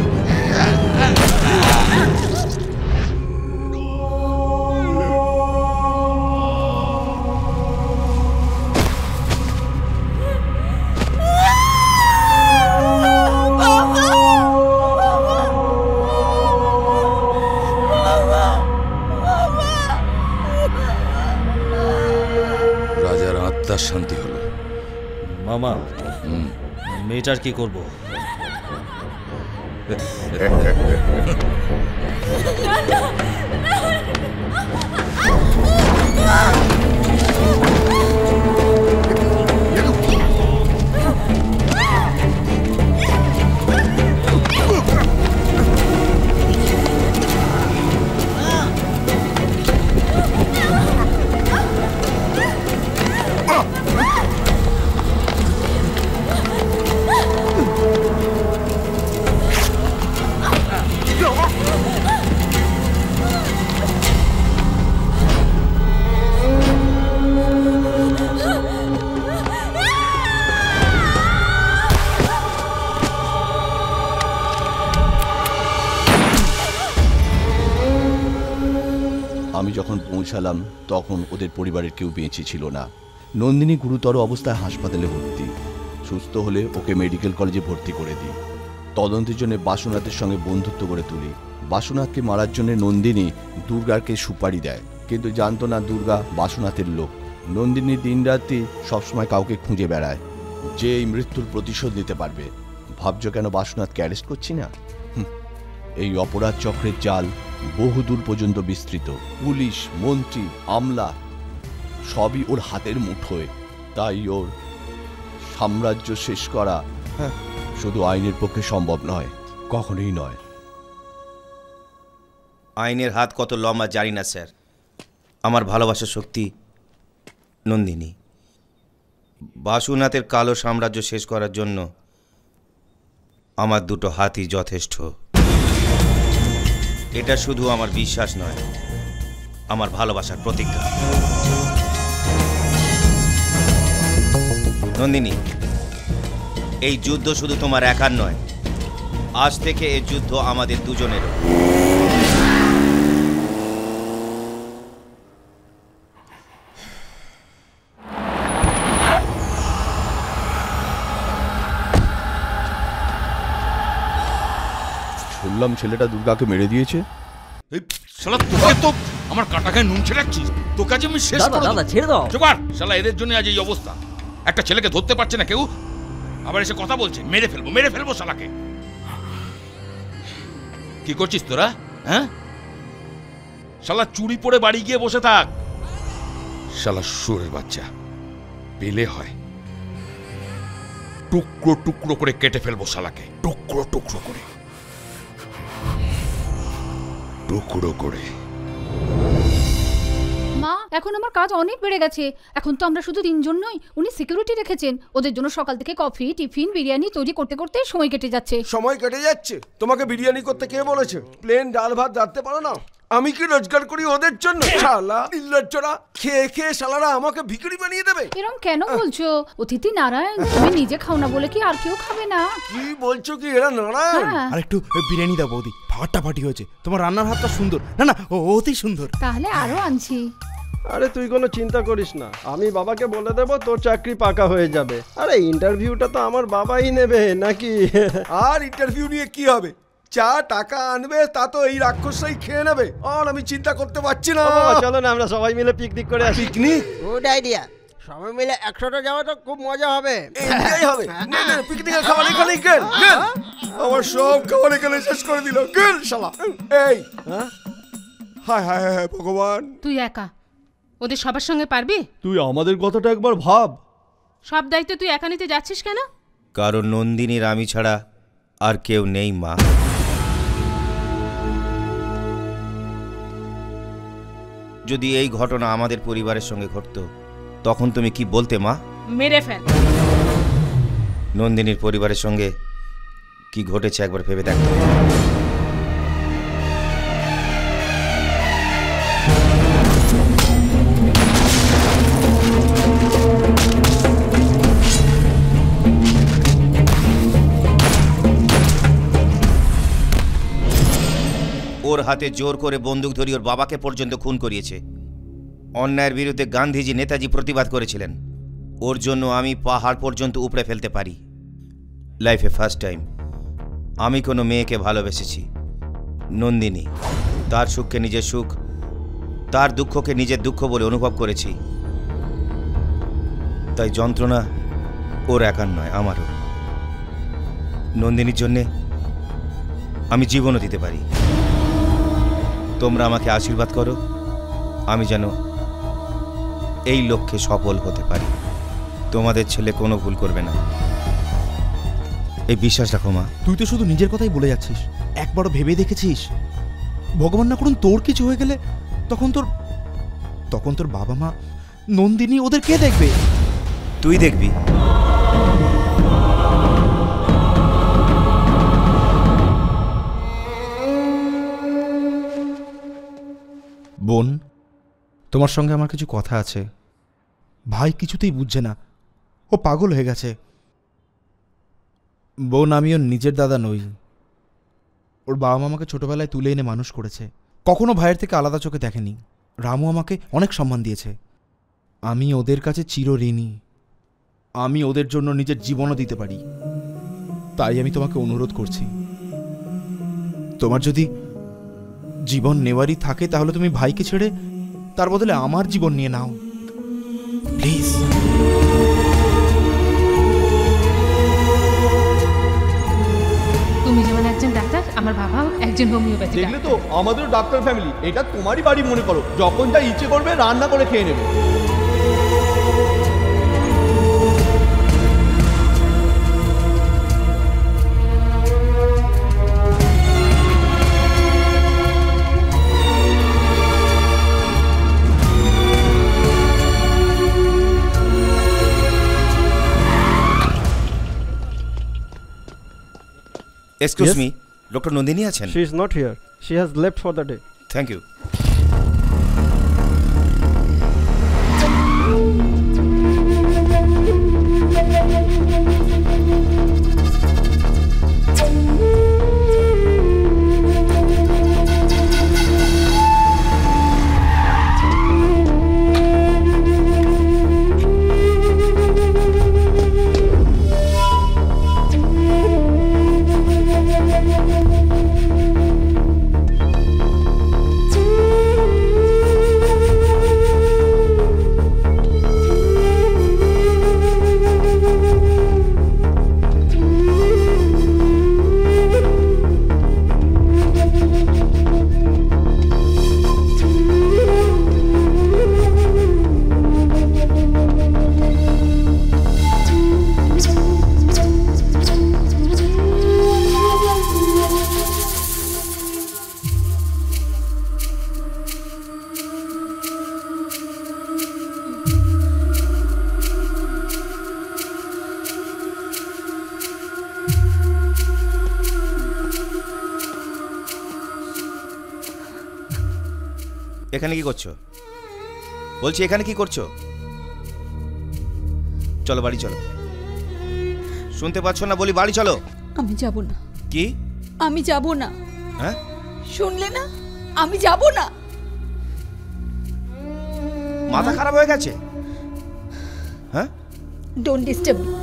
রাজার আত্মার শান্তি হলো। মামা মেয়েটার কি করব? আমি যখন পৌঁছালাম তখন ওদের পরিবারের কেউ বেঁচে ছিল না। নন্দিনী গুরুতর অবস্থায় হাসপাতালে ভর্তি। সুস্থ হলে ওকে মেডিকেল কলেজে ভর্তি করে দিই। তদন্তের জন্য বাসুনাথের সঙ্গে বন্ধুত্ব করে তুলি। বাসুনাথকে মারার জন্য নন্দিনী দুর্গাকে সুপারি দেয়, কিন্তু জানতো না দুর্গা বাসুনাথের লোক। নন্দিনী দিনরাত্রি সবসময় কাউকে খুঁজে বেড়ায় যে এই মৃত্যুর প্রতিশোধ নিতে পারবে। ভাবছো কেন বাসুনাথকে অ্যারেস্ট করছি না? এই অপরাধ চক্রের জাল বহুদূর পর্যন্ত বিস্তৃত। পুলিশ, মন্ত্রী, আমলা সবই ওর হাতের মুঠোয়। তাই ওর সাম্রাজ্য শেষ করা শুধু আইনের পক্ষে সম্ভব নয়, কখনোই নয়। আইনের হাত কত লম্বা জানি না স্যার। আমার ভালোবাসার শক্তি নন্দিনী। বাসুনাথের কালো সাম্রাজ্য শেষ করার জন্য আমার দুটো হাতই যথেষ্ট। এটা শুধু আমার বিশ্বাস নয়, আমার ভালোবাসার প্রতিজ্ঞা। নন্দিনী, এই যুদ্ধ শুধু তোমার একার নয়, আজ থেকে এই যুদ্ধ আমাদের দুজনেরও। শুনলাম ছেলেটা দুর্গাকে মেরে দিয়েছে। শালা তোকে তো আমার কাটাকায় নুন ছেড়াচ্ছিস, তোকে আজ আমি শেষ করে দেব। দাদা ছেড়ে দাও। জোগাড়, শালা এদের জন্য আজ এই অবস্থা। একটা ছেলেকে ধরতে পারছে না কেউ, আবার এসে কথা বলছে মেরে ফেলবো শালাকে। কি করছিস তোরা? হ্যাঁ, শালা চুরি পরে বাড়ি গিয়ে বসে থাক। শালা শুয়োরের বাচ্চা, পেলে হয় টুকরো টুকরো করে কেটে ফেলবো শালাকে, টুকরো টুকরো করে, টুকরো করে। মা, এখন আমার কাজ অনেক বেড়ে গেছে। এখন তো আমরা শুধু তিনজন নই, উনি সিকিউরিটি রেখেছেন। ওদের জন্য সকাল থেকে কফি, টিফিন, বিরিয়ানি তৈরি করতে করতে সময় কেটে যাচ্ছে। সময় কেটে যাচ্ছে? তোমাকে বিরিয়ানি করতে কে বলেছে? প্লেন ডাল ভাত রাখতে পারো না? আমি কি রোজগার করি ওদের জন্য? শালা নির্লজ্জরা, খেয়ে খেয়ে শালারা আমাকে ভিখারি বানিয়ে দেবে। এরকম কেন বলছো? অতিথি নারায়ণ, তুমি নিজে খাও না বলে কি আর কেউ খাবে না? কি বলছো কি এরা নারায়ণ? আর একটু বিরিয়ানি দাও বৌদি, ফাটাফাটি হয়েছে। তোমার রান্নার হাতটা সুন্দর। না না, অতি সুন্দর। তাহলে আরো আনছি। আরে তুই কোনো চিন্তা করিস না, আমি বাবাকে বলে দেবো তোর চাকরি পাকা হয়ে যাবে। আরে ইন্টারভিউটা তো আমার বাবাই নেবে নাকি? আর ইন্টারভিউ নিয়ে কি হবে? যা টাকা আনবে তা তো এই রাক্ষসরাই খেয়ে নেবে। আর আমি চিন্তা করতে পারছি না। চলো না আমরা সবাই মিলে পিকনিক করে আসি। পিকনিক? Good idea. সবাই মিলে একসাথে যাওয়া তো খুব মজা হবে। এটাই হবে। পিকনিকের খাবার এখানেই কেন? আমার সব খাবার এখানে শেষ করে দিল। কেন শালা? এই হায় হায় হায় ভগবান। তুই একা ওদের সবার সঙ্গে পারবি? তুই আমাদের কথাটা একবার ভাব। সব দায়িত্ব তুই একা নিতে যাচ্ছিস কেন? কারণ নন্দিনীর আমি ছাড়া আর কেউ নেই মা। যদি এই ঘটনা আমাদের পরিবারের সঙ্গে ঘটতো তখন তুমি কি বলতে মা? মেরে ফেল। নন্দিনীর পরিবারের সঙ্গে কি ঘটেছে একবার ভেবে দেখো। ওর হাতে জোর করে বন্দুক ধরিয়ে ওর বাবাকে পর্যন্ত খুন করিয়েছে। অন্যায়ের বিরুদ্ধে গান্ধীজি নেতাজি প্রতিবাদ করেছিলেন। ওর জন্য আমি পাহাড় পর্যন্ত উপড়ে ফেলতে পারি। লাইফে ফার্স্ট টাইম আমি কোনো মেয়েকে ভালোবেসেছি। নন্দিনী, তার সুখকে নিজের সুখ, তার দুঃখকে নিজের দুঃখ বলে অনুভব করেছি। তাই যন্ত্রণা ওর একার নয়, আমারও। নন্দিনীর জন্যে আমি জীবনও দিতে পারি। তোমরা আমাকে আশীর্বাদ করো আমি যেন এই লক্ষ্যে সফল হতে পারি। তোমাদের ছেলে কোনো ভুল করবে না, এই বিশ্বাস রাখো মা। তুই তো শুধু নিজের কথাই বলে যাচ্ছিস, একবারও ভেবে দেখেছিস ভগবান না করুন তোর কিছু হয়ে গেলে তখন তোর বাবা মা, নন্দিনী, ওদের কে দেখবে? তুই দেখবি। বোন, তোমার সঙ্গে আমার কিছু কথা আছে। ভাই কিছুতেই বুঝছে না, ও পাগল হয়ে গেছে। বোন, আমি ওর নিজের দাদা নই। ওর বাবা মা আমাকে ছোটবেলায় তুলে এনে মানুষ করেছে, কখনো ভাইয়ের থেকে আলাদা চোখে দেখেনি। রামু আমাকে অনেক সম্মান দিয়েছে, আমি ওদের কাছে চিরঋণী। আমি ওদের জন্য নিজের জীবনও দিতে পারি। তাই আমি তোমাকে অনুরোধ করছি, তোমার যদি জীবন নেওয়ারই থাকে তাহলে তুমি ভাইকে ছেড়ে তার বদলে আমার জীবন নিয়ে নাও, প্লিজ। তুমি যেমন একজন ডাক্তার, আমার বাবাও একজন হোমিওপ্যাথি দেখলে তো, আমাদের ডাক্তার ফ্যামিলি। এটা তোমারই বাড়ি মনে করো, যখন যা ইচ্ছে করবে রান্না করে খেয়ে নেবে। Excuse me, Dr. Nandini achen? She is not here. She has left for the day. Thank you. এখানে কি করছো? বলছি এখানে কি করছো? চলো বাড়ি চলো। শুনতে পাচ্ছ না বলি বাড়ি চলো। আমি যাব না। কি? আমি যাব না। হ্যাঁ? শুনলে না? আমি যাব না। মাথা খারাপ হয়ে গেছে? হ্যাঁ? Don't disturb me.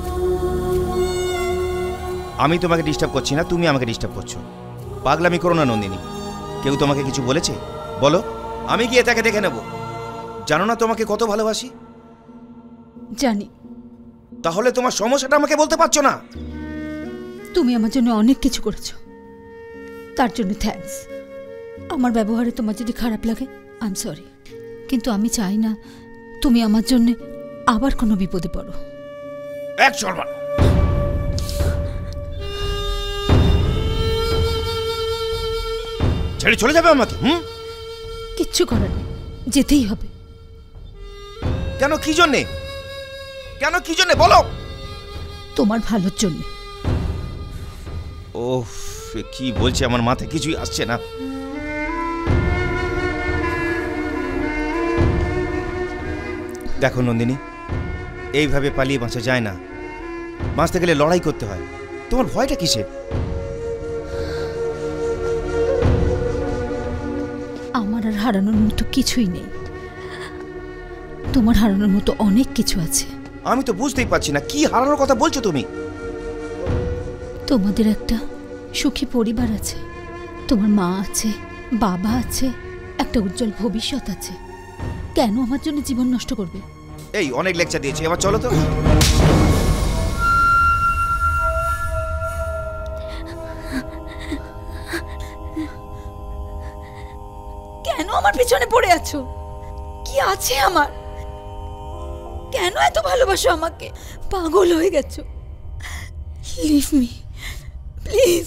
আমি তোমাকে ডিস্টার্ব করছি না, তুমি আমাকে ডিস্টার্ব করছো। পাগলামি করো না নন্দিনী। কেউ তোমাকে কিছু বলেছে? বলো, আমি গিয়ে তাকে দেখে নেব। জানো না তোমাকে কত ভালোবাসি? জানি। তাহলে তোমার সমস্যাটা আমাকে বলতে পারছো না? তুমি আমার জন্য অনেক কিছু করেছো, তার জন্য থ্যাঙ্কস। আমার ব্যবহারে তোমার যদি খারাপ লাগে আই এম সরি, কিন্তু আমি চাই না তুমি আমার জন্য আবার কোনো বিপদে পড়ো। এক শর্মা, ছেড়ে চলে যাবে আমাকে? কিচ্ছু করার নেই, যেতেই হবে। কেন, কি জন্যে? কেন, কি জন্যে বলো? তোমার ভালোর জন্য। ওফ, কি বলছে, আমার মাথায় কিছুই আসছে না। দেখো নন্দিনী, এইভাবে পালিয়ে বাঁচা যায় না। বাঁচতে গেলে লড়াই করতে হয়। তোমার ভয়টা কিসের? আমার আর হারানোর মতো কিছুই নেই, তোমার হারানোর মতো অনেক কিছু আছে। আমি তো বুঝতেই পারছি না কি হারানোর কথা বলছো তুমি। তোমাদের একটা সুখী পরিবার আছে, তোমার মা আছে, বাবা আছে, একটা উজ্জ্বল ভবিষ্যৎ আছে। কেন আমার জন্য জীবন নষ্ট করবে? এই অনেক লেকচার দিয়েছি, এবার চলো তো। কেন আমার পিছনে পড়ে আছো? কি আছে আমার? কেন এত ভালোবাসো আমাকে? পাগল হয়ে গেছো। Leave me please.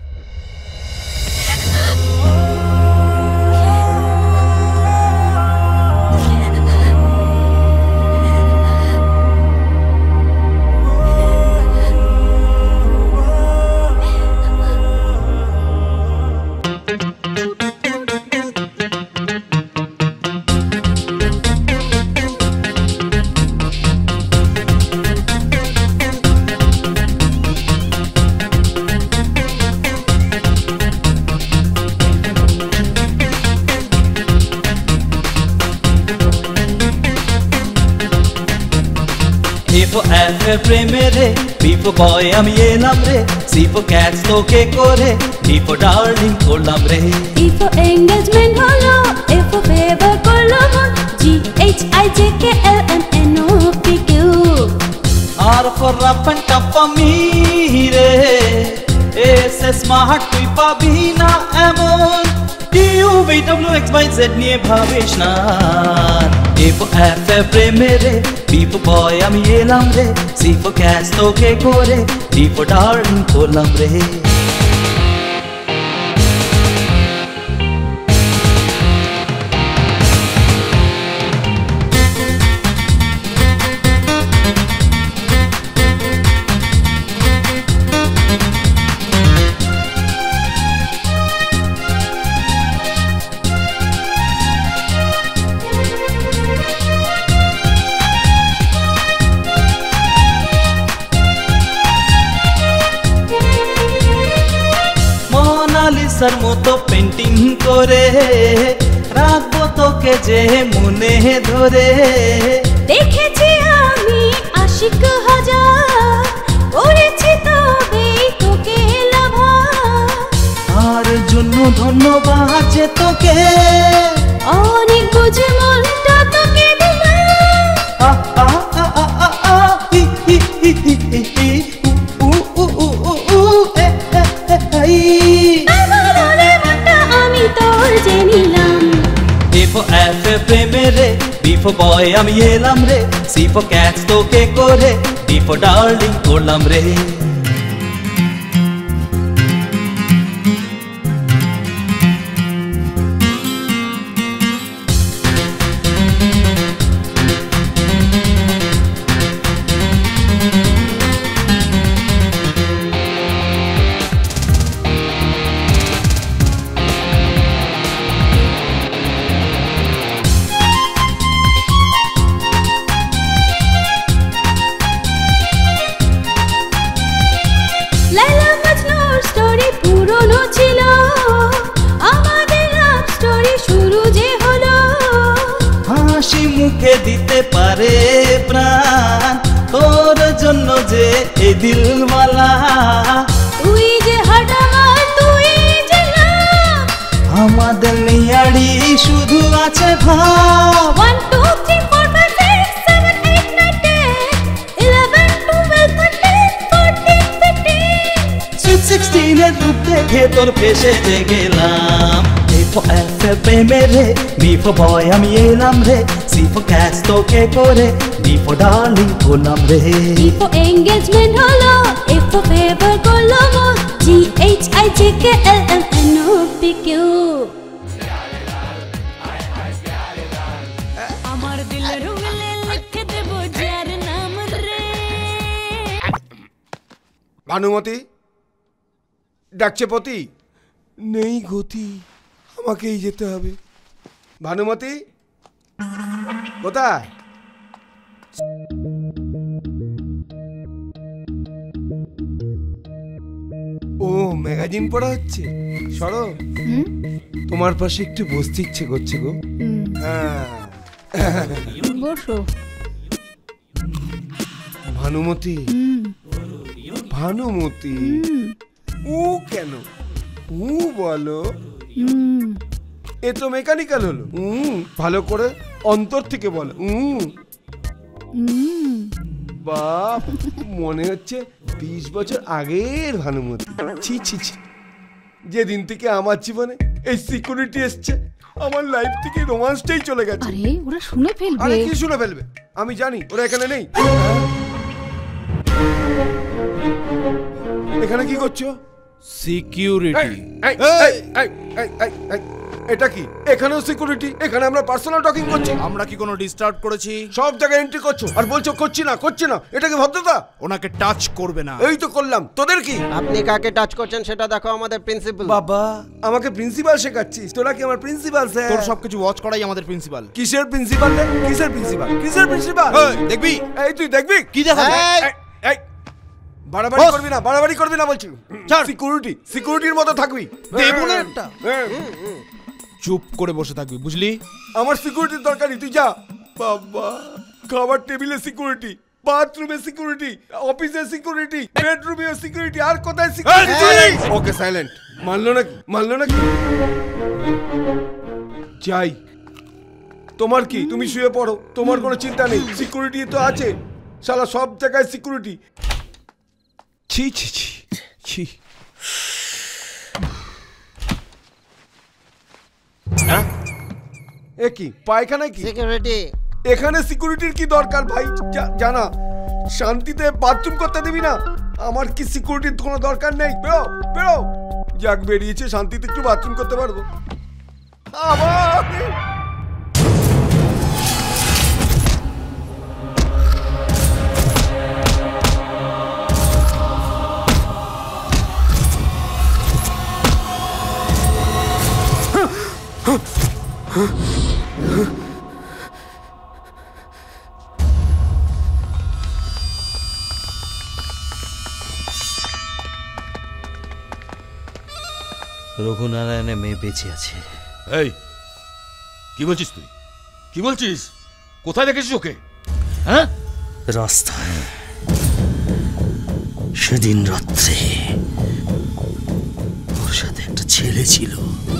প্রেমেরে বিপো বয় আমি এলাম রে, সিপো ক্যাচ তোকে করে বিপো ডার্লিং করলাম রে। ইফো এঙ্গেজমেন্ট হলো, এফো ফেভার করলো মন, GHIJKLMNOPQ। আর ফর রাফ এন্ড টাফ আমি রে, এস স্মার্ট তুই পাবি না এমন, DUVWXYZ নিয়ে ভাবিস না। এফো এফ প্রেমেরে বিপো বয় আমি এলাম রে, সিপো ক্যাচ তোকে করে বিপো ডার্লিং করলাম রে। মোনালিসার মতো পেন্টিং করে রাখবো তোকে যে মনে ধরে। দেখেছি আমি আশিক হাজার, করেছি তবে তোকে লাভা। আর জন্য ধন্যবাদ যে তোকে অনেক বুঝে মনটা তোকে দিলাম। আমি তোর যে নিলাম। এফো এফ প্রেমেরে বিফো বয় আমি এলাম রে, সিফো ক্যাচ তোকে করে বিফো ডার্লিং করলাম রে। মুখে দিতে পারে প্রাণ, তোর জন্য যে এই দিলওয়ালা। তুই যে হাটামার, তুই যে লাভ, আমাদের নিয়াড়ি শুধু আছে ভাব। 1 2 3 4 5 6 7 8 9 10 ভেতর ফেসে গেলাম। A for apple মেরে, B for boy আমি এলাম রে, C for cats তোকে করে, D for darling হলাম রে। E for engagement হলো, F for favor করলো মোর, GHIJKLMNOPQ আমার দিলের উগলে লিখে দেব যার নাম রে। ভানুমতি ডাকছে পতি, নেই গতি, আমাকেই যেতে হবে। ভানুমতি কোথায়? ও ম্যাগাজিন পড়া হচ্ছে, সরো। তোমার পাশে একটু বসতে ইচ্ছে করছে গো। হ্যাঁ বসো। ভানুমতি, ভানুমতি, ও কেন ও বলো? এ তো মেকানিক্যাল হলো। ভালো করে অন্তর থেকে বলো। বাপ, মনে হচ্ছে 20 বছর আগের ভানুমতি। ছি ছি ছি, যেদিন থেকে আমার জীবনে এই সিকিউরিটি এসছে, আমার লাইফ থেকে রোমান্সটাই চলে গেছে। আরে ওরা শুনে ফেলবে। আরে কি শুনে ফেলবে? আমি জানি ওরা এখানে নেই। এখানে কি করছো? সিকিউরিটি। এটা কি? এখানেও সিকিউরিটি? এখানে আমরা পার্সোনাল টকিং করছি। আমরা কি কোনো ডিস্টার্ব করেছি? সব জায়গায় এন্ট্রি করছো আর বলছো করছি না করছি না। এটা কি ভদ্রতা? ওনাকে টাচ করবে না। এই তো করলাম, তোদের কি? আপনি কাকে টাচ করছেন সেটা দেখো আমাদের প্রিন্সিপাল। বাবা, আমাকে প্রিন্সিপাল শেখাচ্ছিস? তোরা কি আমার প্রিন্সিপাল স্যার? তোর সবকিছু ওয়াচ করাই আমাদের প্রিন্সিপাল। কিসের প্রিন্সিপাল রে? কিসের প্রিন্সিপাল? কিসের প্রিন্সিপাল? দেখবি? এই তুই দেখবি? কি দেখাবি? এই বাড়াবাড়ি করবি না, বাড়াবাড়ি করবি না বলছি। সিকিউরিটি, সিকিউরিটির মতো থাকবি। দেবো না একটা। চুপ করে বসে থাকবি, বুঝলি? আমার সিকিউরিটির দরকার নেই, তুই যা। বাবা, খাবার টেবিলে সিকিউরিটি, বাথরুমে সিকিউরিটি, অফিসে সিকিউরিটি, বেডরুমে সিকিউরিটি, আর কোথায় সিকিউরিটি? ওকে সাইলেন্ট। মানলো নাকি? মানলো নাকি? যাই। তোমার কি? তুমি শুয়ে পড়ো, তোমার কোনো চিন্তা নেই। সিকিউরিটি তো আছে, শালা সব জায়গায় সিকিউরিটি। ছি ছি ছি ছি। এ কি পায়খানায় কি সিকিউরিটি? এখানে সিকিউরিটির কি দরকার ভাই? জানা শান্তিতে বাথরুম করতে দিবি না? আমার কি সিকিউরিটির কোনো দরকার নেই? বেরো বেরো। যাক, বেরিয়েছে, শান্তিতে একটু বাথরুম করতে পারবো। আবার রঘুনারায়ণের মেয়ে বেঁচে আছে। এই কি বলছিস তুই? কি বলছিস? কোথায় দেখেছিস ওকে? হ্যাঁ, রাস্তায় সেদিন রাত্রে ওর সাথে একটা ছেলে ছিল,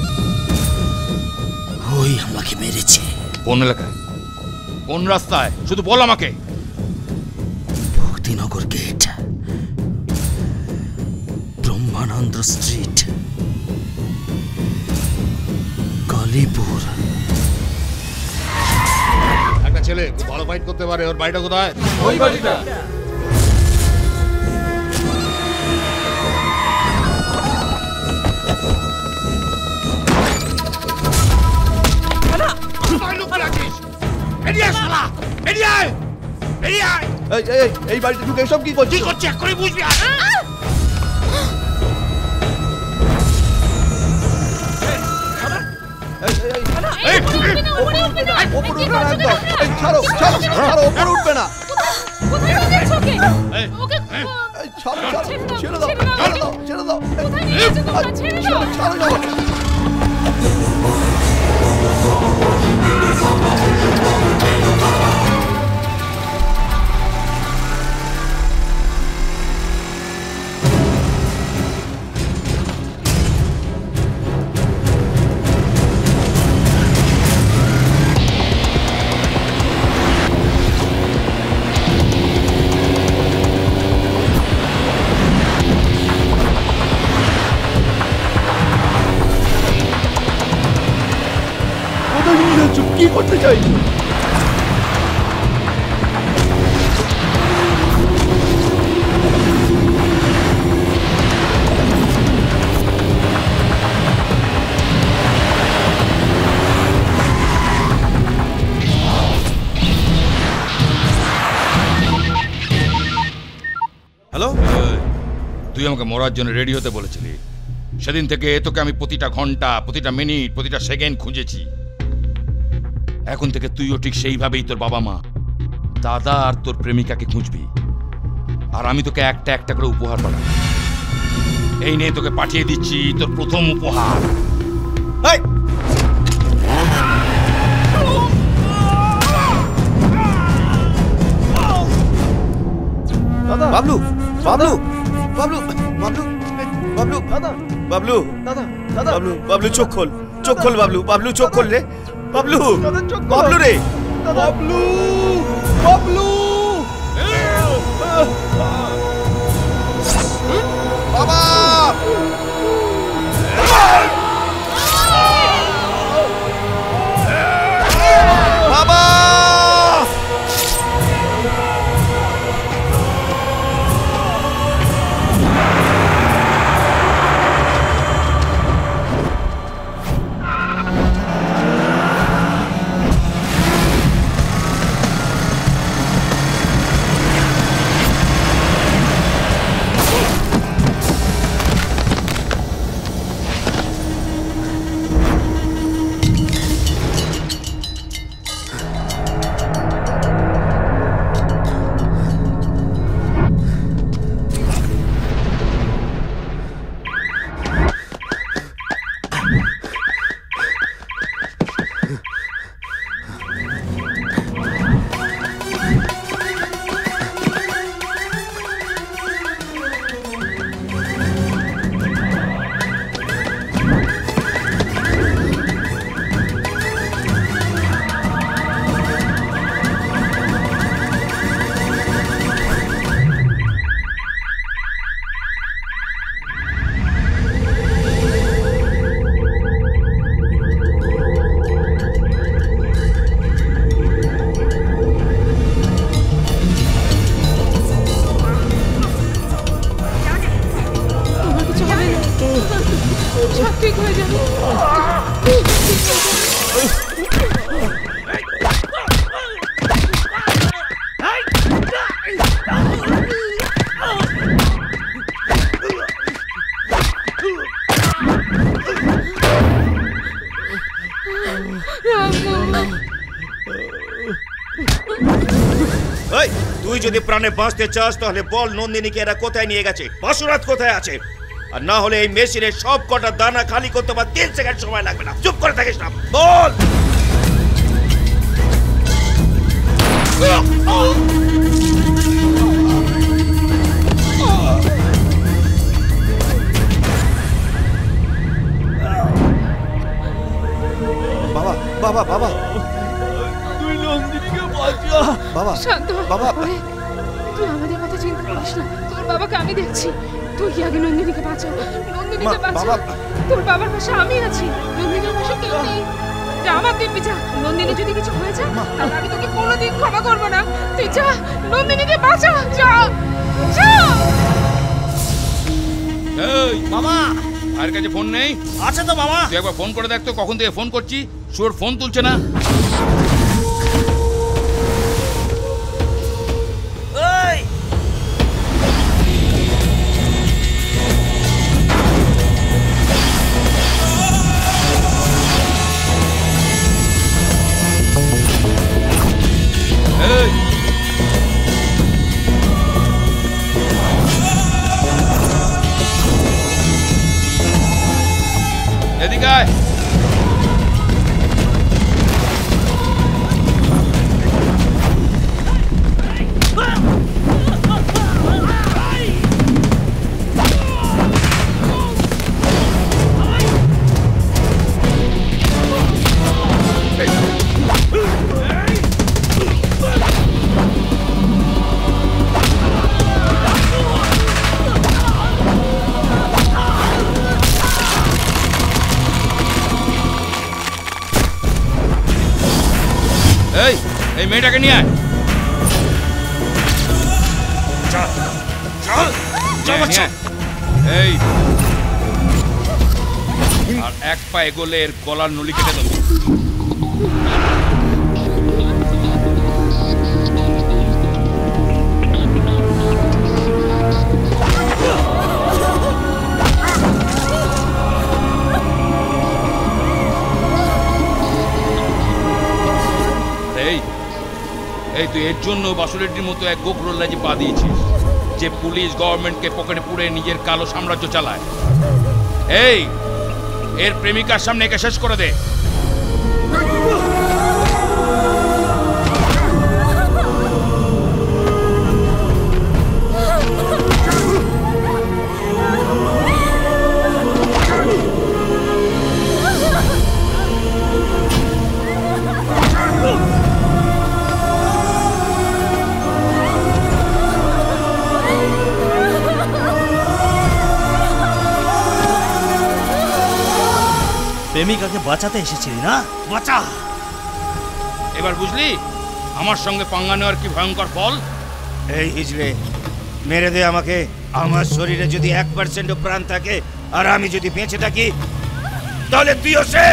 ওই আমাকে মেরেছে। কোন এলাকায়? কোন রাস্তায়? শুধু বল আমাকে। Bhaktinagar gate, Brahmananda street, Kalipur. একটা ছেলে খুব ভালো ফাইট করতে পারে, ওর বাড়িটা কোথায়? ওই বাড়িটা। এই বাড়িতে ঢুকে সব কি করছিস? এক্ষুনি বুঝবি। ছাড়ো ছাড়ো ছাড়ো, ওপরে উঠবে না। ছেড়ে দাও, ছেড়ে দাও, ছেড়ে দাও, ছাড়ো দাও। চাইছো? কি করতে চাইছো? হ্যালো, তুই আমাকে মরার জন্য রেডি হতে বলেছিলি। সেদিন থেকে তোকে আমি প্রতিটা ঘন্টা, প্রতিটা মিনিট, প্রতিটা সেকেন্ড খুঁজেছি। এখন থেকে তুইও ঠিক সেইভাবেই তোর বাবা মা, দাদা আর তোর প্রেমিকাকে খুঁজবি। আর আমি তোকে একটা একটা করে উপহার পাঠাবো। এই নিয়ে তোকে পাঠিয়ে দিচ্ছি তোর প্রথম উপহার। বাবলু বাবলু বাবলু বাবলু বাবলু দাদা বাবলু দাদা দাদা বাবলু বাবলু চোখ খোল বাবলু বাবলু চোখ খোল রে বাবলু বাবলু রে বাবলু বাবলু বাবা বাবা তুই যদি প্রাণে বাঁচতে চাস তাহলে বল নন্দিনীকে এরা কোথায় নিয়ে গেছে, বাসুরাত কোথায় আছে। আর না হলে এই মেশিনের সব কটা দানা খালি করতে আমার 3 সেকেন্ড সময় লাগবে না। চুপ করে থাকিস না, বল। বাবা বাবা বাবা তুই নন্দিনীকে বাঁচা বাবা শান্ত হ। বাবা ওরে, তুই আমাদের কথা চিন্তা করিস না, তোর বাবাকে আমি দেখছি। তুই আগে নন্দিনীকে বাঁচা, নন্দিনীকে বাঁচা। তোর বাবার পাশে আমি আছি, নন্দিনীর পাশে কেউ নেই। যা আমার দিব্যি যা, নন্দিনী যদি কিছু হয়ে যায় তাহলে আমি তোকে কোনোদিন ক্ষমা করবো না। তুই যা, নন্দিনীকে বাঁচা, যা যা। এই মামা, আর কাছে ফোন নেই? আছে তো মামা। তুই একবার ফোন করে দেখ তো, কখন থেকে ফোন করছি, সুর ফোন তুলছে না। এদিকে আয়। এই মেয়েটাকে নিয়ে আয়। এই আর এক পা এগোলে এর গলার নলি কেটে দেবো। এই তুই এর জন্য বাসুরেড্ডির মতো এক গোখরোল্লাজি পা দিয়েছিস, যে পুলিশ গভর্নমেন্টকে পকেটে পুরে নিজের কালো সাম্রাজ্য চালায়। এই এর প্রেমিকার সামনে একে শেষ করে দে। প্রেমিকাকে বাঁচাতে এসেছিলি না? বাঁচা। এবার বুঝলি আমার সঙ্গে পাঙ্গা নেওয়ার কি ভয়ঙ্কর ফল? এই হিজড়ে মেরে দে আমাকে। আমার শরীরে যদি 1% প্রাণ থাকে আর আমি যদি বেঁচে থাকি তাহলে তুইও শেষ।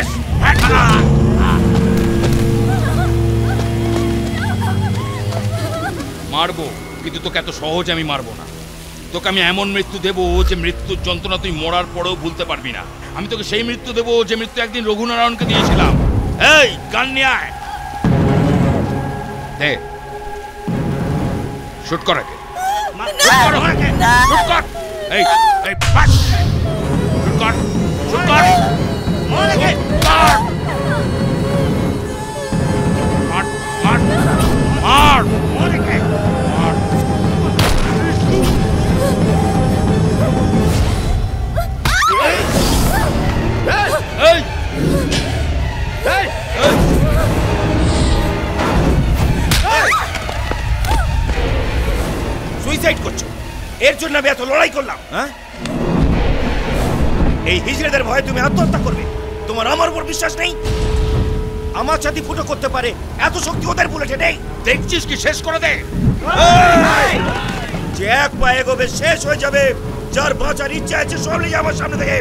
মারবো, কিন্তু তোকে এত সহজে আমি মারবো না। তোকে আমি এমন মৃত্যু দেবো যে মৃত্যুর যন্ত্রণা তুই মরার পরেও ভুলতে পারবি না। আমি তোকে সেই মৃত্যু দেবো যে মৃত্যু একদিন রঘুনারায়ণকে দিয়েছিলাম। এই গান নিয়ে আয়, দে শুট কর আগে। এই এই পাস শুট কর, শুট কর, মার মার মার মার। সুইসাইড করছো, এর জন্য আমি এত লড়াই করলাম। হ্যাঁ, এই হিজড়েদের ভয়ে তুমি আত্মহত্যা করবে? তোমার আমার উপর বিশ্বাস নেই? আমার সাথে ফুটো করতে পারে এত শক্তি ওদের বুলেটে নেই। দেখছিস কি? শেষ করে দে। যে এক পা এগোবে শেষ হয়ে যাবে, যার বাঁচার ইচ্ছা আছে সরলে আমার সামনে থেকে।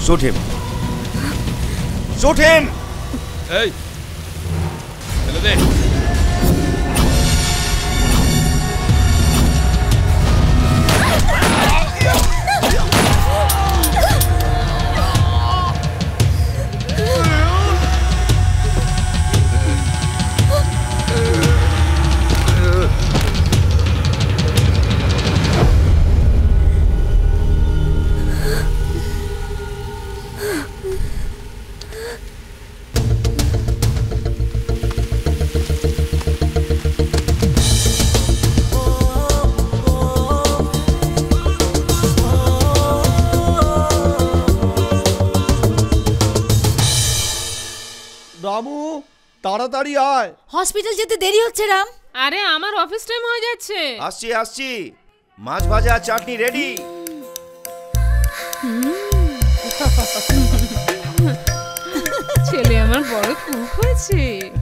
Shoot him. Shoot him! এই ফেলে দে। রামু তাড়াতাড়ি আয়, হসপিটাল যেতে দেরি হচ্ছে রাম। আরে আমার অফিস টাইম হয়ে যাচ্ছে। আসছি আসছি, মাছ ভাজা আর চাটনি রেডি। ছেলে আমার বড় কুক হয়েছে।